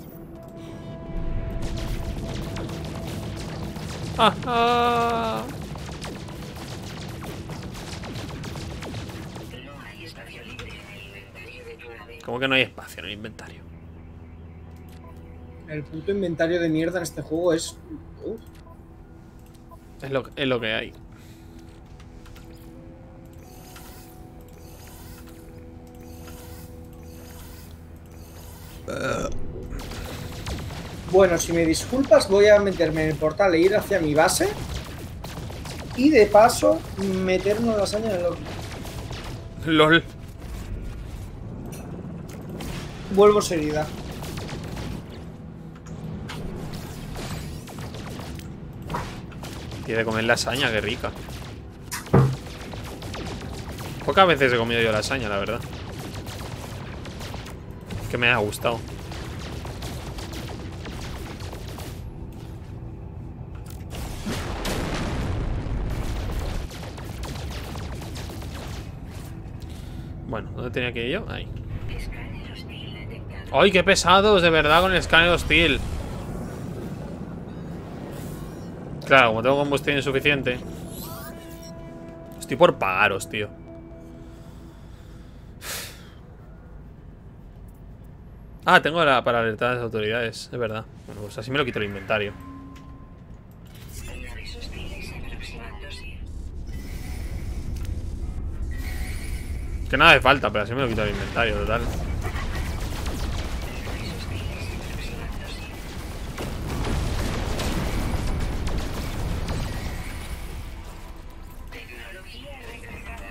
Ah, ah. No hay espacio libre en el inventario de tu nave. ¿Cómo que no hay espacio en el inventario? El puto inventario de mierda en este juego es... Es lo que hay. Bueno, si me disculpas, voy a meterme en el portal e ir hacia mi base. Y de paso, meterme una lasaña en el horno. LOL. Vuelvo seguida. Tiene de comer lasaña, qué rica. Pocas veces he comido yo lasaña, la verdad. Que me ha gustado. Bueno, ¿dónde tenía que ir yo? Ahí. Escáner hostil detectado. ¡Ay, qué pesados! De verdad con el escáner hostil. Claro, como tengo combustible insuficiente. Estoy por pagaros, tío. Ah, tengo para alertar a las autoridades, es verdad. Bueno, pues así me lo quito el inventario. Naves hostiles aproximándose. Que nada de falta, pero así me lo quito el inventario, total. Naves hostiles aproximándose. Tecnología recargada.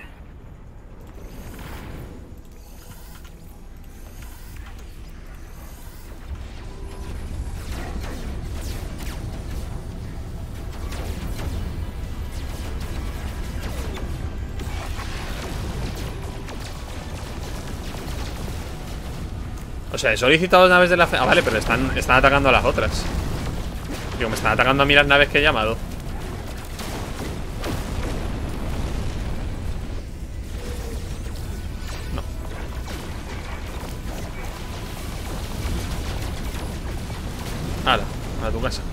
O sea, he solicitado naves de la... Ah, vale, pero están atacando a las otras. Digo, me están atacando a mí las naves que he llamado. No. Hala, a tu casa.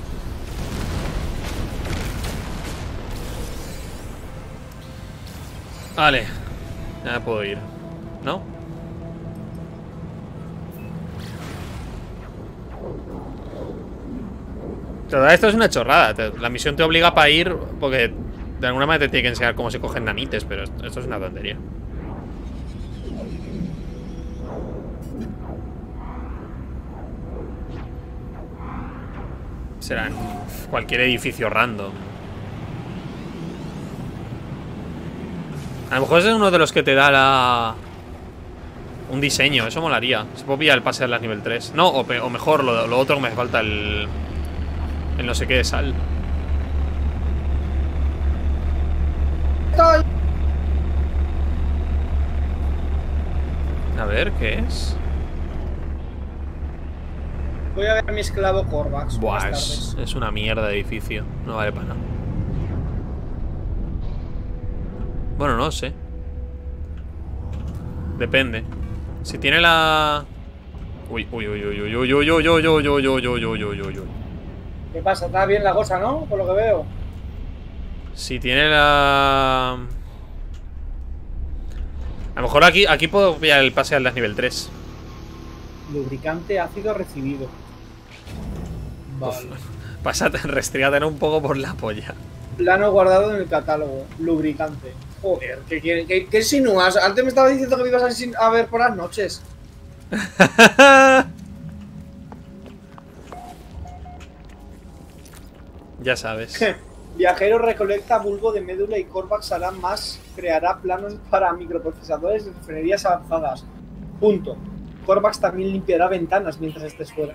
Vale. Ya puedo ir. ¿No? Total, esto es una chorrada. La misión te obliga para ir porque de alguna manera te tiene que enseñar cómo se cogen nanites, pero esto es una tontería. Será en cualquier edificio random. A lo mejor es uno de los que te da un diseño, eso molaría. Se puede pillar el pase de las nivel 3. No, o mejor, lo otro que me hace falta, el no sé qué de sal. Estoy. A ver, ¿qué es? Voy a ver a mi esclavo Corvax. Buah, Buenas tardes. es una mierda de edificio. No vale para nada. Bueno, no sé. Depende. Si tiene la... Uy, uy, uy, uy, uy, uy, uy, uy, uy, uy, uy, uy, uy, uy, uy, uy. ¿Qué pasa? Está bien la cosa, ¿no? Por lo que veo. Si tiene la... A lo mejor aquí puedo pillar el pase al das nivel 3. Lubricante ácido recibido. Vale. Pásate, restrígate un poco por la polla. Plano guardado en el catálogo. Lubricante. Joder, ¿qué insinúas? Antes me estaba diciendo que me ibas a ver por las noches. Ya sabes. Viajero recolecta bulbo de médula y Corvax hará más. Creará planos para microprocesadores y refinerías avanzadas. Punto. Corvax también limpiará ventanas mientras estés fuera.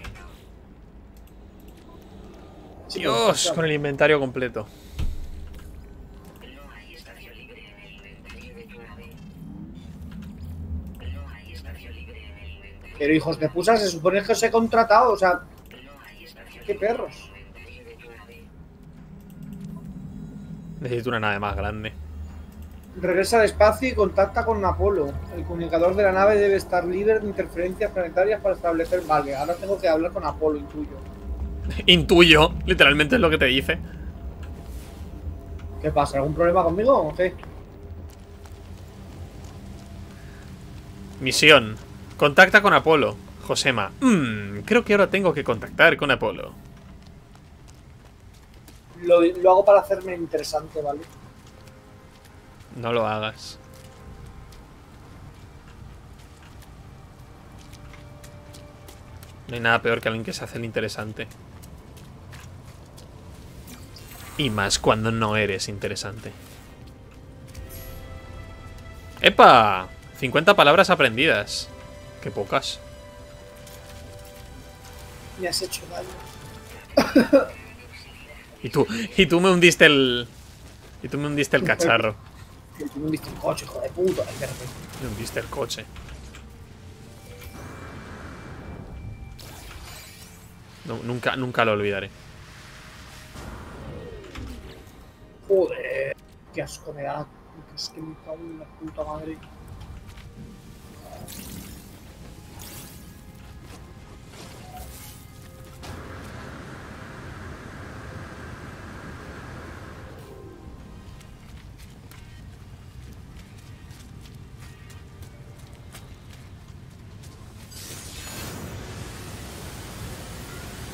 Sí, Dios, pues, con el inventario completo. No hay espacio libre en el inventario de tu nave. No hay espacio libre en el inventario. Pero hijos de puta, se supone que os he contratado, o sea, No hay espacio qué libre perros. en el inventario de tu nave. Necesito una nave más grande. Regresa al espacio y contacta con Apolo. El comunicador de la nave debe estar libre de interferencias planetarias para establecer... Vale, ahora tengo que hablar con Apolo, intuyo. Intuyo, literalmente es lo que te dice. ¿Qué pasa? ¿Algún problema conmigo o qué? Misión. Contacta con Apolo. Josema. Creo que ahora tengo que contactar con Apolo. Lo hago para hacerme interesante, ¿vale? No lo hagas. No hay nada peor que alguien que se hace el interesante. Y más cuando no eres interesante. ¡Epa! 50 palabras aprendidas. Qué pocas. Me has hecho daño. Y tú me hundiste el... Y tú me hundiste el cacharro. Tú me viste un coche, hijo de puta. Ay, verde. Me hundiste el coche. No, nunca lo olvidaré. Joder. Qué asco me da. Es que me cago en la puta madre.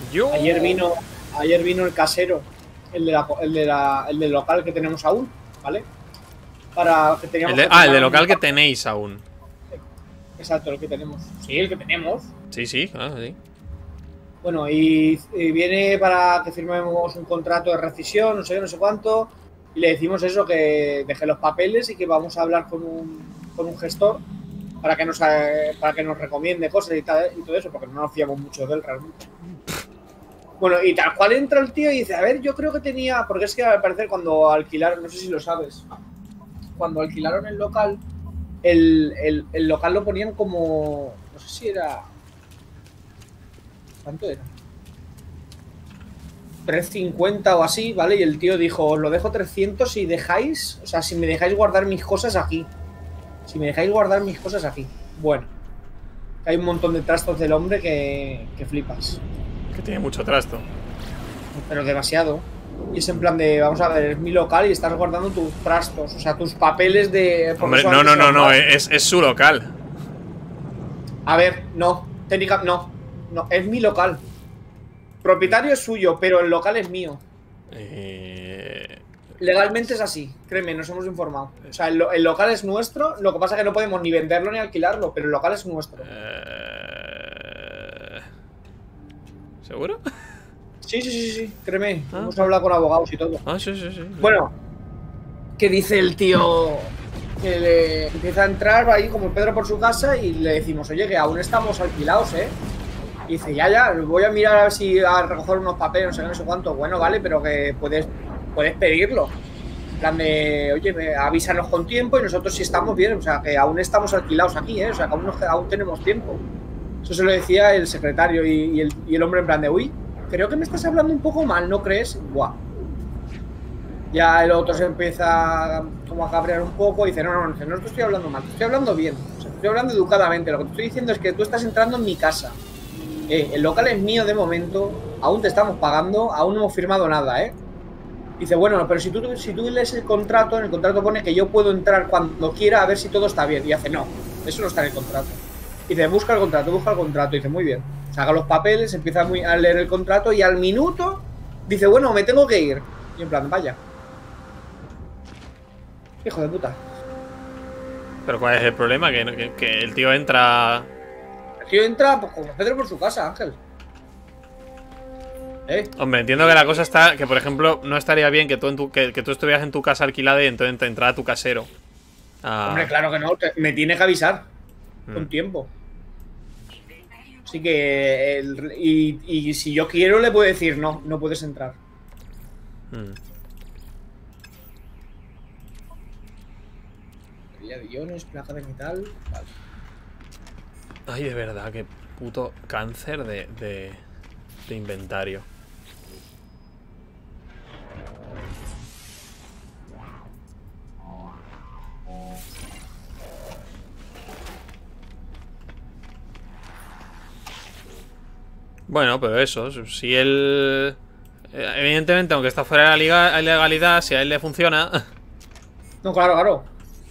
Yo. Ayer vino el casero, el del local que tenemos aún, ¿vale? Para que teníamos El de local que tenéis aún. Exacto, el que tenemos. Sí, el que tenemos. Sí, sí, sí. Bueno, y viene para que firmemos un contrato de rescisión, no sé qué, no sé cuánto. Y le decimos eso, que deje los papeles y que vamos a hablar con un gestor para que nos recomiende cosas y todo eso, porque no nos fiamos mucho de él realmente. Bueno, y tal cual entra el tío y dice, a ver, yo creo que tenía... Porque es que al parecer cuando alquilaron, no sé si lo sabes, cuando alquilaron el local, el local lo ponían como... No sé si era... ¿Cuánto era? 350 o así, ¿vale? Y el tío dijo, os lo dejo 300 si dejáis... O sea, si me dejáis guardar mis cosas aquí. Si me dejáis guardar mis cosas aquí. Bueno. Hay un montón de trastos del hombre que flipas. Que tiene mucho trasto. Pero demasiado. Y es en plan de, vamos a ver, es mi local y estás guardando tus trastos, o sea, tus papeles de... Hombre, no, es su local. A ver, no, técnica, no, es mi local. Propietario es suyo, pero el local es mío. Legalmente es así, créeme, nos hemos informado. O sea, el local es nuestro, lo que pasa es que no podemos ni venderlo ni alquilarlo, pero el local es nuestro. ¿Seguro? Sí, créeme, hemos hablado con abogados y todo. Sí. Bueno, que dice el tío que le empieza a entrar ahí como Pedro por su casa y le decimos, oye, que aún estamos alquilados, ¿eh? Y dice, ya, voy a mirar a ver si a recoger unos papeles, no sé cuánto. Bueno, vale, pero que puedes pedirlo. En plan de, oye, avísanos con tiempo y nosotros si estamos bien, o sea, que aún estamos alquilados aquí, ¿eh? O sea, que aún tenemos tiempo. Eso se lo decía el secretario y el hombre en plan de, uy, creo que me estás hablando un poco mal, ¿no crees? Buah. Ya el otro se empieza como a cabrear un poco y dice, no te estoy hablando mal, te estoy hablando bien, o sea, te estoy hablando educadamente, lo que te estoy diciendo es que tú estás entrando en mi casa. El local es mío de momento, aún te estamos pagando, aún no hemos firmado nada, ¿eh? Dice, bueno, pero si tú lees el contrato, en el contrato pone que yo puedo entrar cuando quiera a ver si todo está bien. Y hace, no, eso no está en el contrato. Dice, busca el contrato. Dice, muy bien. Saca los papeles, empieza a leer el contrato y al minuto dice, bueno, me tengo que ir. Y en plan, vaya. Hijo de puta. ¿Pero cuál es el problema? Que el tío entra... El tío entra pues, como Pedro por su casa, Ángel. Hombre, entiendo que la cosa está... Que, por ejemplo, no estaría bien que tú estuvieras en tu casa alquilada y entonces te entrara tu casero. Hombre, claro que no. Me tiene que avisar. Con tiempo. Así que... Y si yo quiero le puedo decir, no puedes entrar. De iones, placa de metal... Vale. Ay, de verdad, qué puto cáncer de inventario. Bueno, pero eso, si él... Evidentemente, aunque está fuera de la legalidad, si a él le funciona... No, claro.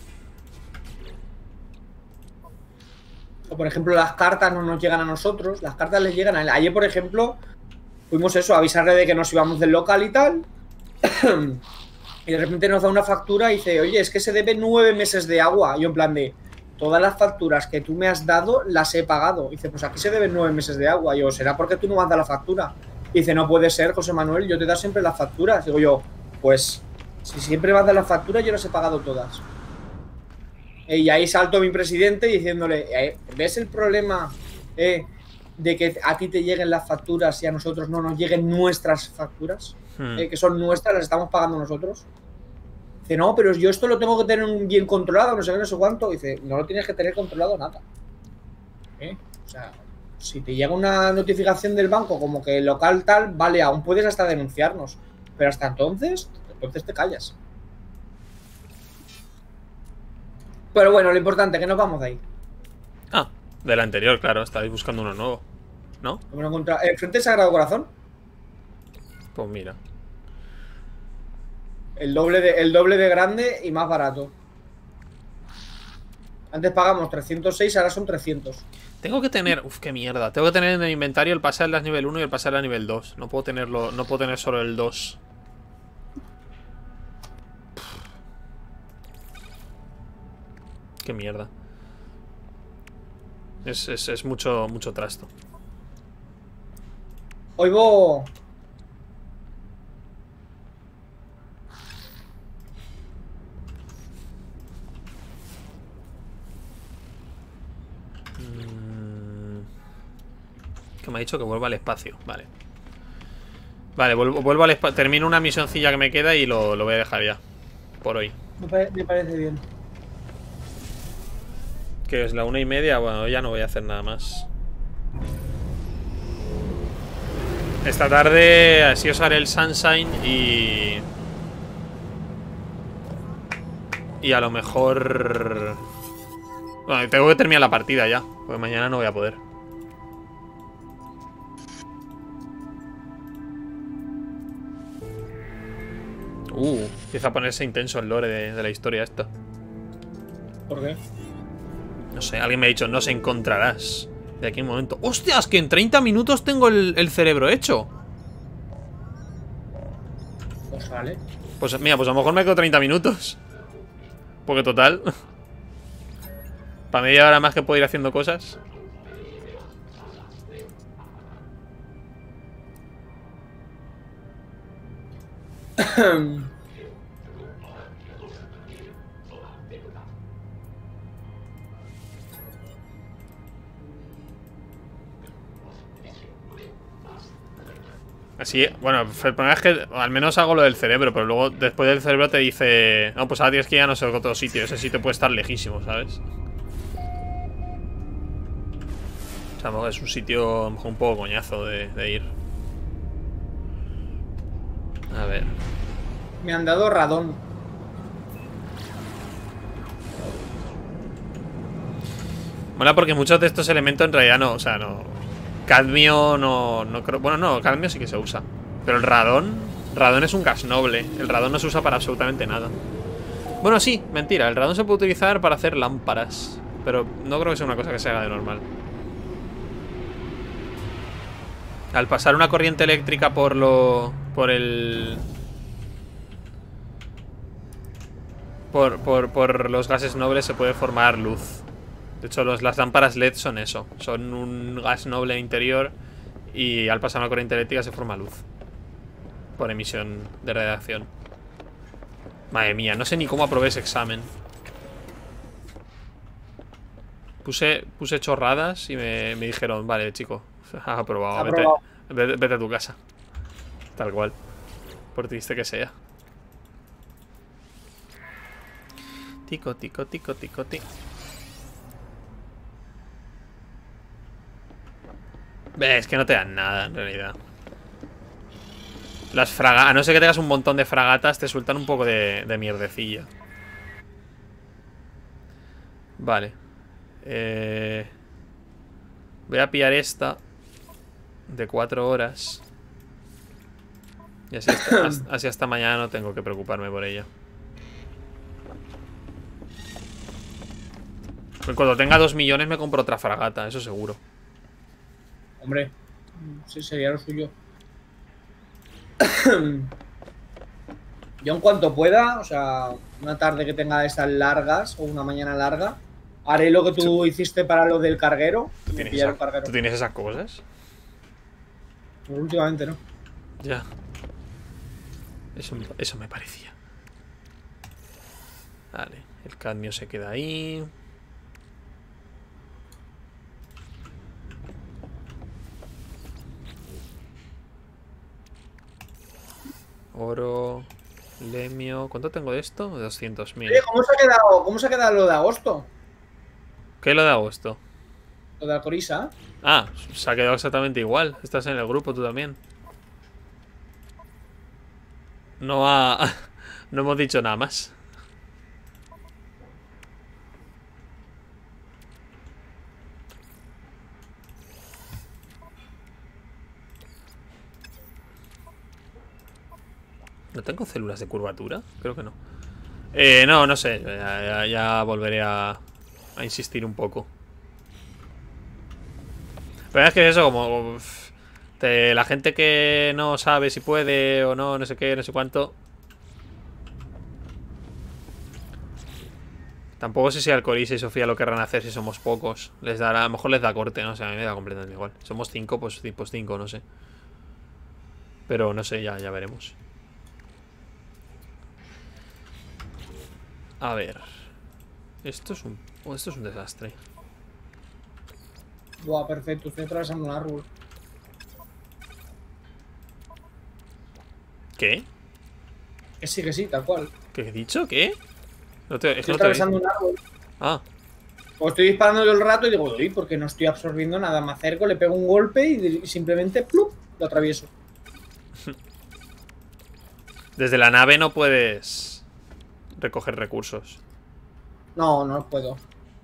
O por ejemplo, las cartas no nos llegan a nosotros, las cartas les llegan a él. Ayer, por ejemplo, fuimos eso, a avisarle de que nos íbamos del local y tal. Y de repente nos da una factura y dice, oye, es que se debe 9 meses de agua. Y yo en plan de, todas las facturas que tú me has dado las he pagado. Y dice, pues aquí se deben 9 meses de agua. Y yo, ¿será porque tú no me has dado la factura? Y dice, no puede ser, José Manuel, yo te da siempre las facturas. Digo yo, pues, si siempre me has dado las facturas, yo las he pagado todas. Y ahí saltó mi presidente diciéndole, ¿ves el problema de que a ti te lleguen las facturas y a nosotros no nos lleguen nuestras facturas? Que son nuestras, las estamos pagando nosotros. Dice, no, pero yo esto lo tengo que tener bien controlado, no sé qué, no sé cuánto. Dice, no lo tienes que tener controlado nada. O sea, si te llega una notificación del banco como que el local tal, vale, aún puedes hasta denunciarnos. Pero hasta entonces te callas. Pero bueno, lo importante es que nos vamos de ahí. Ah, del anterior, claro, estáis buscando uno nuevo, ¿no? ¿Frente al Sagrado Corazón? Pues mira. El doble de grande y más barato. Antes pagamos 306, ahora son 300. Tengo que tener... Uf, qué mierda. Tengo que tener en el inventario el pasar a nivel 1 y el pasar a nivel 2. No puedo tenerlo... No puedo tener solo el 2. Qué mierda. Es mucho trasto. Oigo. Que me ha dicho que vuelva al espacio. Vale. Vale, vuelvo al espacio. Termino una misioncilla que me queda y lo voy a dejar ya. Por hoy. Me parece bien. Que es la 1:30. Bueno, ya no voy a hacer nada más. Esta tarde así os haré el Sunshine y a lo mejor... Bueno, tengo que terminar la partida ya, porque mañana no voy a poder. Empieza a ponerse intenso el lore de la historia esta. ¿Por qué? No sé, alguien me ha dicho, no se encontrarás de aquí a un momento. ¡Hostias! Que en 30 minutos tengo el cerebro hecho. Pues vale. Pues mira, pues a lo mejor me quedo 30 minutos. Porque total, para media hora más que puedo ir haciendo cosas. Así, bueno, el problema es que al menos hago lo del cerebro, pero luego después del cerebro te dice, no, pues ahora tienes que ir a no sé otro sitio. Ese sitio puede estar lejísimo, ¿sabes? O sea, a lo mejor es un sitio a lo mejor un poco coñazo de ir. A ver. Me han dado radón. Mola porque muchos de estos elementos en realidad no, o sea, no. Cadmio no creo. Bueno, no, cadmio sí que se usa. Pero el radón. Radón es un gas noble. El radón no se usa para absolutamente nada. Bueno, sí, mentira. El radón se puede utilizar para hacer lámparas. Pero no creo que sea una cosa que se haga de normal. Al pasar una corriente eléctrica por el. Por los gases nobles se puede formar luz. De hecho, las lámparas LED son eso. Son un gas noble interior y al pasar una corriente eléctrica se forma luz. Por emisión de radiación. Madre mía, no sé ni cómo aprobé ese examen. Puse chorradas y me dijeron, vale, chico, has aprobado. Vete a tu casa. Tal cual. Por triste que sea. Tico, tico, tico, tico, tico. Es que no te dan nada, en realidad. Las fragatas, a no ser que tengas un montón de fragatas, te sueltan un poco de mierdecilla. Vale. Voy a pillar esta de 4 horas. Y así hasta mañana no tengo que preocuparme por ella. Cuando tenga 2 millones me compro otra fragata, eso seguro. Hombre, sí, sería lo suyo. Yo en cuanto pueda, o sea, una tarde que tenga estas largas o una mañana larga, haré lo que tú hiciste para lo del carguero. ¿Tú tienes esas cosas? Pues últimamente no. Ya. Eso me parecía. Vale, el cadmio se queda ahí. Oro, lemio. ¿Cuánto tengo de esto? 200.000. Oye, ¿cómo se ha quedado lo de agosto? ¿Qué es lo de agosto? Lo de Alcoriza. Ah, se ha quedado exactamente igual. Estás en el grupo tú también. No hemos dicho nada más. ¿No tengo células de curvatura? Creo que no. No sé. Ya volveré a a insistir un poco. Pero es que es eso, como la gente que no sabe si puede o no, no sé qué, no sé cuánto. Tampoco sé si Alcorisa y Sofía lo querrán hacer si somos pocos. Les dará, a lo mejor les da corte, no sé, a mí me da completamente igual. Somos 5, pues 5, no sé. Pero no sé, ya veremos. A ver. Esto es un desastre. Buah, perfecto, estoy atravesando un árbol. ¿Qué? Que sí, tal cual. ¿Qué he dicho? ¿Qué? Es que Estoy no te atravesando oí. un árbol. Ah, O estoy disparando yo el rato y digo, uy, porque no estoy absorbiendo nada. Me acerco, le pego un golpe y simplemente ¡plup! Lo atravieso. desde la nave no puedes recoger recursos. No puedo.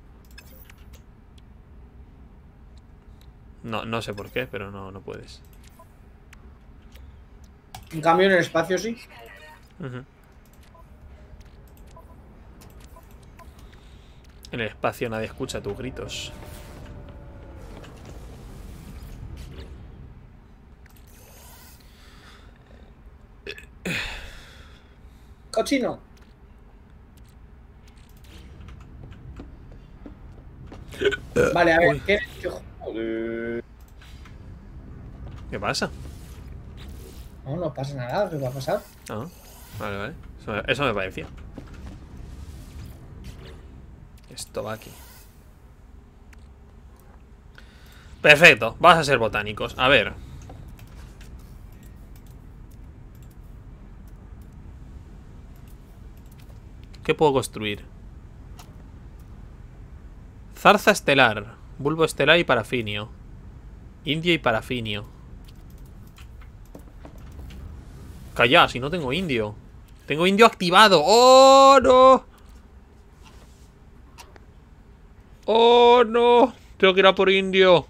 No sé por qué, pero no puedes. En cambio, en el espacio sí. Ujú. En el espacio nadie escucha tus gritos. Cochino. Vale, a ver, Uy. ¿qué? Joder. ¿Qué pasa? No pasa nada, ¿qué va a pasar? Ah, vale. Eso me parecía. Esto va aquí. Perfecto, vas a ser botánicos. A ver. ¿Qué puedo construir? Zarza estelar, bulbo estelar y parafinio. Indio y parafinio. Calla, si no tengo indio. Tengo indio activado. ¡Oh, no! ¡Oh, no! Tengo que ir a por indio.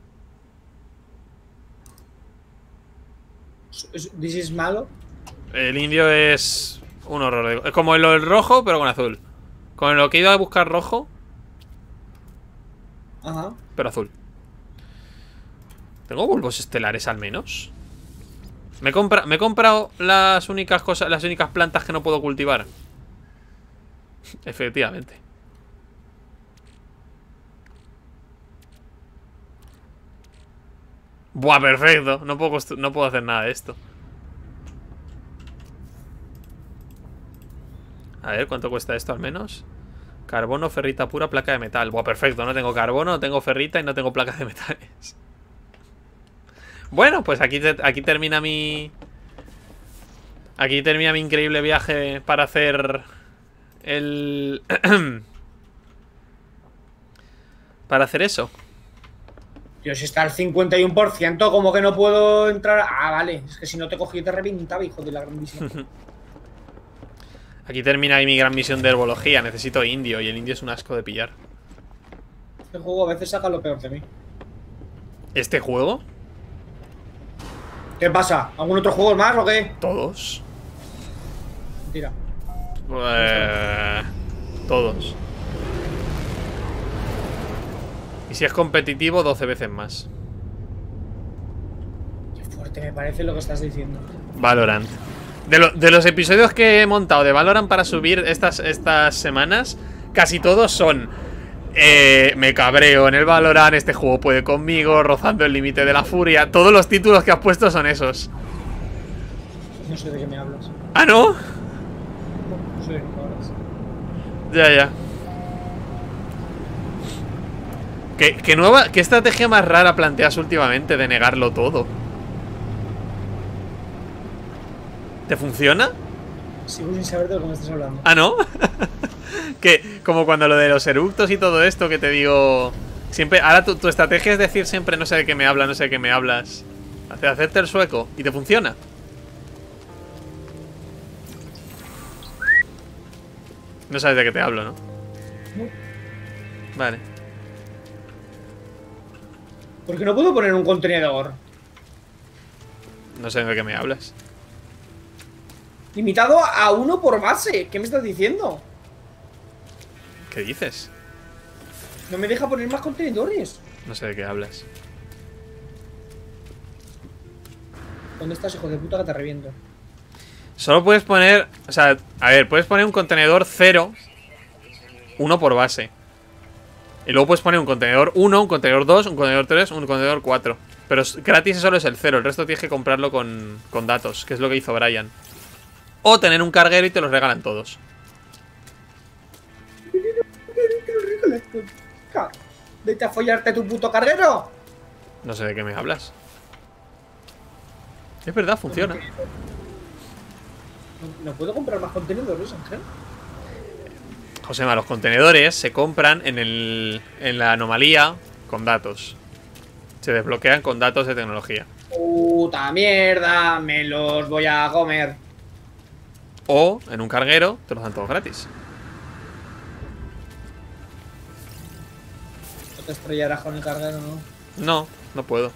¿This is malo? El indio es un horror. Es como el rojo, pero con azul. Con lo que he ido a buscar rojo, Ajá. pero azul. ¿Tengo bulbos estelares al menos? Me he comprado las únicas cosas, las únicas plantas que no puedo cultivar. Efectivamente. Buah, perfecto. No puedo hacer nada de esto. A ver, ¿cuánto cuesta esto al menos? Carbono, ferrita pura, placa de metal. Buah, perfecto. No tengo carbono, no tengo ferrita y no tengo placas de metales. Bueno, pues aquí termina mi... Aquí termina mi increíble viaje para hacer... El... para hacer eso. Tío, si está al 51%, ¿cómo que no puedo entrar? Ah, vale. Es que si no te cogí te reventaba, hijo de la grandísima. Aquí termina ahí mi gran misión de herbología. Necesito indio y el indio es un asco de pillar. Este juego a veces saca lo peor de mí. ¿Este juego? ¿Qué pasa? ¿Algún otro juego más o qué? Todos. Mentira. Todos. Y si es competitivo, 12 veces más. Qué fuerte me parece lo que estás diciendo. Valorant. De los episodios que he montado de Valorant para subir estas semanas, casi todos son... me cabreo en el Valorant, este juego puede conmigo, rozando el límite de la furia. Todos los títulos que has puesto son esos. No sé de qué me hablas. ¿Ah, no? No sé de qué me hablas. Ya. ¿Qué estrategia más rara planteas últimamente de negarlo todo? ¿Te funciona? Sigo sin saber de lo que me estás hablando. ¿Ah, no? Que como cuando lo de los eructos y todo esto que te digo... Siempre, ahora tu estrategia es decir siempre no sé de qué me hablas, no sé de qué me hablas. Hacerte el sueco. ¿Y te funciona? No sabes de qué te hablo, ¿no? No. Vale. ¿Por qué no puedo poner un contenedor? No sé de qué me hablas. Limitado a 1 por base. ¿Qué me estás diciendo? ¿Qué dices? No me deja poner más contenedores. No sé de qué hablas. ¿Dónde estás, hijo de puta, que te reviento? Solo puedes poner... O sea, a ver, puedes poner un contenedor 0, 1 por base. Y luego puedes poner un contenedor 1, un contenedor 2, un contenedor 3, un contenedor 4. Pero gratis solo es el 0, el resto tienes que comprarlo con datos, que es lo que hizo Brian. O tener un carguero y te los regalan todos. Vete a follarte tu puto carguero. No sé de qué me hablas. Es verdad, funciona. ¿No puedo comprar más contenedores, Ángel? Josema, los contenedores se compran en la anomalía con datos. Se desbloquean con datos de tecnología. Puta mierda, me los voy a comer. O en un carguero te los dan todos gratis. No te estrellarás con el carguero, ¿no? No, no puedo.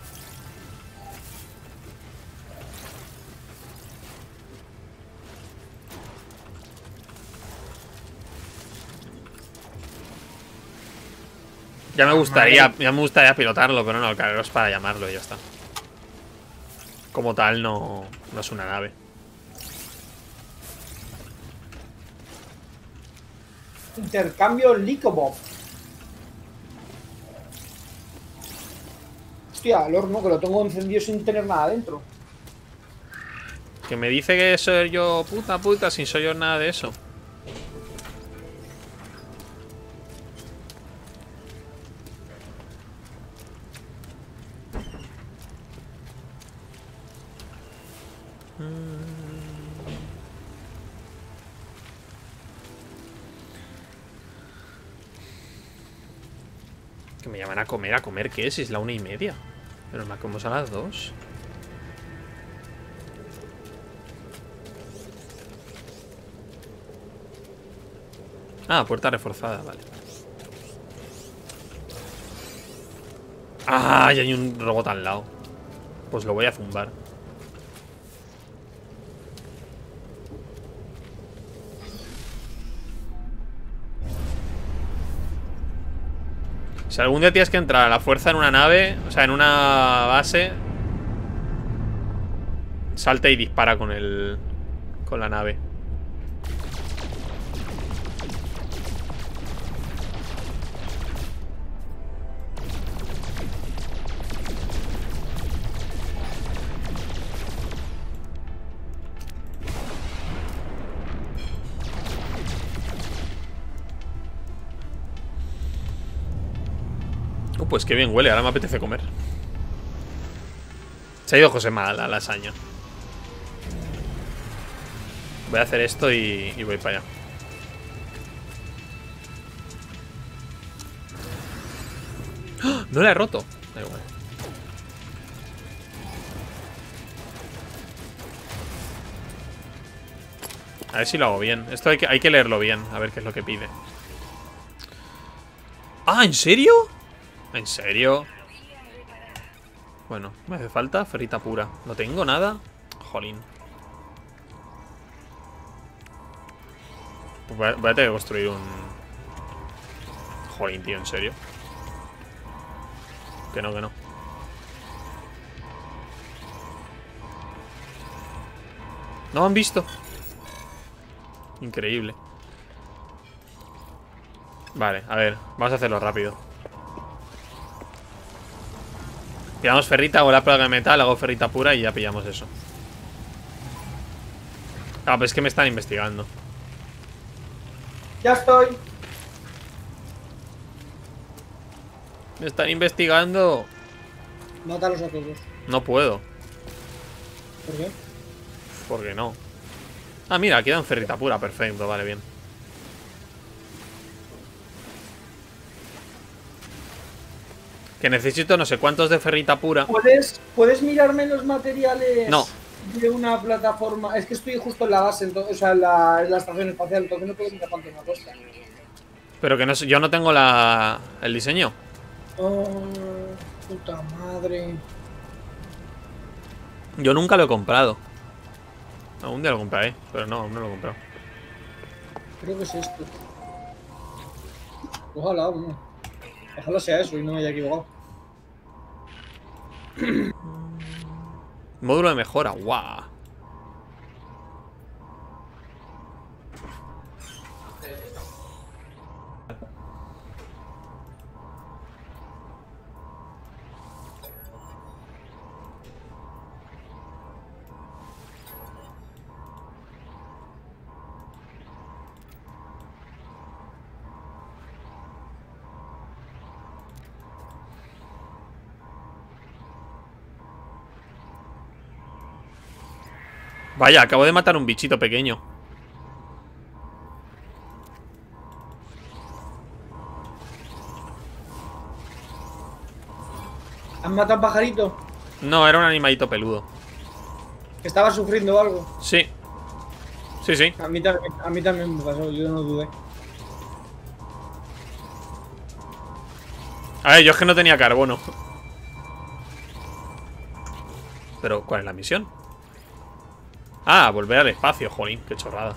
Ya me gustaría pilotarlo, pero no, el carguero es para llamarlo y ya está. Como tal, no es una nave. Intercambio Licobob. Hostia, el horno que lo tengo encendido sin tener nada dentro. Que me dice que soy yo puta, sin soy yo nada de eso. Que me llaman ¿a comer qué? Si es la 1:30. Pero me comemos a las 2. Ah, puerta reforzada, vale. Ah, y hay un robot al lado. Pues lo voy a zumbar. Si algún día tienes que entrar a la fuerza en una nave, o sea, en una base, salta y dispara con la nave. Pues qué bien huele, ahora me apetece comer. Se ha ido Josema a la lasaña. Voy a hacer esto y voy para allá. ¡Oh! No la he roto. Da igual. A ver si lo hago bien. Esto hay que leerlo bien, a ver qué es lo que pide. Ah, ¿en serio? ¿En serio? Bueno, me hace falta ferrita pura. ¿No tengo nada? Jolín. Pues voy a tener que construir un... Jolín, tío, ¿en serio? Que no, que no. No me han visto. Increíble. Vale, a ver, vamos a hacerlo rápido. Pillamos ferrita, hago la plaga de metal, hago ferrita pura y ya pillamos eso. Ah, pues es que me están investigando. Ya estoy. Me están investigando. Mátalos a todos. No puedo. ¿Por qué? ¿Por qué no? Ah, mira, aquí dan ferrita pura, perfecto, vale, bien. Que necesito no sé cuántos de ferrita pura. ¿Puedes mirarme los materiales? No. De una plataforma. Es que estoy justo en la base, entonces, o sea, en la estación espacial, entonces no puedo mirar cuánto me cuesta. Pero que no, yo no tengo el diseño. Oh, puta madre. Yo nunca lo he comprado. Algún día lo compraré, pero no, no lo he comprado. Creo que es esto. Ojalá, no. Ojalá sea eso y no me haya equivocado. Módulo de mejora, guau. Vaya, acabo de matar un bichito pequeño. ¿Has matado a un pajarito? No, era un animalito peludo. Que estaba sufriendo algo. Sí. Sí, sí. A mí también me pasó, yo no dudé. A ver, yo es que no tenía carbono. Pero, ¿cuál es la misión? Ah, volver al espacio, jolín, qué chorrada.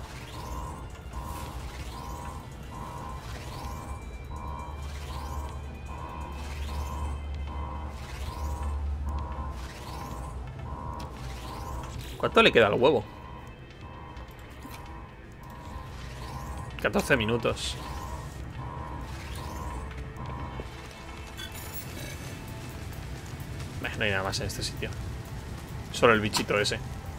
¿Cuánto le queda al huevo? 14 minutos. No hay nada más en este sitio. Solo el bichito ese.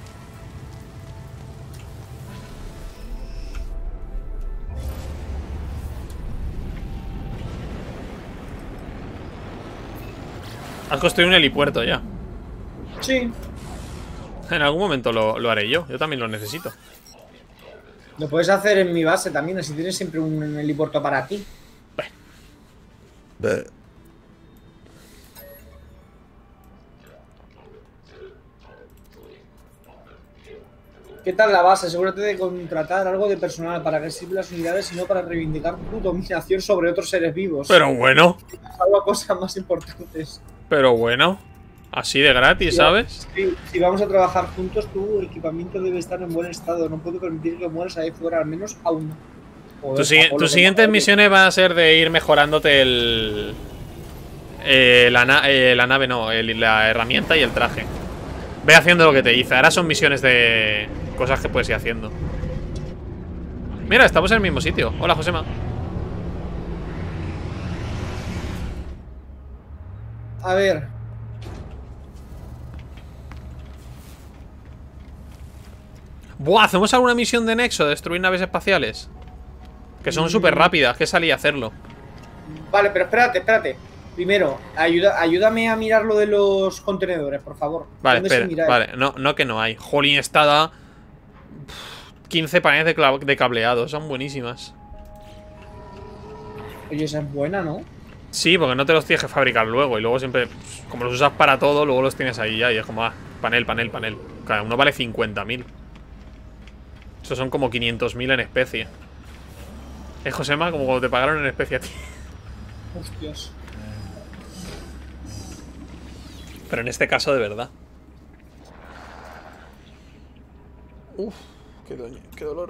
Has construido un helipuerto ya. Sí. En algún momento lo haré yo. Yo también lo necesito. Lo puedes hacer en mi base también, así tienes siempre un helipuerto para ti. ¿Qué tal la base? Asegúrate de contratar algo de personal para que sirva las unidades y no para reivindicar tu dominación sobre otros seres vivos. Pero bueno. Salvo a cosas más importantes. Pero bueno. Así de gratis, ¿sabes? Sí, si vamos a trabajar juntos, tu equipamiento debe estar en buen estado. No puedo permitir que mueras ahí fuera, al menos aún no. Tus siguientes misiones van a ser de ir mejorándote la nave, no, la herramienta y el traje. Ve haciendo lo que te dice. Ahora son misiones de cosas que puedes ir haciendo. Mira, estamos en el mismo sitio. Hola, Josema. A ver. Buah, ¿hacemos alguna misión de Nexo? Destruir naves espaciales. Que son súper rápidas, que salí a hacerlo. Vale, pero espérate. Primero, ayúdame a mirar lo de los contenedores, por favor. Vale, espera, vale, no que no hay. Jolín, esta da 15 paneles de cableado, son buenísimas. Oye, esa es buena, ¿no? Sí, porque no te los tienes que fabricar luego. Y luego siempre, como los usas para todo, luego los tienes ahí ya. Y es como, panel. Cada uno vale 50.000. Eso son como 500.000 en especie. Es Josema, como cuando te pagaron en especie a ti. Hostias. Pero en este caso de verdad. Uf, qué dolor.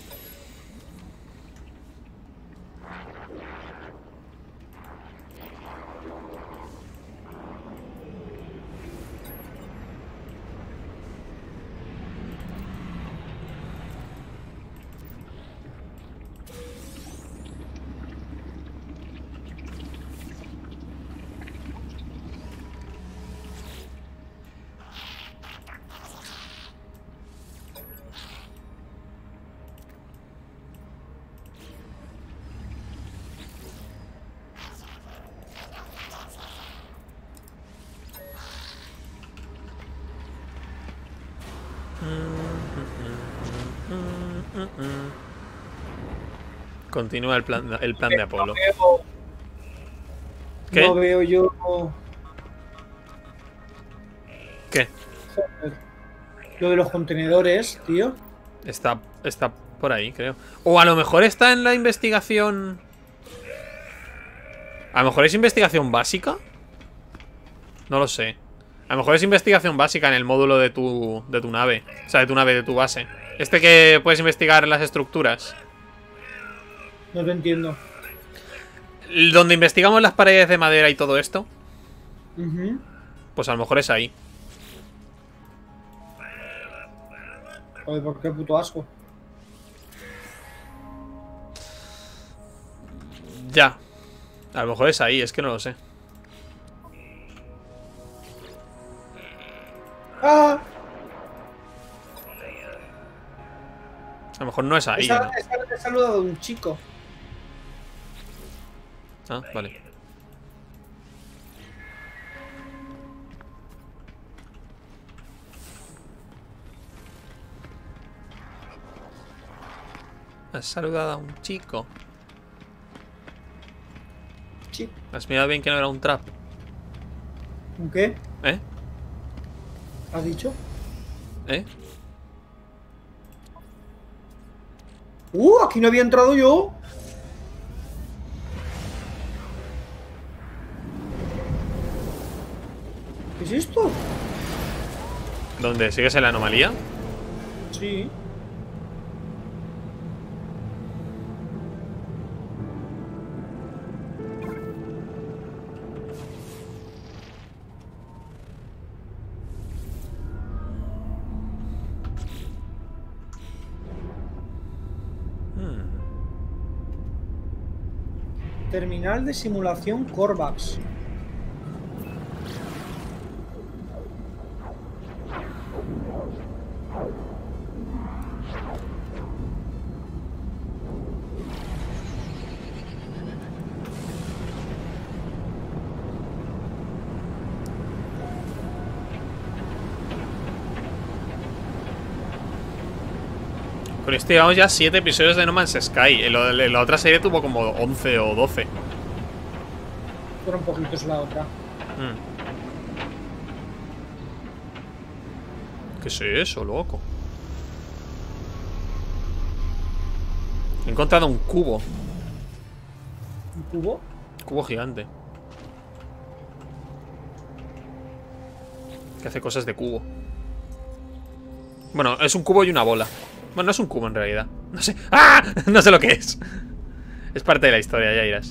Continúa el plan de Apolo. ¿Qué? No veo yo. ¿Qué? Joder. Lo de los contenedores, tío. Está por ahí, creo. O a lo mejor está en la investigación. A lo mejor es investigación básica. No lo sé. A lo mejor es investigación básica en el módulo de tu nave. O sea, de tu base. Este que puedes investigar las estructuras. No te entiendo. Donde investigamos las paredes de madera y todo esto, Ujú. pues a lo mejor es ahí. Joder, ¿por qué puto asco? Ya. A lo mejor es ahí, es que no lo sé. ¡Ah! A lo mejor no es ahí. ¿O no? He saludado a un chico. Ah, vale. Has saludado a un chico. Sí. ¿Has mirado bien que no era un trap? ¿Un qué? ¿Eh? ¿Has dicho? ¿Eh? Aquí no había entrado yo. ¿Qué es esto? ¿Dónde? ¿Sigues en la anomalía? Sí. Terminal de simulación Corvax. Con esto llevamos ya 7 episodios de No Man's Sky. La otra serie tuvo como 11 o 12. Fueron poquitos la otra. ¿Qué es eso, loco? He encontrado un cubo. ¿Un cubo? Cubo gigante. Que hace cosas de cubo. Bueno, es un cubo y una bola. Bueno, no es un cubo en realidad. No sé. ¡Ah! No sé lo que es. Es parte de la historia, ya irás.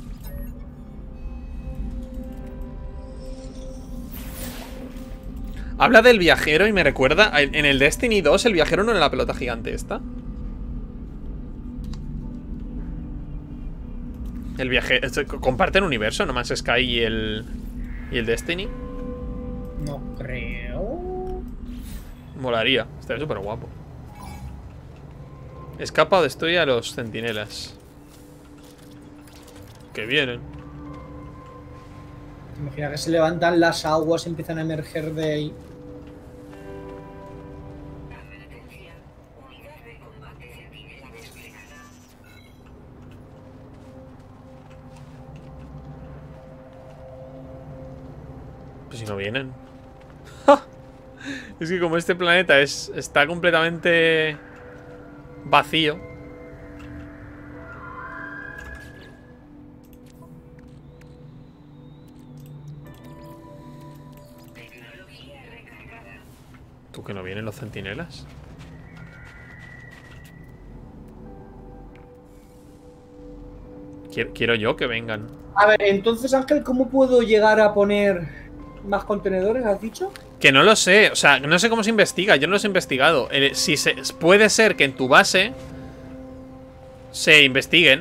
Habla del viajero y me recuerda. En el Destiny 2, el viajero no era la pelota gigante esta. El viajero. ¿Comparten universo? No Man's Sky y el Destiny. No creo. Molaría. Estaría súper guapo. Escapa o destruye a los centinelas. Que vienen. Imagina que se levantan las aguas y empiezan a emerger de ahí. Atención. Unidad de combate centinela desplegada. Pues si no vienen. Es que como este planeta está completamente vacío. Tecnología recargada. ¿Tú que no vienen los centinelas? Quiero yo que vengan. A ver, entonces Ángel, ¿cómo puedo llegar a poner más contenedores? ¿Has dicho? Que no lo sé, o sea, no sé cómo se investiga, yo no los he investigado. Puede ser que en tu base se investiguen.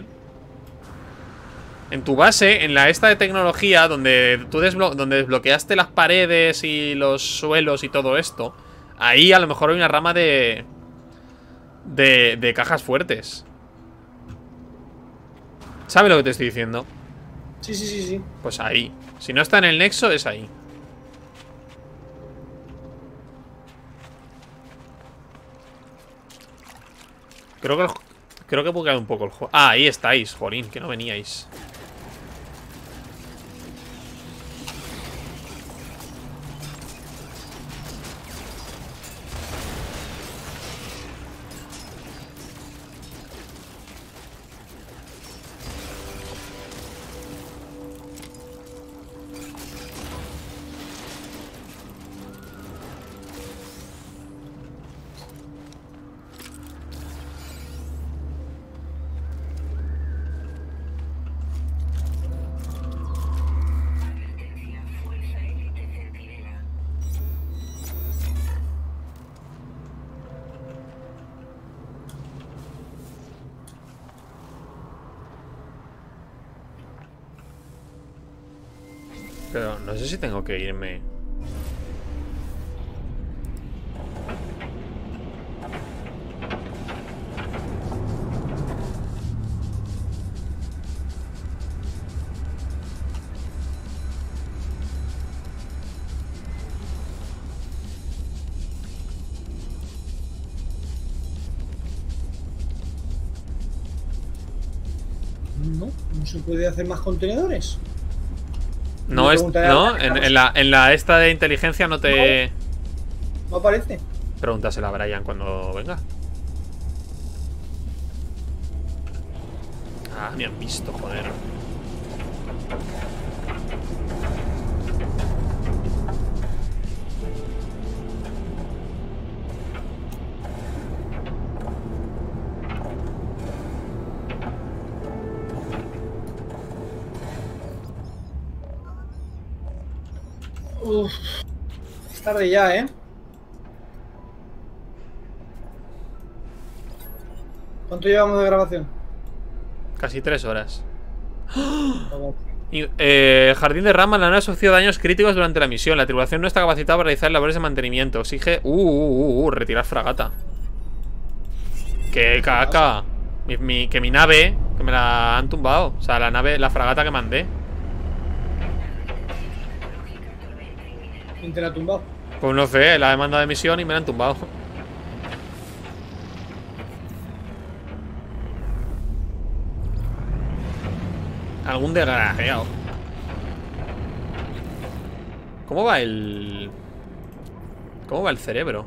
En tu base, en la esta de tecnología, donde tú donde desbloqueaste las paredes y los suelos y todo esto, ahí a lo mejor hay una rama de cajas fuertes. ¿Sabes lo que te estoy diciendo? Sí, sí, sí, sí. Pues ahí. Si no está en el nexo, es ahí. Creo que he bugueado un poco el juego. Ah, ahí estáis, jolín, que no veníais. Pero no sé si tengo que irme. No se puede hacer más contenedores. No, Me es, preguntaré no, ahora, en la esta de inteligencia no te... No aparece. Pregúntasela a Brian cuando venga. Ah, me han visto, joder. Uf. Es tarde ya, ¿eh? ¿Cuánto llevamos de grabación? Casi 3 horas. El jardín de Rama, la nave ha sufrido daños críticos durante la misión. La tripulación no está capacitada para realizar labores de mantenimiento. Exige... retirar fragata. ¡Qué caca! Que mi nave, que me la han tumbado. O sea, la nave, la fragata que mandé. ¿Quién te la ha tumbado? Pues no sé, la he mandado de misión y me la han tumbado. Algún desgraciado. ¿Cómo va el... ¿Cómo va el cerebro?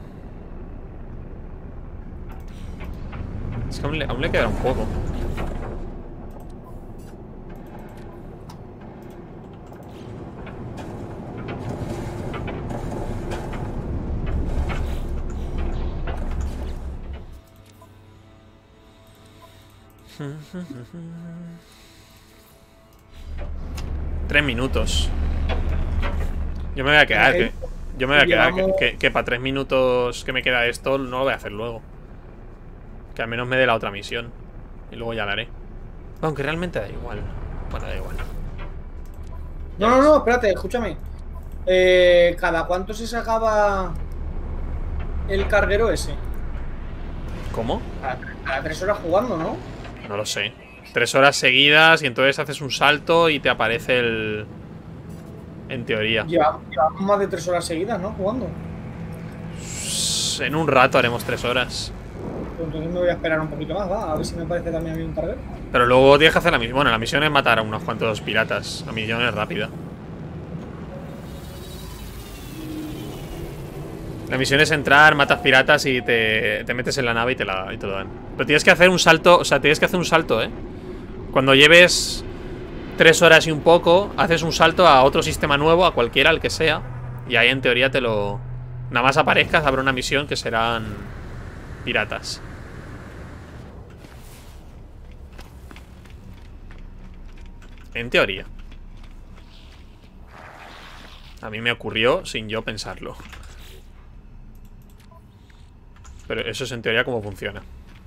Es que aún le queda un poco. Tres minutos. Yo me voy a quedar. Yo me voy a quedar. Que para 3 minutos que me queda esto no lo voy a hacer luego. Que al menos me dé la otra misión. Y luego ya la haré. Aunque realmente da igual. Bueno, da igual. No, espérate, escúchame. ¿Cada cuánto se sacaba el carguero ese? ¿Cómo? Cada 3 horas jugando, ¿no? No lo sé. 3 horas seguidas y entonces haces un salto y te aparece el... En teoría. Llevamos más de 3 horas seguidas, ¿no? Jugando. En un rato haremos 3 horas. Pues entonces me voy a esperar un poquito más, va. A ver si me parece también a mí un carguero. Pero luego tienes que hacer la misión. Bueno, la misión es matar a unos cuantos piratas. La misión es rápida. La misión es entrar, matas piratas y te metes en la nave y te lo dan. Pero tienes que hacer un salto. O sea, tienes que hacer un salto, ¿eh? Cuando lleves 3 horas y un poco, haces un salto a otro sistema nuevo, a cualquiera, al que sea. Y ahí en teoría te lo... Nada más aparezcas, habrá una misión que serán piratas. En teoría. A mí me ocurrió sin yo pensarlo. Pero eso es en teoría cómo funciona.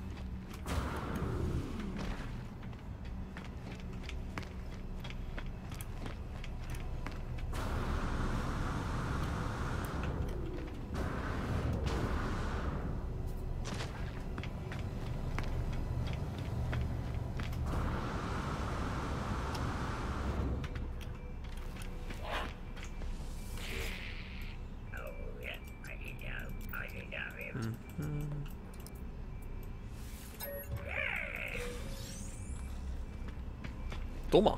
Toma.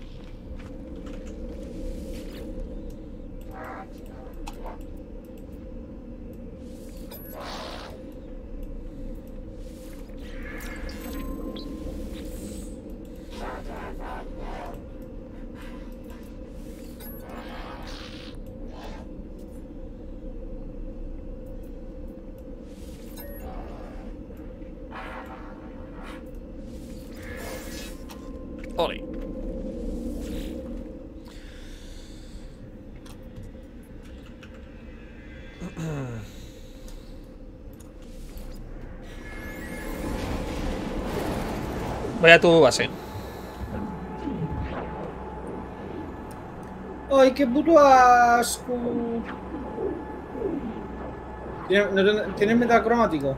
Ole. Voy a tu base. ¡Ay, qué puto asco! ¿Tienes metal cromático?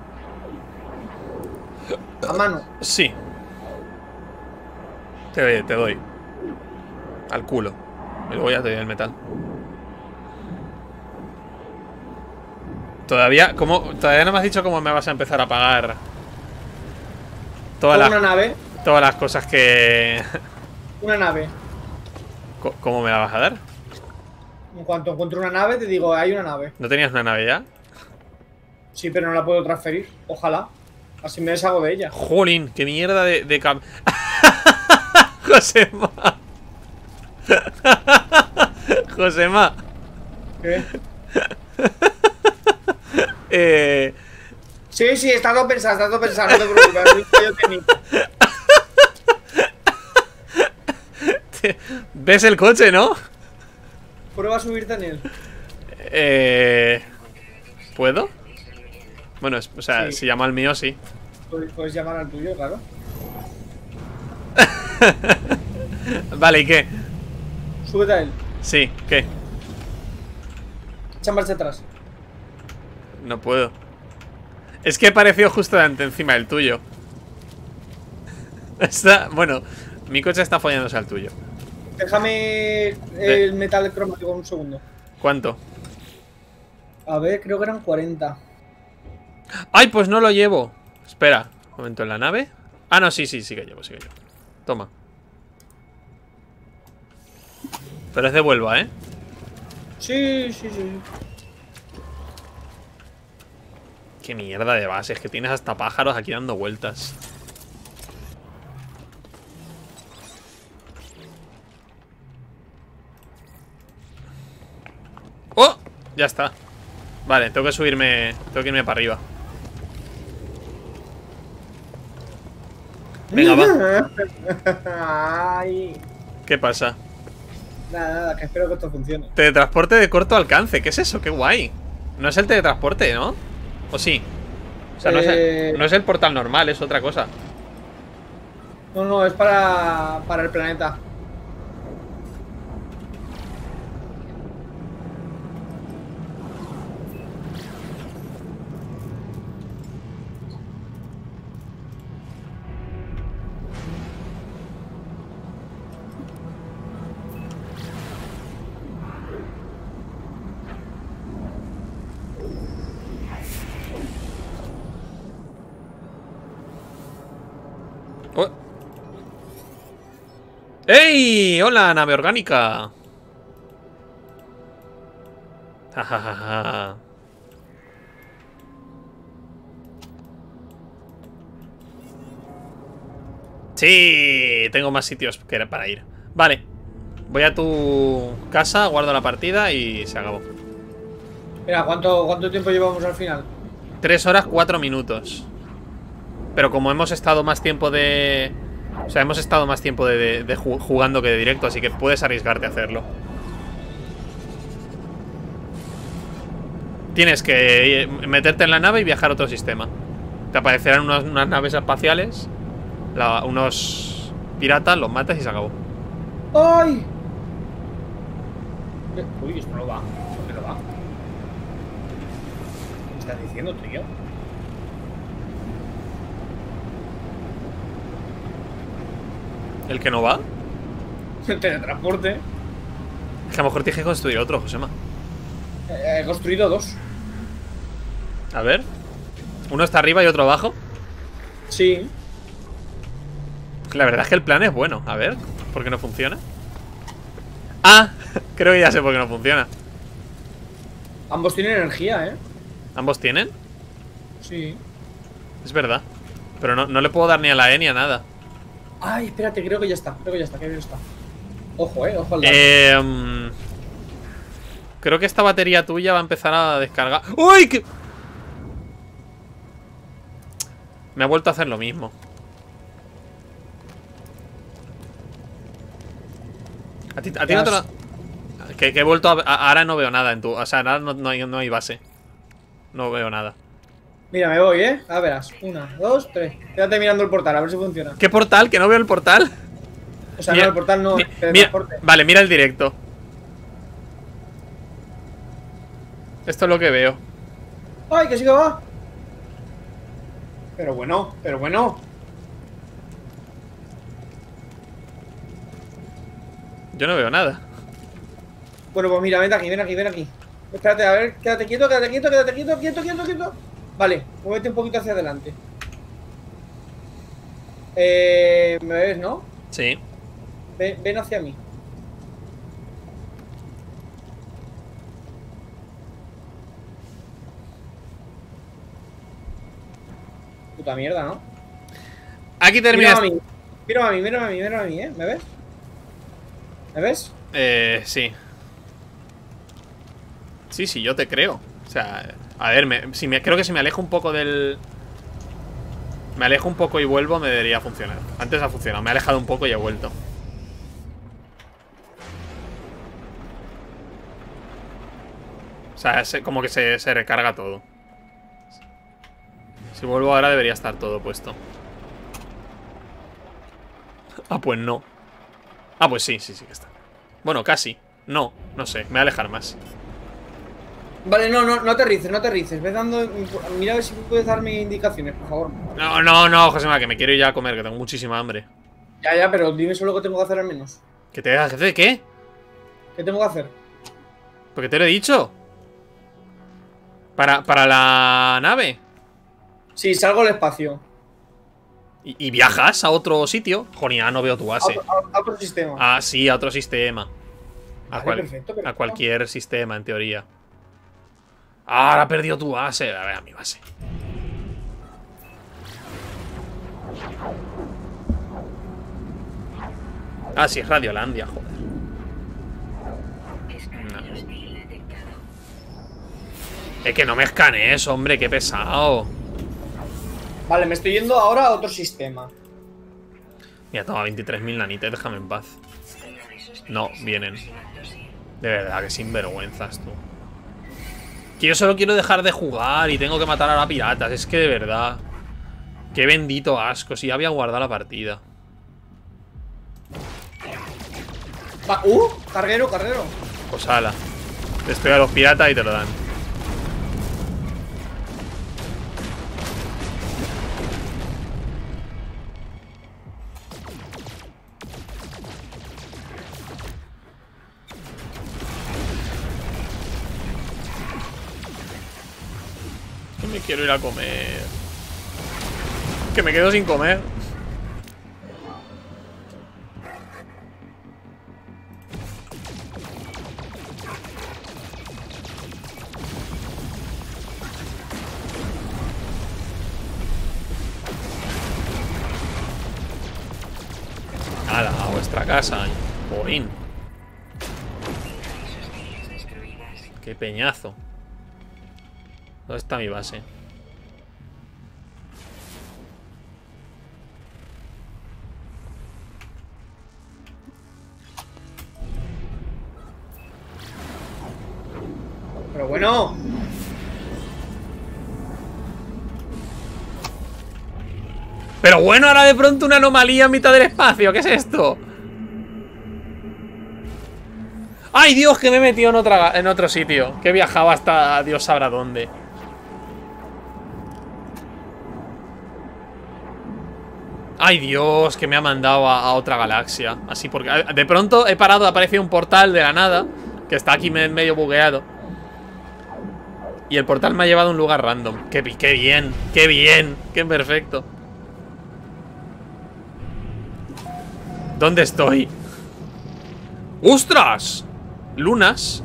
A mano. Sí. Te doy. Al culo. Y luego ya te doy el metal. Todavía no me has dicho cómo me vas a empezar a pagar Con una nave. todas las cosas que... Una nave. ¿Cómo me la vas a dar? En cuanto encuentre una nave, te digo, hay una nave. ¿No tenías una nave ya? Sí, pero no la puedo transferir. Ojalá. Así me deshago de ella. Jolín, qué mierda de Josema. Josema. ¿Qué? Eh... Sí, está todo pensado, no te preocupes. Yo técnico. ¿Ves el coche, no? Prueba a subirte en él. ¿Puedo? Bueno, o sea, Sí. si llamo al mío, sí. Puedes llamar al tuyo, claro. Vale, ¿y qué? Súbete a él. Sí, ¿qué? Echa marcha atrás. No puedo. Es que he aparecido justo delante encima del tuyo. Bueno, mi coche está follándose al tuyo. Déjame el metal cromático un segundo. ¿Cuánto? A ver, creo que eran 40. ¡Ay, pues no lo llevo! Espera, un momento, ¿en la nave? Ah, no, sí que llevo, Toma. Pero es de Huelva, ¿eh? Sí. Qué mierda de bases, que tienes hasta pájaros aquí dando vueltas. ¡Oh! Ya está. Vale, tengo que irme para arriba. Venga, va. Ay. ¿Qué pasa? Nada, que espero que esto funcione. Teletransporte de corto alcance, ¿qué es eso? ¡Qué guay! No es el teletransporte, ¿no? ¿O sí? O sea, no es el portal normal, es otra cosa. No, es para el planeta. Oh. ¡Ey! ¡Hola, nave orgánica! Jajajaja. Sí, tengo más sitios para ir. Vale. Voy a tu casa, guardo la partida y se acabó. Mira, ¿cuánto tiempo llevamos al final? 3 horas 4 minutos. Pero como hemos estado más tiempo de... O sea, hemos estado más tiempo de jugando que de directo, así que puedes arriesgarte a hacerlo. Tienes que meterte en la nave y viajar a otro sistema. Te aparecerán unas naves espaciales, unos piratas, los matas y se acabó. ¡Ay! Uy, esto no va. ¿Dónde no va? ¿Qué me estás diciendo, tío? ¿El que no va? El teletransporte. Es que a lo mejor tienes que construir otro, Josema. He construido 2. A ver. Uno está arriba y otro abajo. Sí. La verdad es que el plan es bueno. A ver, ¿por qué no funciona? Ah, creo que ya sé por qué no funciona. Ambos tienen energía, ¿eh? ¿Ambos tienen? Sí. Es verdad. Pero no le puedo dar ni a la E ni a nada. Ay, espérate, creo que ya está, que bien está. Ojo al lado. Creo que esta batería tuya va a empezar a descargar. ¡Uy! ¿Qué? Me ha vuelto a hacer lo mismo. A ti no te lo... Que he vuelto a... Ahora no veo nada en tu... O sea, ahora no hay base. No veo nada. Mira, me voy, ¿eh? A verás. 1, 2, 3. Quédate mirando el portal, a ver si funciona. ¿Qué portal? ¿Que no veo el portal? O sea, Mira, no, el portal no. El mira, teletransporte. vale, mira el directo. Esto es lo que veo. ¡Ay, que sí que va! Pero bueno, pero bueno. Yo no veo nada. Bueno, pues mira, ven aquí, ven aquí, ven aquí. Espérate, a ver, quédate quieto, quédate quieto, quédate quieto, quieto, quieto, quieto. Vale, muévete un poquito hacia adelante. ¿Me ves, no? Sí. Ven hacia mí. Puta mierda, ¿no? Aquí Mírame termina. a mí, mírame a mí, mírame a mí, mírame a mí, ¿eh? ¿Me ves? ¿Me ves? Sí. Sí, sí, yo te creo. O sea, a ver, creo que si me alejo un poco del... Me alejo un poco y vuelvo, me debería funcionar. Antes ha funcionado, me he alejado un poco y he vuelto. O sea, como que se recarga todo. Si vuelvo ahora debería estar todo puesto. Ah, pues no. Ah, pues sí, sí, sí que está. Bueno, casi. No, no sé, me voy a alejar más. Vale, no aterrices, no aterrices. Ves dando. Mira a ver si puedes darme indicaciones, por favor. No, no, no, Josema, que me quiero ir ya a comer, que tengo muchísima hambre. Ya, pero dime solo lo que tengo que hacer al menos. ¿Que te hagas jefe de qué? ¿Qué tengo que hacer? Porque te lo he dicho. Para la nave. Sí, salgo al espacio. ¿Y viajas a otro sitio? Joder, ya no veo tu base. A otro sistema. Ah, sí, a otro sistema. Vale, perfecto. A cualquier sistema, en teoría. Ah, ahora ha perdido tu base. A ver, a mi base. Ah, sí, es Radiolandia, joder. Escaneo hostil detectado. Es que no me escanees, hombre, qué pesado. Vale, me estoy yendo ahora a otro sistema. Mira, toma 23.000 nanites, déjame en paz. Naves hostiles No, vienen. aproximándose. De verdad, que sinvergüenzas, tú. Que yo solo quiero dejar de jugar y tengo que matar a la piratas. Es que de verdad. Qué bendito asco. Si ya había guardado la partida. Carguero, carguero. Pues ala. Despega a los piratas y te lo dan. Que me quiero ir a comer. Que me quedo sin comer. Ala, a vuestra casa. Porín. Naves hostiles destruidas. Qué peñazo. ¿Dónde está mi base? Pero bueno. Pero bueno, ahora de pronto una anomalía en mitad del espacio. ¿Qué es esto? ¡Ay, Dios! Que me he metido en otro sitio. Que he viajado hasta Dios sabrá dónde. ¡Ay, Dios! Que me ha mandado a otra galaxia. Así porque de pronto he parado, ha aparecido un portal de la nada. Que está aquí medio bugueado. Y el portal me ha llevado a un lugar random. ¡Qué bien! ¡Qué bien! ¡Qué perfecto! ¿Dónde estoy? ¡Ostras! Lunas.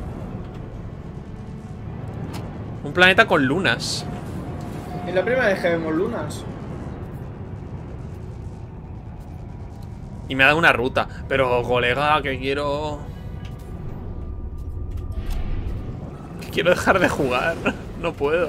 Un planeta con lunas. Es la primera vez que vemos lunas. Y me ha dado una ruta. Pero, colega, que quiero... Que quiero dejar de jugar. No puedo.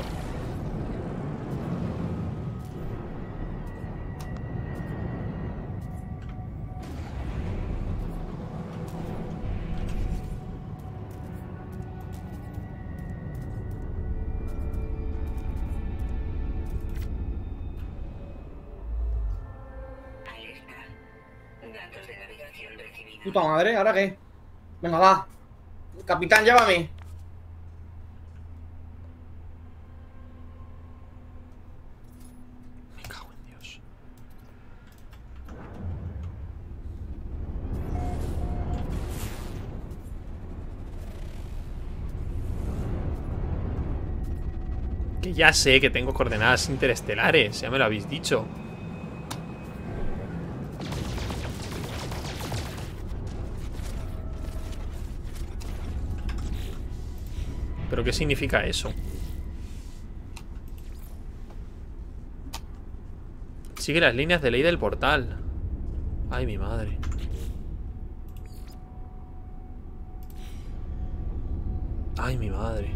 Alerta. Datos de navegación recibidos. Puta madre, ¿ahora qué? Venga, va. Capitán, llámame. Que ya sé que tengo coordenadas interestelares. Ya me lo habéis dicho. ¿Pero qué significa eso? Sigue las líneas de ley del portal. Ay, mi madre. Ay, mi madre.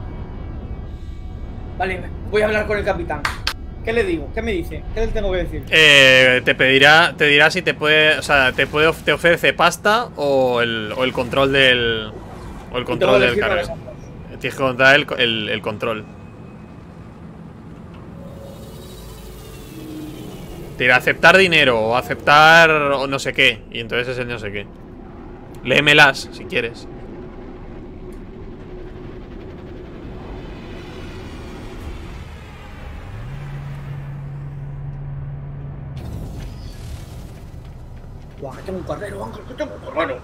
Vale, voy a hablar con el capitán. ¿Qué le digo? ¿Qué me dice? ¿Qué le tengo que decir? Te dirá si te puede, o sea, te ofrece pasta o el control del, cargador. Tienes que contar el control. Te dirá aceptar dinero o aceptar o no sé qué. Y entonces es el no sé qué. Léemelas si quieres. Guau, que tengo un carrero, Ángel, que tengo un carrero.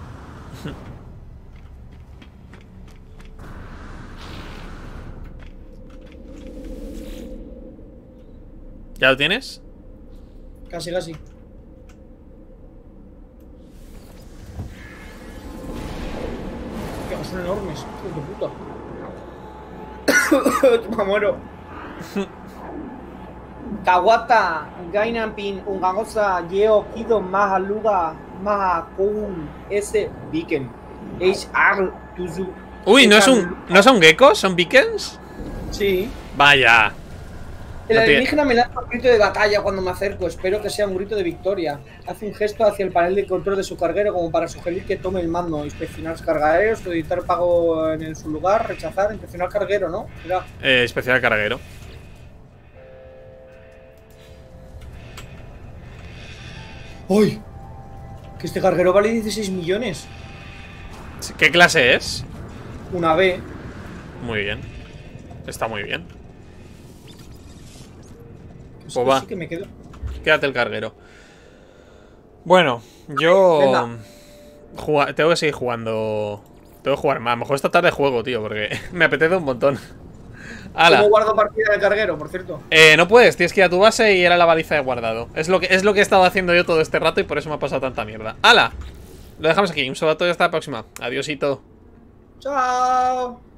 ¿Ya lo tienes? Casi, casi. Que son enormes, hijo de puta. Me muero. Kawata, Gainampin, Ungagosa, Yeo, Kido, Maha Luga, Maha Kun, S. Beacon, HR, Tuzu. Uy, ¿no son geckos? ¿Son beacons? Sí. Vaya. El No tiene- alienígena me lanza un grito de batalla cuando me acerco. Espero que sea un grito de victoria. Hace un gesto hacia el panel de control de su carguero como para sugerir que tome el mando. Inspeccionar los cargueros, solicitar pago en su lugar, rechazar, inspeccionar carguero, ¿no? Mira. Especial carguero. ¡Uy! Que este carguero vale 16 millones. ¿Qué clase es? Una B. Muy bien. Está muy bien. Pues Pues va. sí que me quedo. Quédate el carguero. Bueno, yo Venga. tengo que seguir jugando. Tengo que jugar más. A lo mejor esta tarde juego, tío, porque me apetece un montón. ¡Hala! ¿Cómo guardo partida de carguero, por cierto? No puedes, tienes que ir a tu base y era la baliza de guardado. Es lo que he estado haciendo yo todo este rato y por eso me ha pasado tanta mierda. ¡Hala! Lo dejamos aquí. Un saludo a todos y hasta la próxima. Adiósito. ¡Chao!